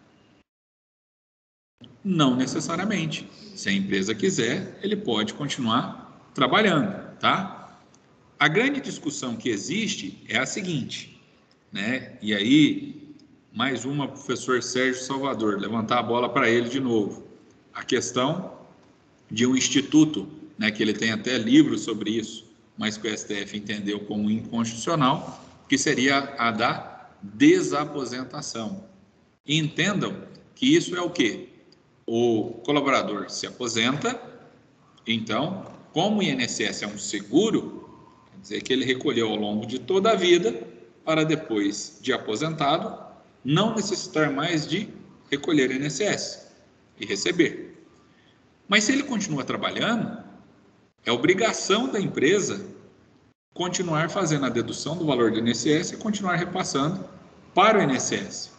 Não necessariamente. Se a empresa quiser, ele pode continuar trabalhando, tá? A grande discussão que existe é a seguinte, né? E aí, mais uma, professor Sérgio Salvador, levantar a bola para ele de novo. A questão de um instituto, né, que ele tem até livros sobre isso, mas que o STF entendeu como inconstitucional, que seria a da desaposentação. E entendam que isso é o quê? O colaborador se aposenta, então, como o INSS é um seguro, quer dizer que ele recolheu ao longo de toda a vida para depois de aposentado não necessitar mais de recolher INSS e receber. Mas se ele continua trabalhando, é obrigação da empresa continuar fazendo a dedução do valor do INSS e continuar repassando para o INSS.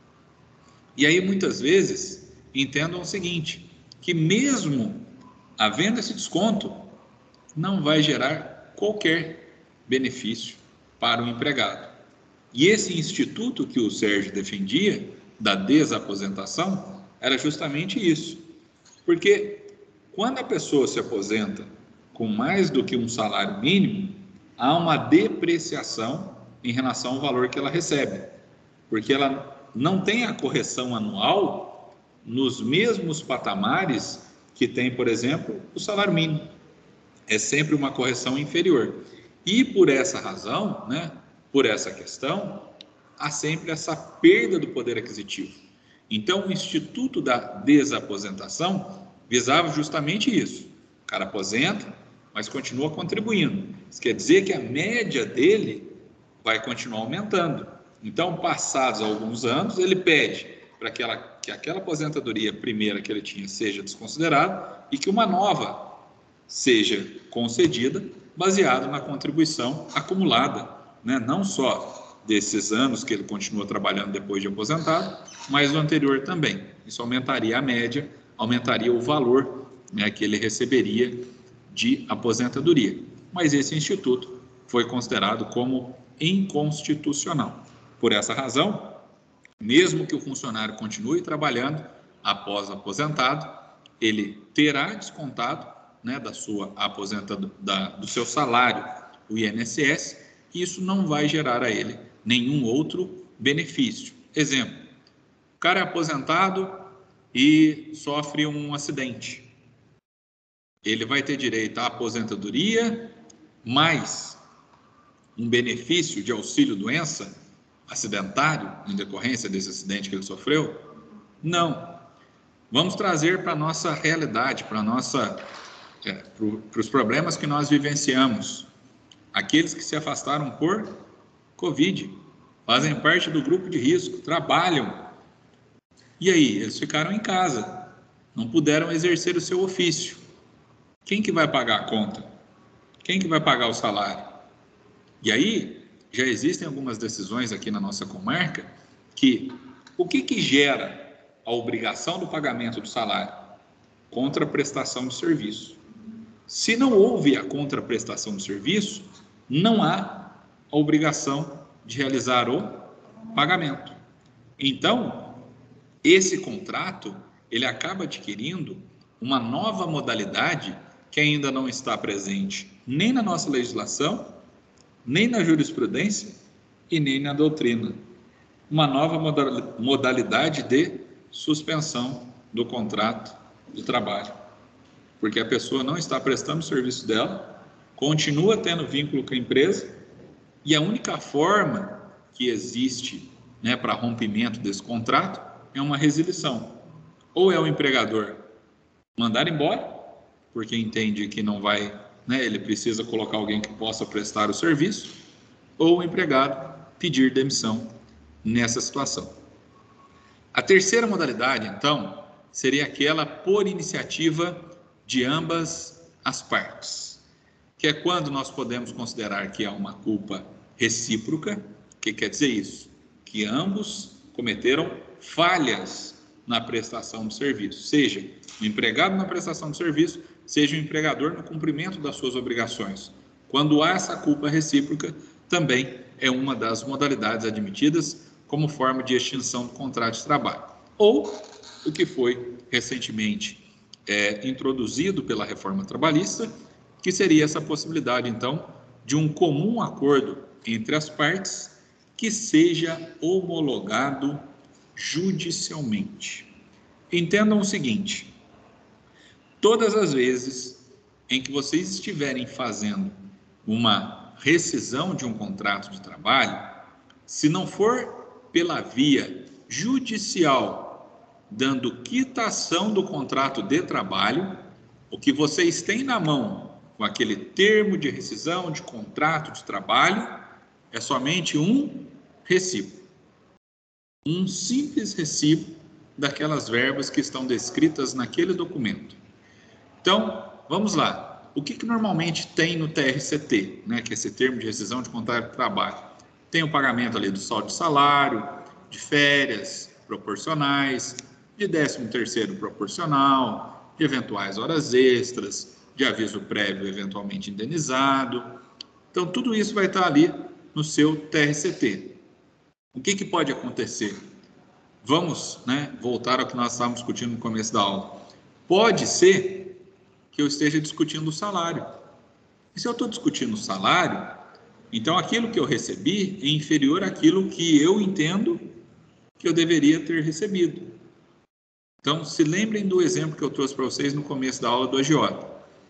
E aí, muitas vezes, entendam o seguinte, que mesmo havendo esse desconto, não vai gerar qualquer benefício para o empregado. E esse instituto que o Sérgio defendia, da desaposentação, era justamente isso. Porque quando a pessoa se aposenta com mais do que um salário mínimo, há uma depreciação em relação ao valor que ela recebe. Porque ela não tem a correção anual nos mesmos patamares que tem, por exemplo, o salário mínimo. É sempre uma correção inferior. E por essa razão, né, por essa questão, há sempre essa perda do poder aquisitivo. Então, o Instituto da Desaposentação visava justamente isso. O cara aposenta, mas continua contribuindo. Isso quer dizer que a média dele vai continuar aumentando. Então, passados alguns anos, ele pede para que aquela aposentadoria primeira que ele tinha seja desconsiderada e que uma nova seja concedida baseado na contribuição acumulada, né? Não só desses anos que ele continua trabalhando depois de aposentado, mas do anterior também. Isso aumentaria a média, aumentaria o valor, né, que ele receberia de aposentadoria. Mas esse instituto foi considerado como inconstitucional. Por essa razão, mesmo que o funcionário continue trabalhando após aposentado, ele terá descontado, né, da sua do seu salário, o INSS, e isso não vai gerar a ele nenhum outro benefício. Exemplo, o cara é aposentado e sofre um acidente. Ele vai ter direito à aposentadoria, mais um benefício de auxílio-doença acidentário, em decorrência desse acidente que ele sofreu? Não. Vamos trazer para a nossa realidade, para os problemas que nós vivenciamos. Aqueles que se afastaram por Covid, fazem parte do grupo de risco, trabalham. E aí, eles ficaram em casa, não puderam exercer o seu ofício. Quem que vai pagar a conta? Quem que vai pagar o salário? E aí, já existem algumas decisões aqui na nossa comarca que o que gera a obrigação do pagamento do salário? Contraprestação de serviço. Se não houve a contraprestação de serviço, não há a obrigação de realizar o pagamento. Então, esse contrato, ele acaba adquirindo uma nova modalidade que ainda não está presente nem na nossa legislação, nem na jurisprudência e nem na doutrina. Uma nova modalidade de suspensão do contrato de trabalho. Porque a pessoa não está prestando o serviço dela, continua tendo vínculo com a empresa, e a única forma que existe, né, para rompimento desse contrato é uma resilição. Ou é o empregador mandar embora, porque entende que não vai, né, ele precisa colocar alguém que possa prestar o serviço, ou o empregado pedir demissão nessa situação. A terceira modalidade, então, seria aquela por iniciativa de ambas as partes, que é quando nós podemos considerar que há uma culpa recíproca. O que quer dizer isso? Que ambos cometeram falhas na prestação do serviço, seja o empregado na prestação do serviço, seja o empregador no cumprimento das suas obrigações. Quando há essa culpa recíproca, também é uma das modalidades admitidas como forma de extinção do contrato de trabalho. Ou o que foi recentemente introduzido pela reforma trabalhista, que seria essa possibilidade, então, de um comum acordo entre as partes que seja homologado judicialmente. Entendam o seguinte: todas as vezes em que vocês estiverem fazendo uma rescisão de um contrato de trabalho, Se não for pela via judicial, dando quitação do contrato de trabalho, o que vocês têm na mão com aquele termo de rescisão de contrato de trabalho é somente um recibo. Um simples recibo daquelas verbas que estão descritas naquele documento. Então, vamos lá. O que normalmente tem no TRCT, né, que é esse termo de rescisão de contrato de trabalho? Tem o pagamento ali do saldo de salário, de férias proporcionais, de 13º proporcional, de eventuais horas extras, de aviso prévio eventualmente indenizado. Então, tudo isso vai estar ali no seu TRCT. O que pode acontecer? Vamos, né, voltar ao que nós estávamos discutindo no começo da aula. Pode ser que eu esteja discutindo o salário. E se eu estou discutindo o salário, então aquilo que eu recebi é inferior àquilo que eu entendo que eu deveria ter recebido. Então, se lembrem do exemplo que eu trouxe para vocês no começo da aula do agiota.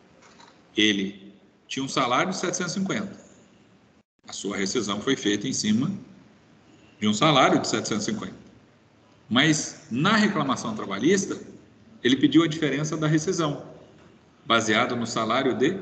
Ele tinha um salário de 750. A sua rescisão foi feita em cima de um salário de 750. Mas, na reclamação trabalhista, ele pediu a diferença da rescisão, baseado no salário de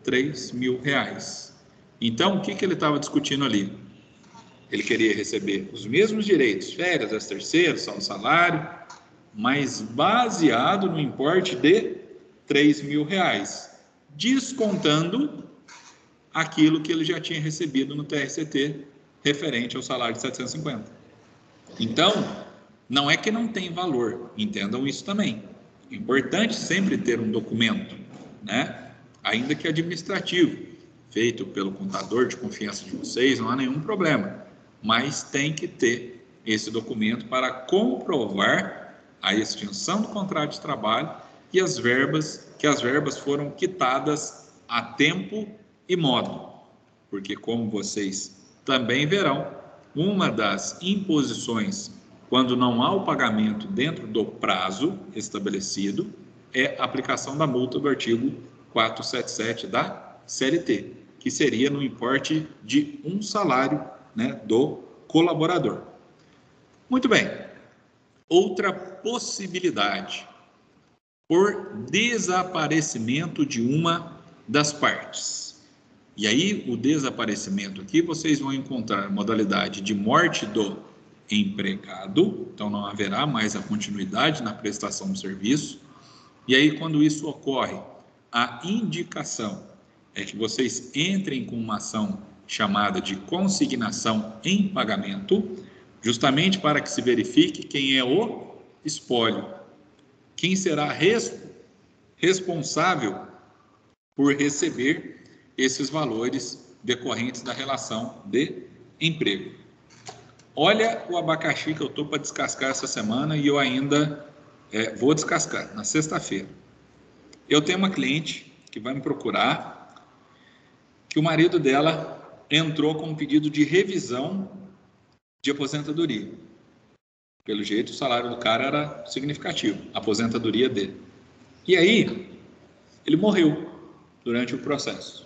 R$3.000. Então, o que ele estava discutindo ali? Ele queria receber os mesmos direitos, férias, 13º, saldo salário, mas baseado no importe de R$3.000, descontando aquilo que ele já tinha recebido no TRCT, referente ao salário de 750. Então, não é que não tem valor, entendam isso também. É importante sempre ter um documento, né? Ainda que administrativo, feito pelo contador de confiança de vocês, não há nenhum problema. Mas tem que ter esse documento para comprovar a extinção do contrato de trabalho e as verbas foram quitadas a tempo e modo. Porque, como vocês também verão, uma das imposições quando não há o pagamento dentro do prazo estabelecido, é a aplicação da multa do artigo 477 da CLT, que seria no importe de um salário, né, do colaborador. Muito bem. Outra possibilidade, por desaparecimento de uma das partes. E aí, o desaparecimento aqui, vocês vão encontrar a modalidade de morte do empregado, então não haverá mais a continuidade na prestação do serviço. E aí, quando isso ocorre, a indicação é que vocês entrem com uma ação chamada de consignação em pagamento, justamente para que se verifique quem é o espólio, quem será responsável por receber esses valores decorrentes da relação de emprego. Olha o abacaxi que eu estou para descascar essa semana e eu ainda vou descascar na sexta-feira. Eu tenho uma cliente que vai me procurar, que o marido dela entrou com um pedido de revisão de aposentadoria. Pelo jeito, o salário do cara era significativo, a aposentadoria dele. E aí, ele morreu durante o processo.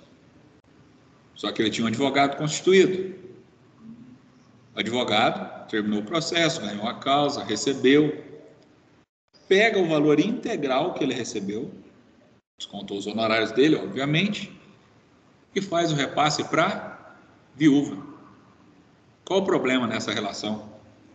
Só que ele tinha um advogado constituído. O advogado terminou o processo, ganhou a causa, recebeu, pega o valor integral que ele recebeu, descontou os honorários dele, obviamente, e faz o repasse para viúva. Qual o problema nessa relação?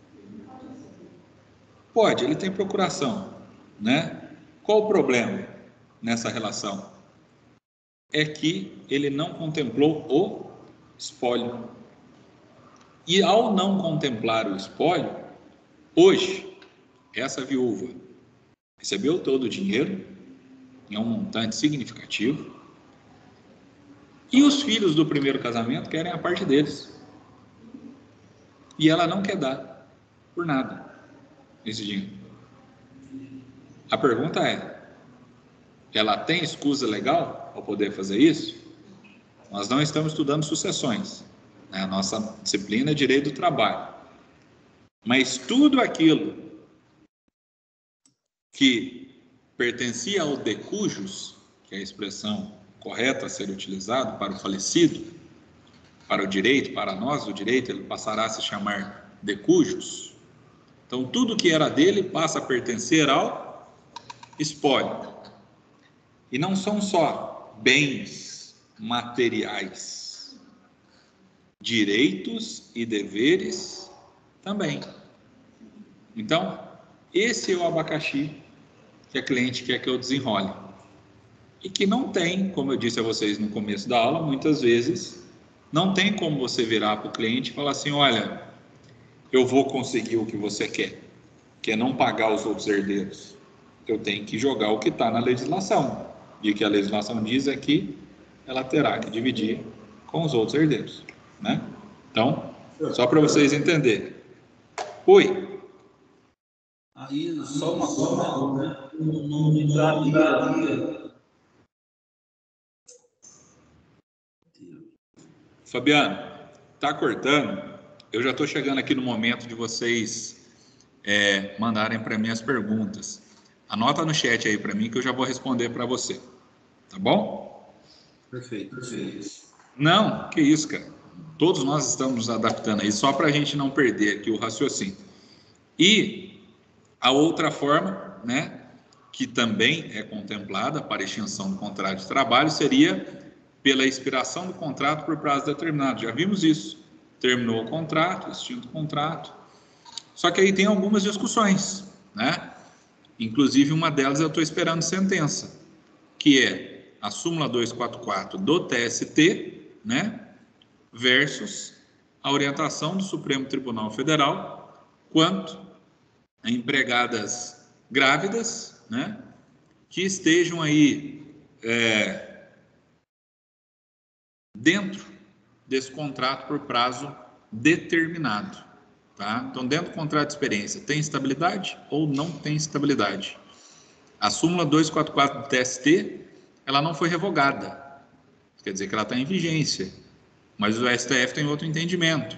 Pode, ele tem procuração, né? Qual o problema nessa relação? É que ele não contemplou o espólio. E ao não contemplar o espólio, hoje, essa viúva recebeu todo o dinheiro, em um montante significativo, e os filhos do primeiro casamento querem a parte deles. E ela não quer dar por nada esse dinheiro. A pergunta é, ela tem escusa legal para poder fazer isso? Nós não estamos estudando sucessões. A nossa disciplina é direito do trabalho. Mas tudo aquilo que pertencia ao de cujus, que é a expressão correta a ser utilizada para o falecido, para o direito, para nós do direito, ele passará a se chamar de cujos. Então, tudo que era dele passa a pertencer ao espólio. E não são só bens materiais, direitos e deveres também. Então, esse é o abacaxi que a cliente quer que eu desenrole. E que não tem, como eu disse a vocês no começo da aula, muitas vezes, não tem como você virar para o cliente e falar assim, olha, eu vou conseguir o que você quer, que é não pagar os outros herdeiros. Eu tenho que jogar o que está na legislação. E o que a legislação diz é que ela terá que dividir com os outros herdeiros, né? Então, só para vocês entenderem. Oi. Aí, só uma coisa, né? Não entraria. Fabiano, tá cortando? Eu já estou chegando aqui no momento de vocês mandarem para mim as perguntas. Anota no chat aí para mim que eu já vou responder para você. Tá bom? Perfeito. Não, que isso, cara. Todos nós estamos nos adaptando aí, só para a gente não perder aqui o raciocínio. E a outra forma, né, que também é contemplada para extinção do contrato de trabalho, seria pela expiração do contrato por prazo determinado. Já vimos isso. Terminou o contrato, extinto o contrato. Só que aí tem algumas discussões, né? Inclusive, uma delas eu estou esperando sentença, que é a súmula 244 do TST, né? Versus a orientação do Supremo Tribunal Federal quanto a empregadas grávidas, né? Que estejam aí dentro desse contrato por prazo determinado, tá? Então, dentro do contrato de experiência, tem estabilidade ou não tem estabilidade? A súmula 244 do TST, ela não foi revogada, quer dizer que ela está em vigência, mas o STF tem outro entendimento.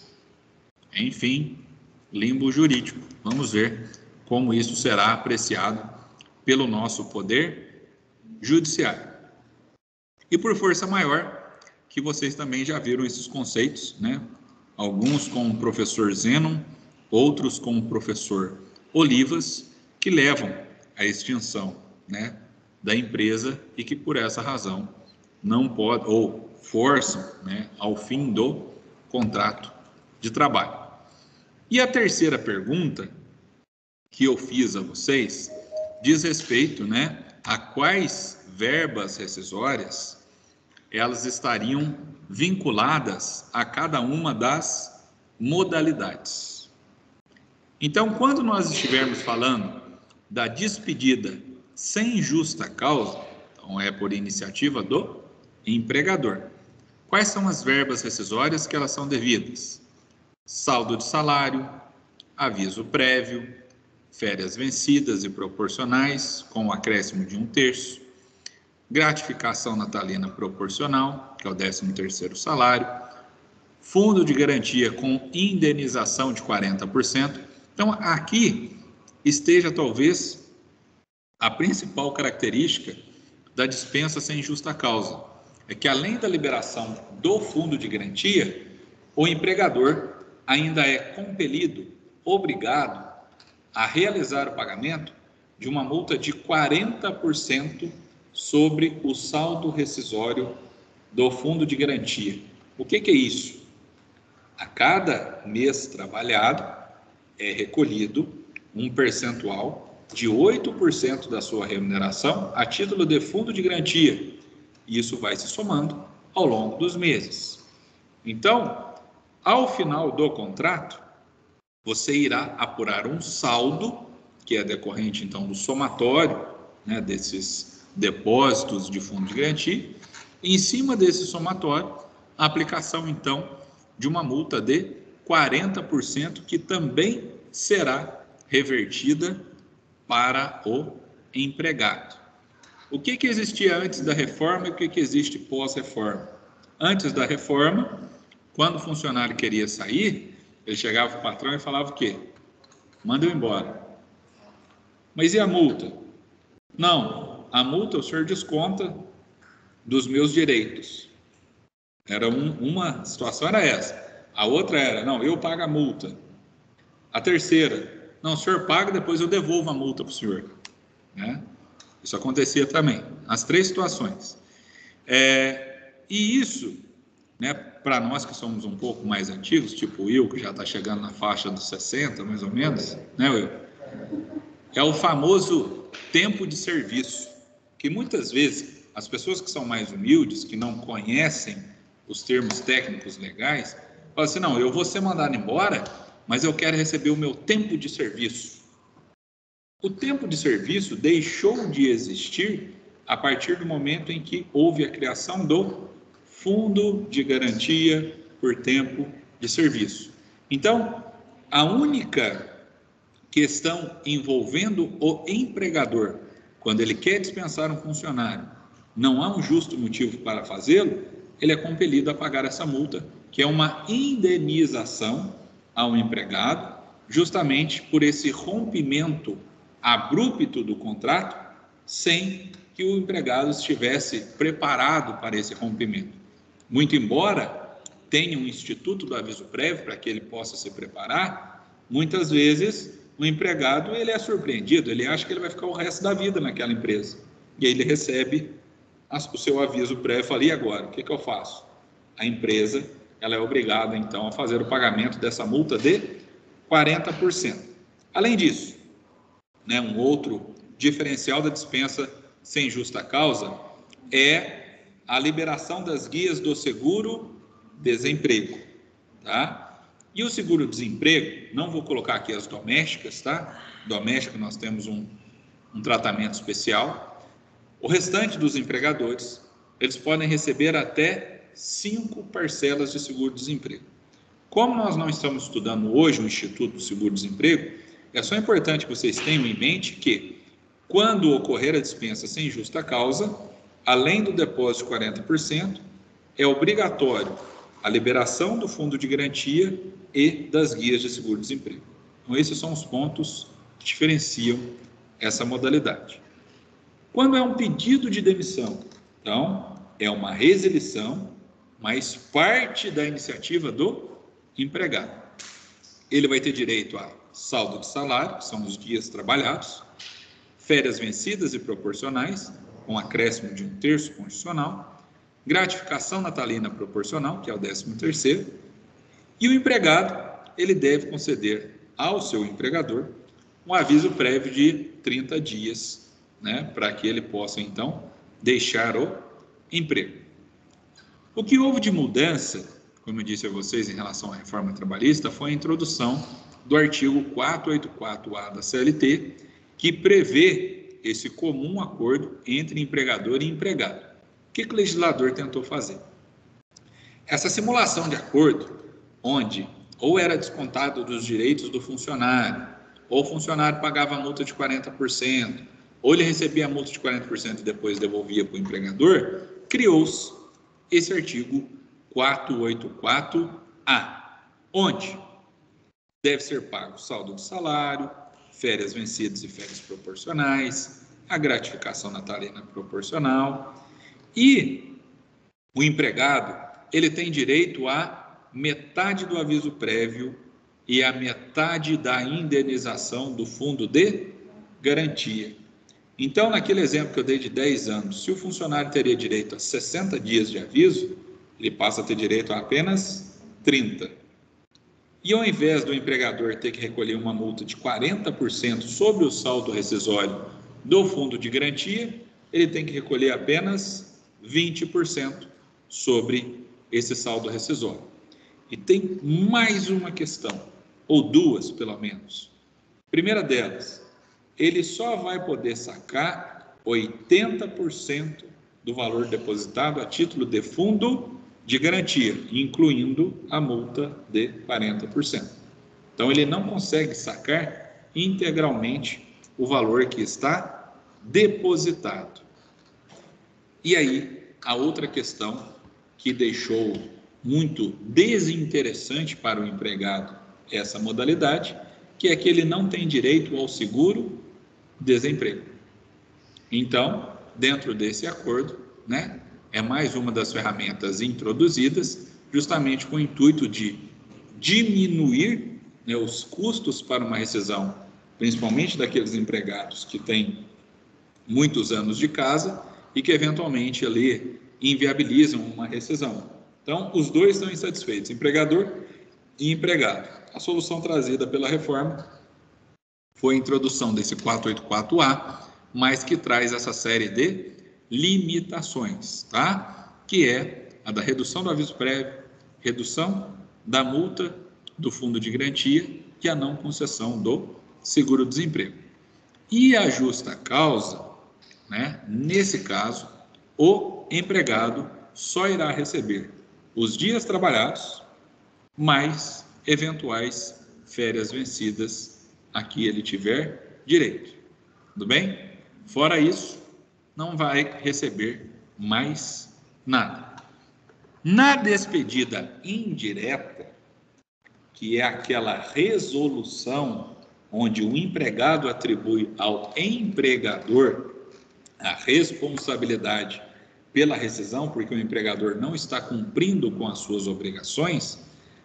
Enfim, limbo jurídico. Vamos ver como isso será apreciado pelo nosso poder judiciário. E por força maior, que vocês também já viram esses conceitos, né? Alguns com o professor Zenon, outros com o professor Olivas, que levam à extinção, né, da empresa e que por essa razão não podem, ou forçam, né, ao fim do contrato de trabalho. E a terceira pergunta que eu fiz a vocês diz respeito, né, a quais verbas rescisórias elas estariam vinculadas a cada uma das modalidades. Então, quando nós estivermos falando da despedida sem justa causa, então é por iniciativa do empregador. Quais são as verbas rescisórias que elas são devidas? Saldo de salário, aviso prévio, férias vencidas e proporcionais, com o acréscimo de 1/3, gratificação natalina proporcional, que é o 13º salário, fundo de garantia com indenização de 40%. Então, aqui esteja talvez a principal característica da dispensa sem justa causa. É que além da liberação do fundo de garantia, o empregador ainda é compelido, obrigado a realizar o pagamento de uma multa de 40% sobre o saldo rescisório do fundo de garantia. O que é isso? A cada mês trabalhado é recolhido um percentual de 8% da sua remuneração a título de fundo de garantia. E isso vai se somando ao longo dos meses. Então, ao final do contrato, você irá apurar um saldo, que é decorrente, então, do somatório, né, desses depósitos de fundo de garantia. Em cima desse somatório, a aplicação, então, de uma multa de 40%, que também será revertida para o empregado. O que existia antes da reforma e o que existe pós-reforma? Antes da reforma, quando o funcionário queria sair, ele chegava para o patrão e falava o quê? Manda eu embora. Mas e a multa? Não, a multa o senhor desconta dos meus direitos. Uma situação era essa. A outra era, não, eu pago a multa. A terceira, não, o senhor paga, depois eu devolvo a multa para o senhor. Né? Isso acontecia também. As 3 situações. E isso, né, para nós que somos um pouco mais antigos, tipo o Will, que já está chegando na faixa dos 60, mais ou menos, né, Will? É o famoso tempo de serviço, que muitas vezes as pessoas que são mais humildes, que não conhecem os termos técnicos legais, falam assim, não, eu vou ser mandado embora, mas eu quero receber o meu tempo de serviço. O tempo de serviço deixou de existir a partir do momento em que houve a criação do Fundo de Garantia por Tempo de Serviço. Então, a única questão envolvendo o empregador, quando ele quer dispensar um funcionário, não há um justo motivo para fazê-lo, ele é compelido a pagar essa multa, que é uma indenização ao empregado, justamente por esse rompimento abrupto do contrato, sem que o empregado estivesse preparado para esse rompimento. Muito embora tenha um instituto do aviso prévio para que ele possa se preparar, muitas vezes o empregado ele é surpreendido, ele acha que ele vai ficar o resto da vida naquela empresa. E aí ele recebe o seu aviso prévio e fala, e agora? O que eu faço? A empresa ela é obrigada, então, a fazer o pagamento dessa multa de 40%. Além disso, né, um outro diferencial da dispensa sem justa causa é a liberação das guias do seguro-desemprego, tá? E o seguro-desemprego, não vou colocar aqui as domésticas, tá? Doméstica nós temos um tratamento especial. O restante dos empregadores, eles podem receber até 5 parcelas de seguro-desemprego. Como nós não estamos estudando hoje o Instituto do Seguro-Desemprego, é só importante que vocês tenham em mente que, quando ocorrer a dispensa sem justa causa, além do depósito de 40%, é obrigatório a liberação do fundo de garantia e das guias de seguro-desemprego. Então, esses são os pontos que diferenciam essa modalidade. Quando é um pedido de demissão, então, é uma resilição, mas parte da iniciativa do empregado. Ele vai ter direito a saldo de salário, que são os dias trabalhados, férias vencidas e proporcionais, com acréscimo de 1/3 constitucional, gratificação natalina proporcional, que é o 13º, e o empregado, ele deve conceder ao seu empregador um aviso prévio de 30 dias, né, para que ele possa, então, deixar o emprego. O que houve de mudança, como eu disse a vocês, em relação à reforma trabalhista, foi a introdução do artigo 484-A da CLT, que prevê esse comum acordo entre empregador e empregado. O que o legislador tentou fazer? Essa simulação de acordo, onde ou era descontado dos direitos do funcionário, ou o funcionário pagava a multa de 40%, ou ele recebia a multa de 40% e depois devolvia para o empregador, criou-se esse artigo 484-A, onde deve ser pago saldo de salário, férias vencidas e férias proporcionais, a gratificação natalina proporcional, e o empregado, ele tem direito a metade do aviso prévio e a metade da indenização do fundo de garantia. Então, naquele exemplo que eu dei de 10 anos, se o funcionário teria direito a 60 dias de aviso, ele passa a ter direito a apenas 30. E ao invés do empregador ter que recolher uma multa de 40% sobre o saldo rescisório do fundo de garantia, ele tem que recolher apenas 20% sobre esse saldo rescisório. E tem mais uma questão, ou duas pelo menos. Primeira delas, ele só vai poder sacar 80% do valor depositado a título de fundo de garantia, incluindo a multa de 40%. Então, ele não consegue sacar integralmente o valor que está depositado. E aí, a outra questão que deixou muito desinteressante para o empregado essa modalidade, que é que ele não tem direito ao seguro-desemprego. Então, dentro desse acordo, né, é mais uma das ferramentas introduzidas justamente com o intuito de diminuir, né, os custos para uma rescisão, principalmente daqueles empregados que têm muitos anos de casa e que eventualmente ali inviabilizam uma rescisão. Então, os dois estão insatisfeitos, empregador e empregado. A solução trazida pela reforma foi a introdução desse 484A, mas que traz essa série de limitações, tá? Que é a da redução do aviso prévio, redução da multa do fundo de garantia e a não concessão do seguro-desemprego. E a justa causa, né? Nesse caso, o empregado só irá receber os dias trabalhados, mais eventuais férias vencidas a que ele tiver direito. Tudo bem? Fora isso, não vai receber mais nada. Na despedida indireta, que é aquela resolução onde o empregado atribui ao empregador a responsabilidade pela rescisão, porque o empregador não está cumprindo com as suas obrigações,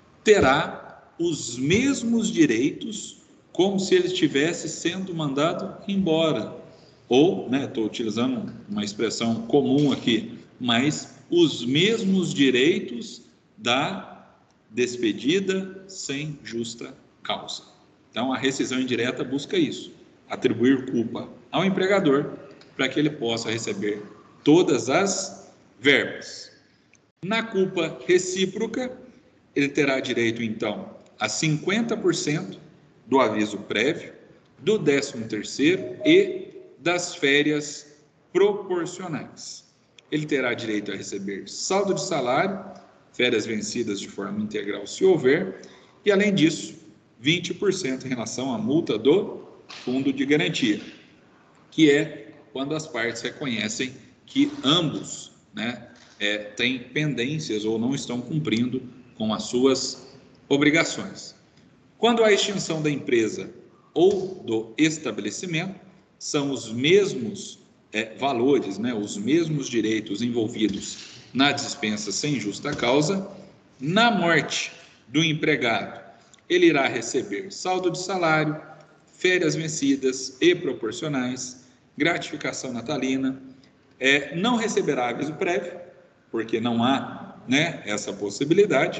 terá os mesmos direitos como se ele estivesse sendo mandado embora. Ou, né, estou utilizando uma expressão comum aqui, mas os mesmos direitos da despedida sem justa causa. Então, a rescisão indireta busca isso, atribuir culpa ao empregador para que ele possa receber todas as verbas. Na culpa recíproca, ele terá direito, então, a 50% do aviso prévio, do 13º e das férias proporcionais. Ele terá direito a receber saldo de salário, férias vencidas de forma integral, se houver, e, além disso, 20% em relação à multa do fundo de garantia, que é quando as partes reconhecem que ambos, né, têm pendências ou não estão cumprindo com as suas obrigações. Quando há extinção da empresa ou do estabelecimento, são os mesmos valores, né, os mesmos direitos envolvidos na dispensa sem justa causa. Na morte do empregado, ele irá receber saldo de salário, férias vencidas e proporcionais, gratificação natalina, não receberá aviso prévio, porque não há, né, essa possibilidade,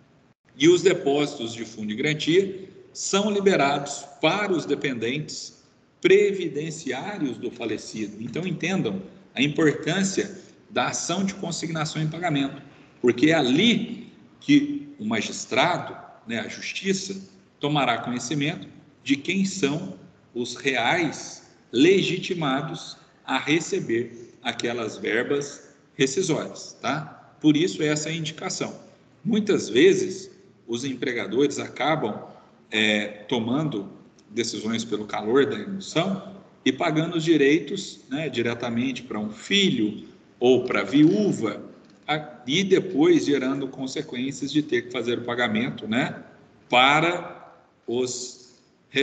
e os depósitos de fundo de garantia são liberados para os dependentes previdenciários do falecido. Então, entendam a importância da ação de consignação em pagamento, porque é ali que o magistrado, né, a justiça, tomará conhecimento de quem são os reais legitimados a receber aquelas verbas rescisórias, tá? Por isso, essa é a indicação. Muitas vezes, os empregadores acabam tomando decisões pelo calor da emoção e pagando os direitos, né, diretamente para um filho ou para a viúva, e depois gerando consequências de ter que fazer o pagamento, né, para os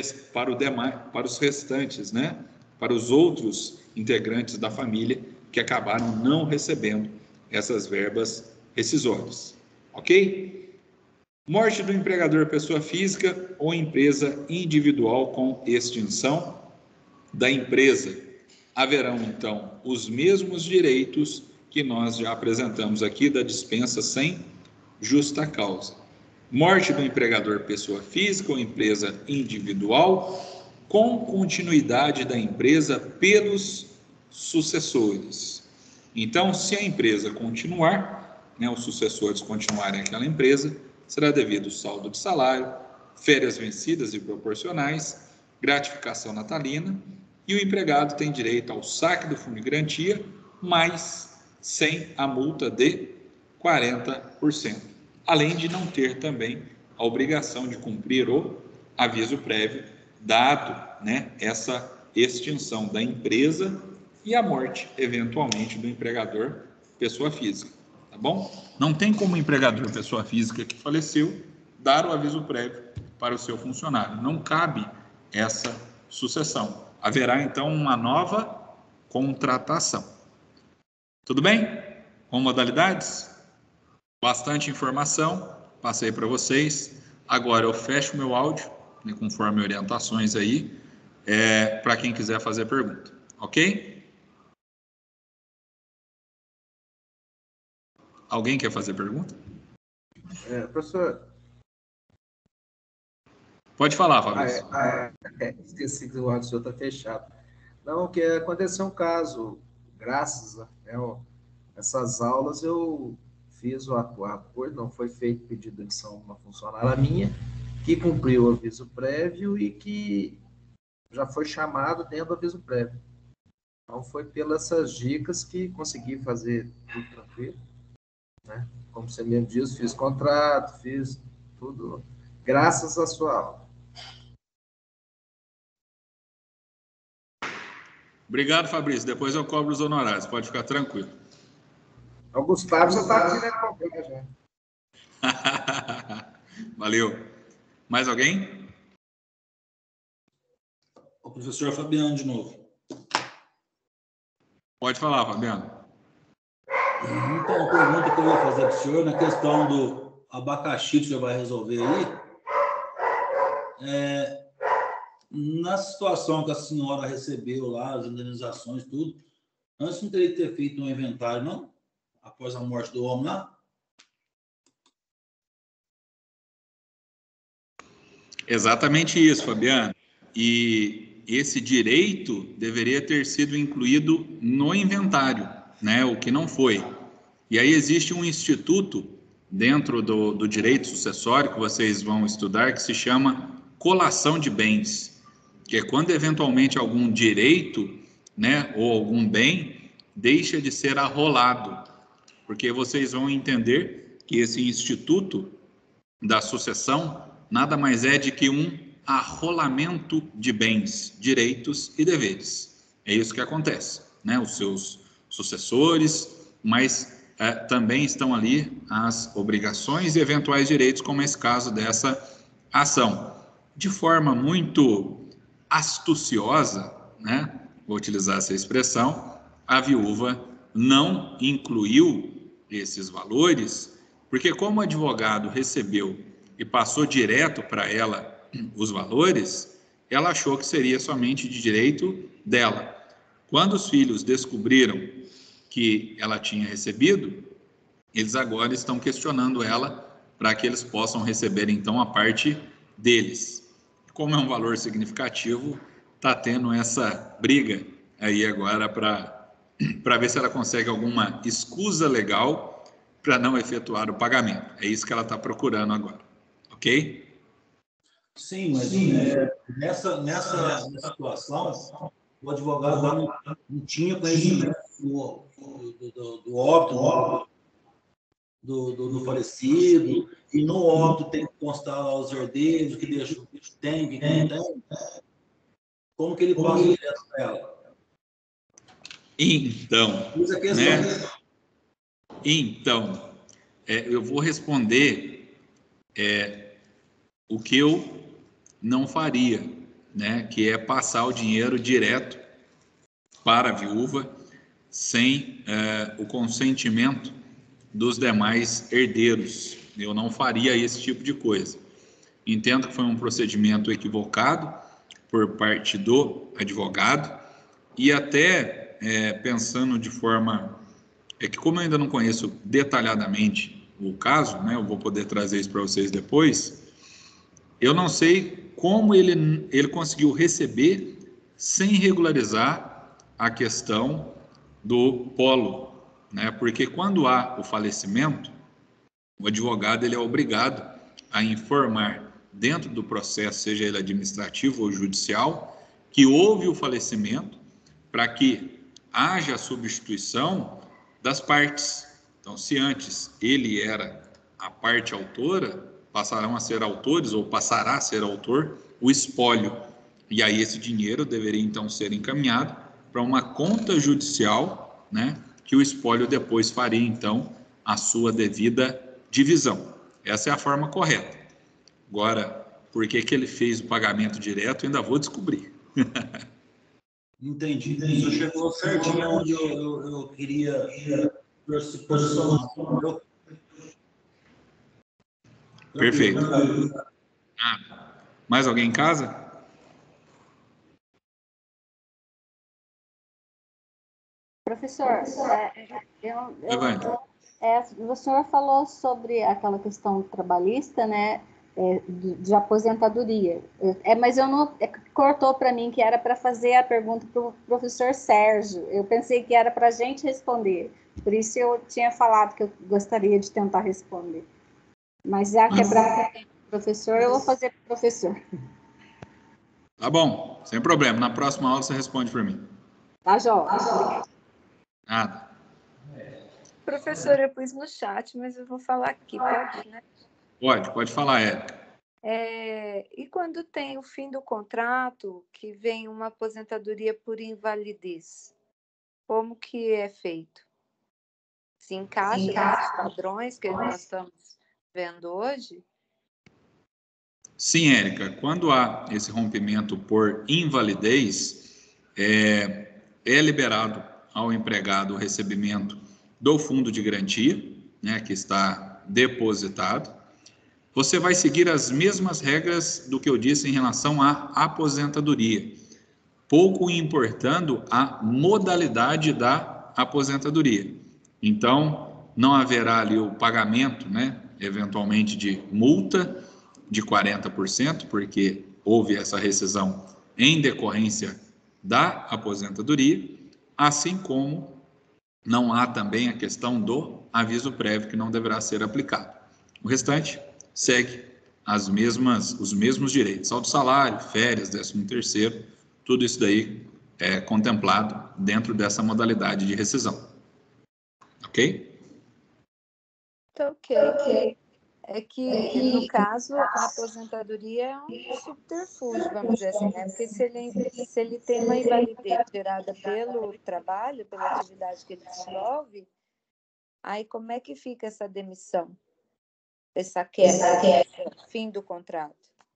restantes, né, para os outros integrantes da família que acabaram não recebendo essas verbas rescisórias. Ok? Morte do empregador pessoa física ou empresa individual com extinção da empresa. Haverão, então, os mesmos direitos que nós já apresentamos aqui da dispensa sem justa causa. Morte do empregador pessoa física ou empresa individual com continuidade da empresa pelos sucessores. Então, se a empresa continuar, né, os sucessores continuarem aquela empresa, será devido o saldo de salário, férias vencidas e proporcionais, gratificação natalina, e o empregado tem direito ao saque do fundo de garantia, mas sem a multa de 40%, além de não ter também a obrigação de cumprir o aviso prévio, dado, né, essa extinção da empresa e a morte, eventualmente, do empregador pessoa física. Tá bom? Não tem como o empregador, pessoa física que faleceu, dar o aviso prévio para o seu funcionário. Não cabe essa sucessão. Haverá, então, uma nova contratação. Tudo bem? Com modalidades? Bastante informação, passei para vocês. Agora eu fecho meu áudio, né, conforme orientações aí, para quem quiser fazer pergunta, ok? Alguém quer fazer pergunta? Professor. Pode falar, Fabrício. Esqueci que o áudio do senhor está fechado. Não, que aconteceu um caso, graças a essas aulas, eu fiz o acordo, não foi feito pedido de demissão de uma funcionária minha, que cumpriu o aviso prévio e que já foi chamado dentro do aviso prévio. Então, foi pelas essas dicas que consegui fazer tudo tranquilo, né? Como você mesmo diz, fiz contrato, fiz tudo, graças à sua aula. Obrigado, Fabrício. Depois eu cobro os honorários, pode ficar tranquilo. O Gustavo já está aqui, né? Já. Valeu. Mais alguém? O professor Fabiano, de novo. Pode falar, Fabiano. Então, a pergunta que eu vou fazer para o senhor, na questão do abacaxi que o senhor vai resolver aí, na situação que a senhora recebeu lá, as indenizações, tudo, antes não teria que ter feito um inventário, não? Após a morte do homem lá? Exatamente isso, Fabiano. E esse direito deveria ter sido incluído no inventário, né? O que não foi. E aí existe um instituto dentro do direito sucessório que vocês vão estudar que se chama colação de bens, que é quando eventualmente algum direito, né, ou algum bem deixa de ser arrolado, porque vocês vão entender que esse instituto da sucessão nada mais é de que um arrolamento de bens, direitos e deveres. É isso que acontece, né? Os seus sucessores, mas também estão ali as obrigações e eventuais direitos, como esse caso dessa ação. De forma muito astuciosa, né? Vou utilizar essa expressão, a viúva não incluiu esses valores, porque como o advogado recebeu e passou direto para ela os valores, ela achou que seria somente de direito dela. Quando os filhos descobriram que ela tinha recebido, eles agora estão questionando ela para que eles possam receber então a parte deles. Como é um valor significativo, está tendo essa briga aí agora para ver se ela consegue alguma escusa legal para não efetuar o pagamento. É isso que ela está procurando agora, ok? Sim, mas nessa situação, o advogado não tinha conhecimento do óbito do falecido, e no óbito tem que constar lá os herdeiros, que deixou, que tem, que não tem. Como que ele passa direto para ela? Então, eu vou responder o que eu não faria, né? Que é passar o dinheiro direto para a viúva sem o consentimento dos demais herdeiros. Eu não faria esse tipo de coisa. Entendo que foi um procedimento equivocado por parte do advogado e até pensando de forma... É que como eu ainda não conheço detalhadamente o caso, né, eu vou poder trazer isso para vocês depois, eu não sei como ele conseguiu receber sem regularizar a questão do polo, né? Porque quando há o falecimento, o advogado ele é obrigado a informar dentro do processo, seja ele administrativo ou judicial, que houve o falecimento para que haja a substituição das partes. Então, se antes ele era a parte autora, passarão a ser autores ou passará a ser autor o espólio. E aí esse dinheiro deveria então ser encaminhado para uma conta judicial, né, que o espólio depois faria então a sua devida divisão. Essa é a forma correta. Agora, por que ele fez o pagamento direto, eu ainda vou descobrir. Entendi. Isso chegou certinho onde eu queria se posicionar. Perfeito. Mais alguém em casa? Professor, o senhor falou sobre aquela questão trabalhista, né, de aposentadoria. Mas eu não cortou para mim que era para fazer a pergunta para o professor Sérgio. Eu pensei que era para a gente responder. Por isso eu tinha falado que eu gostaria de tentar responder. Mas já que é para o professor, eu vou fazer para o professor. Tá bom, sem problema. Na próxima aula você responde para mim. Tá, Jó. Nada. Professor, eu pus no chat, mas eu vou falar aqui, pode, né? Pode falar, Érica. E quando tem o fim do contrato, que vem uma aposentadoria por invalidez, como que é feito? Se encaixa nos padrões que nós estamos vendo hoje? Sim, Érica. Quando há esse rompimento por invalidez, é liberado ao empregado o recebimento do fundo de garantia, né, que está depositado. Você vai seguir as mesmas regras do que eu disse em relação à aposentadoria, pouco importando a modalidade da aposentadoria. Então, não haverá ali o pagamento, né, eventualmente de multa de 40%, porque houve essa rescisão em decorrência da aposentadoria, assim como não há também a questão do aviso prévio que não deverá ser aplicado. O restante segue os mesmos direitos, saldo salário, férias, 13º, tudo isso daí é contemplado dentro dessa modalidade de rescisão. Ok? Ok. É que, no caso, a aposentadoria é um subterfúgio, vamos dizer assim, né? Porque se ele tem uma invalidez gerada pelo trabalho, pela atividade que ele desenvolve, aí como é que fica essa demissão? Essa quebra, fim do contrato?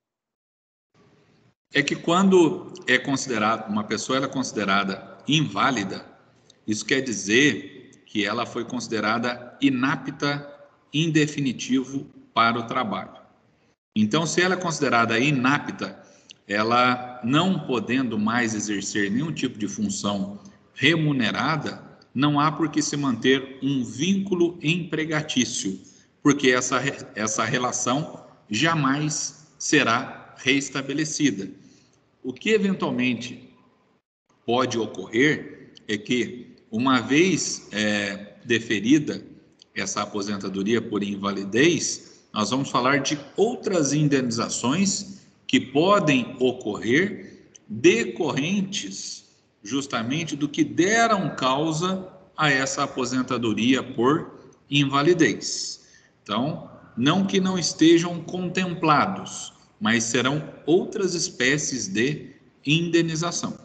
É que quando é considerado, uma pessoa ela é considerada inválida, isso quer dizer que ela foi considerada inapta em definitivo para o trabalho. Então, se ela é considerada inapta, ela não podendo mais exercer nenhum tipo de função remunerada, não há por que se manter um vínculo empregatício, porque essa relação jamais será reestabelecida. O que eventualmente pode ocorrer é que, uma vez deferida essa aposentadoria por invalidez, nós vamos falar de outras indenizações que podem ocorrer decorrentes justamente do que deram causa a essa aposentadoria por invalidez. Então, não que não estejam contemplados, mas serão outras espécies de indenização.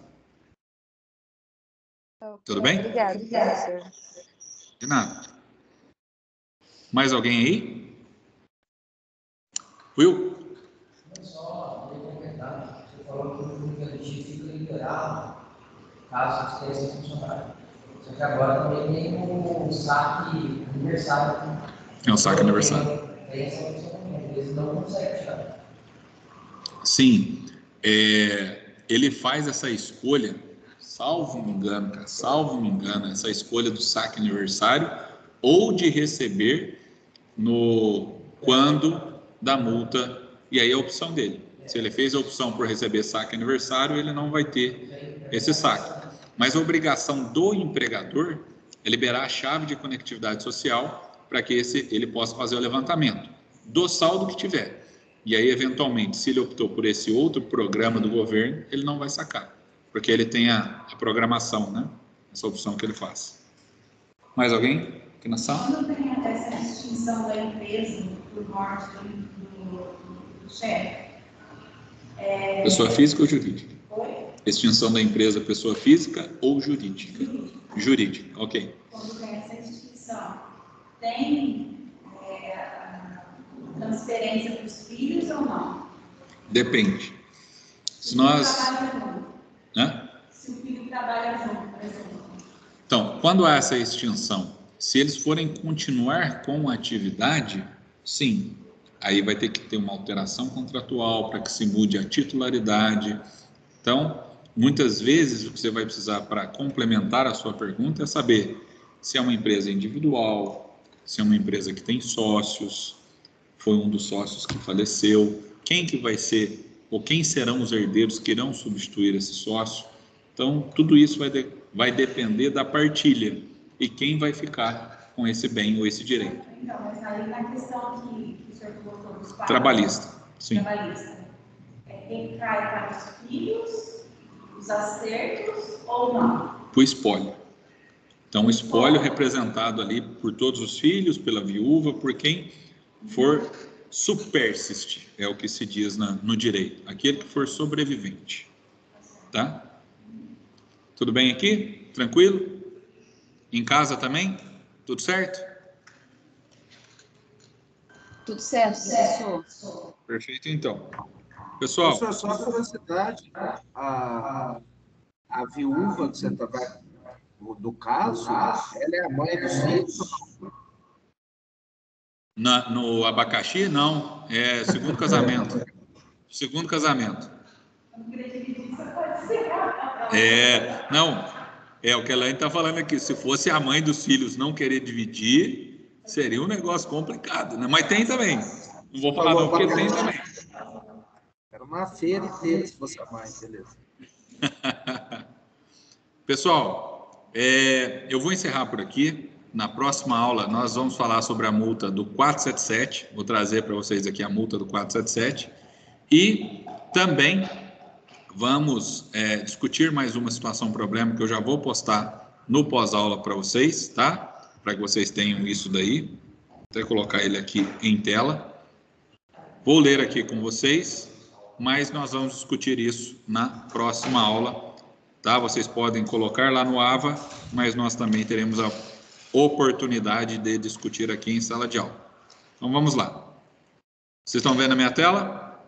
Tudo bem? Obrigada, professor. De nada. Mais alguém aí? Will? Só vou comentar. Você falou que o fundo de garantia fica liberado caso você tenha funcionário. Só que agora também tem um saque aniversário. É um saque aniversário. Tem essa opção também. Eles não conseguem tirar. Sim. Ele faz essa escolha, salvo me engano, essa escolha do saque aniversário ou de receber quando da multa, e aí é a opção dele. Se ele fez a opção por receber saque aniversário, ele não vai ter esse saque. Mas a obrigação do empregador é liberar a chave de conectividade social para que ele possa fazer o levantamento do saldo que tiver. E aí, eventualmente, se ele optou por esse outro programa do governo, ele não vai sacar, porque ele tem a programação, né? Essa opção que ele faz. Mais alguém aqui na sala? Quando tem essa extinção da empresa por morte do chefe? Pessoa física ou jurídica? Oi? Extinção da empresa, pessoa física ou jurídica? Jurídica, ok. Quando tem essa extinção, tem transferência para os filhos ou não? Depende. Se nós... Se o filho trabalha junto, por exemplo. Então, quando há essa extinção Se eles forem continuar com a atividade, sim, aí vai ter que ter uma alteração contratual para que se mude a titularidade. Então, muitas vezes o que você vai precisar para complementar a sua pergunta é saber se é uma empresa individual, se é uma empresa que tem sócios, foi um dos sócios que faleceu, quem que vai ser, ou quem serão os herdeiros que irão substituir esse sócio. Então, tudo isso vai depender da partilha e quem vai ficar com esse bem ou esse direito. Então, mas aí na questão que o senhor colocou dos pais... Trabalhista, sim. Trabalhista. Quem cai para os filhos, os acertos ou não? O espólio. Então, o espólio representado ali por todos os filhos, pela viúva, por quem for superstite, é o que se diz no direito, aquele que for sobrevivente. Tá? Tudo bem aqui? Tranquilo? Em casa também? Tudo certo? Tudo certo, professor. Perfeito, então. Pessoal... Professor, só para curiosidade, a viúva que você está do caso, ela é a mãe dos filhos? No abacaxi, não. É segundo casamento. Segundo casamento. Não. É o que a Elaine está falando aqui. Se fosse a mãe dos filhos não querer dividir, seria um negócio complicado, né? Mas tem também. Não vou falar não, porque tem também. Era uma feira inteira se fosse a mãe, beleza. Pessoal, eu vou encerrar por aqui. Na próxima aula, nós vamos falar sobre a multa do 477. Vou trazer para vocês aqui a multa do 477. E também vamos discutir mais uma situação, problema, que eu já vou postar no pós-aula para vocês, tá? Para que vocês tenham isso daí. Vou até colocar ele aqui em tela. Vou ler aqui com vocês, mas nós vamos discutir isso na próxima aula, tá? Vocês podem colocar lá no AVA, mas nós também teremos a oportunidade de discutir aqui em sala de aula. Então vamos lá. Vocês estão vendo a minha tela?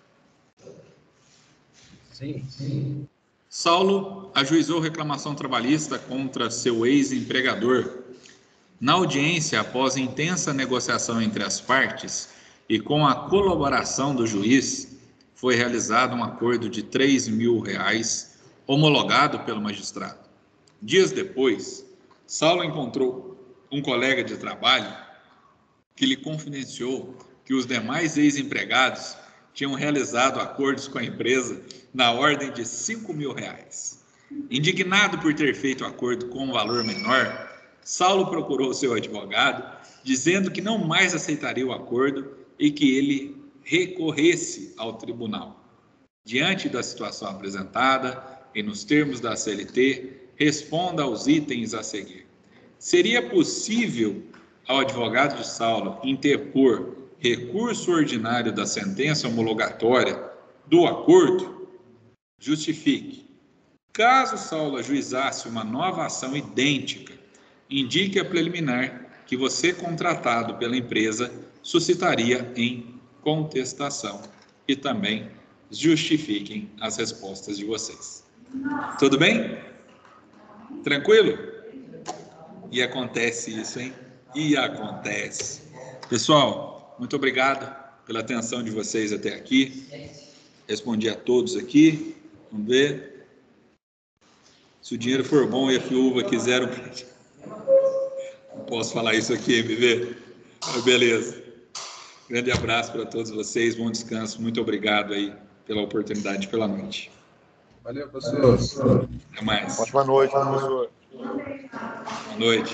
Sim. Saulo ajuizou reclamação trabalhista contra seu ex-empregador. Na audiência, após intensa negociação entre as partes e com a colaboração do juiz, foi realizado um acordo de R$3.000 homologado pelo magistrado. Dias depois, Saulo encontrou um colega de trabalho que lhe confidenciou que os demais ex-empregados tinham realizado acordos com a empresa na ordem de R$5.000. Indignado por ter feito acordo com um valor menor, Saulo procurou seu advogado, dizendo que não mais aceitaria o acordo e que ele recorresse ao tribunal. Diante da situação apresentada e nos termos da CLT, responda aos itens a seguir. Seria possível ao advogado de Saulo interpor recurso ordinário da sentença homologatória do acordo? Justifique. Caso Saulo ajuizasse uma nova ação idêntica, indique a preliminar que você, contratado pela empresa, suscitaria em contestação e também justifiquem as respostas de vocês. Tudo bem? Tranquilo? E acontece isso, hein? E acontece. Pessoal, muito obrigado pela atenção de vocês até aqui. Respondi a todos aqui. Vamos ver. Se o dinheiro for bom e a viúva quiser... Não posso falar isso aqui, MV? Beleza. Grande abraço para todos vocês. Bom descanso. Muito obrigado aí pela oportunidade pela noite. Valeu, professor. Até mais. Ótima noite, professor. Boa noite.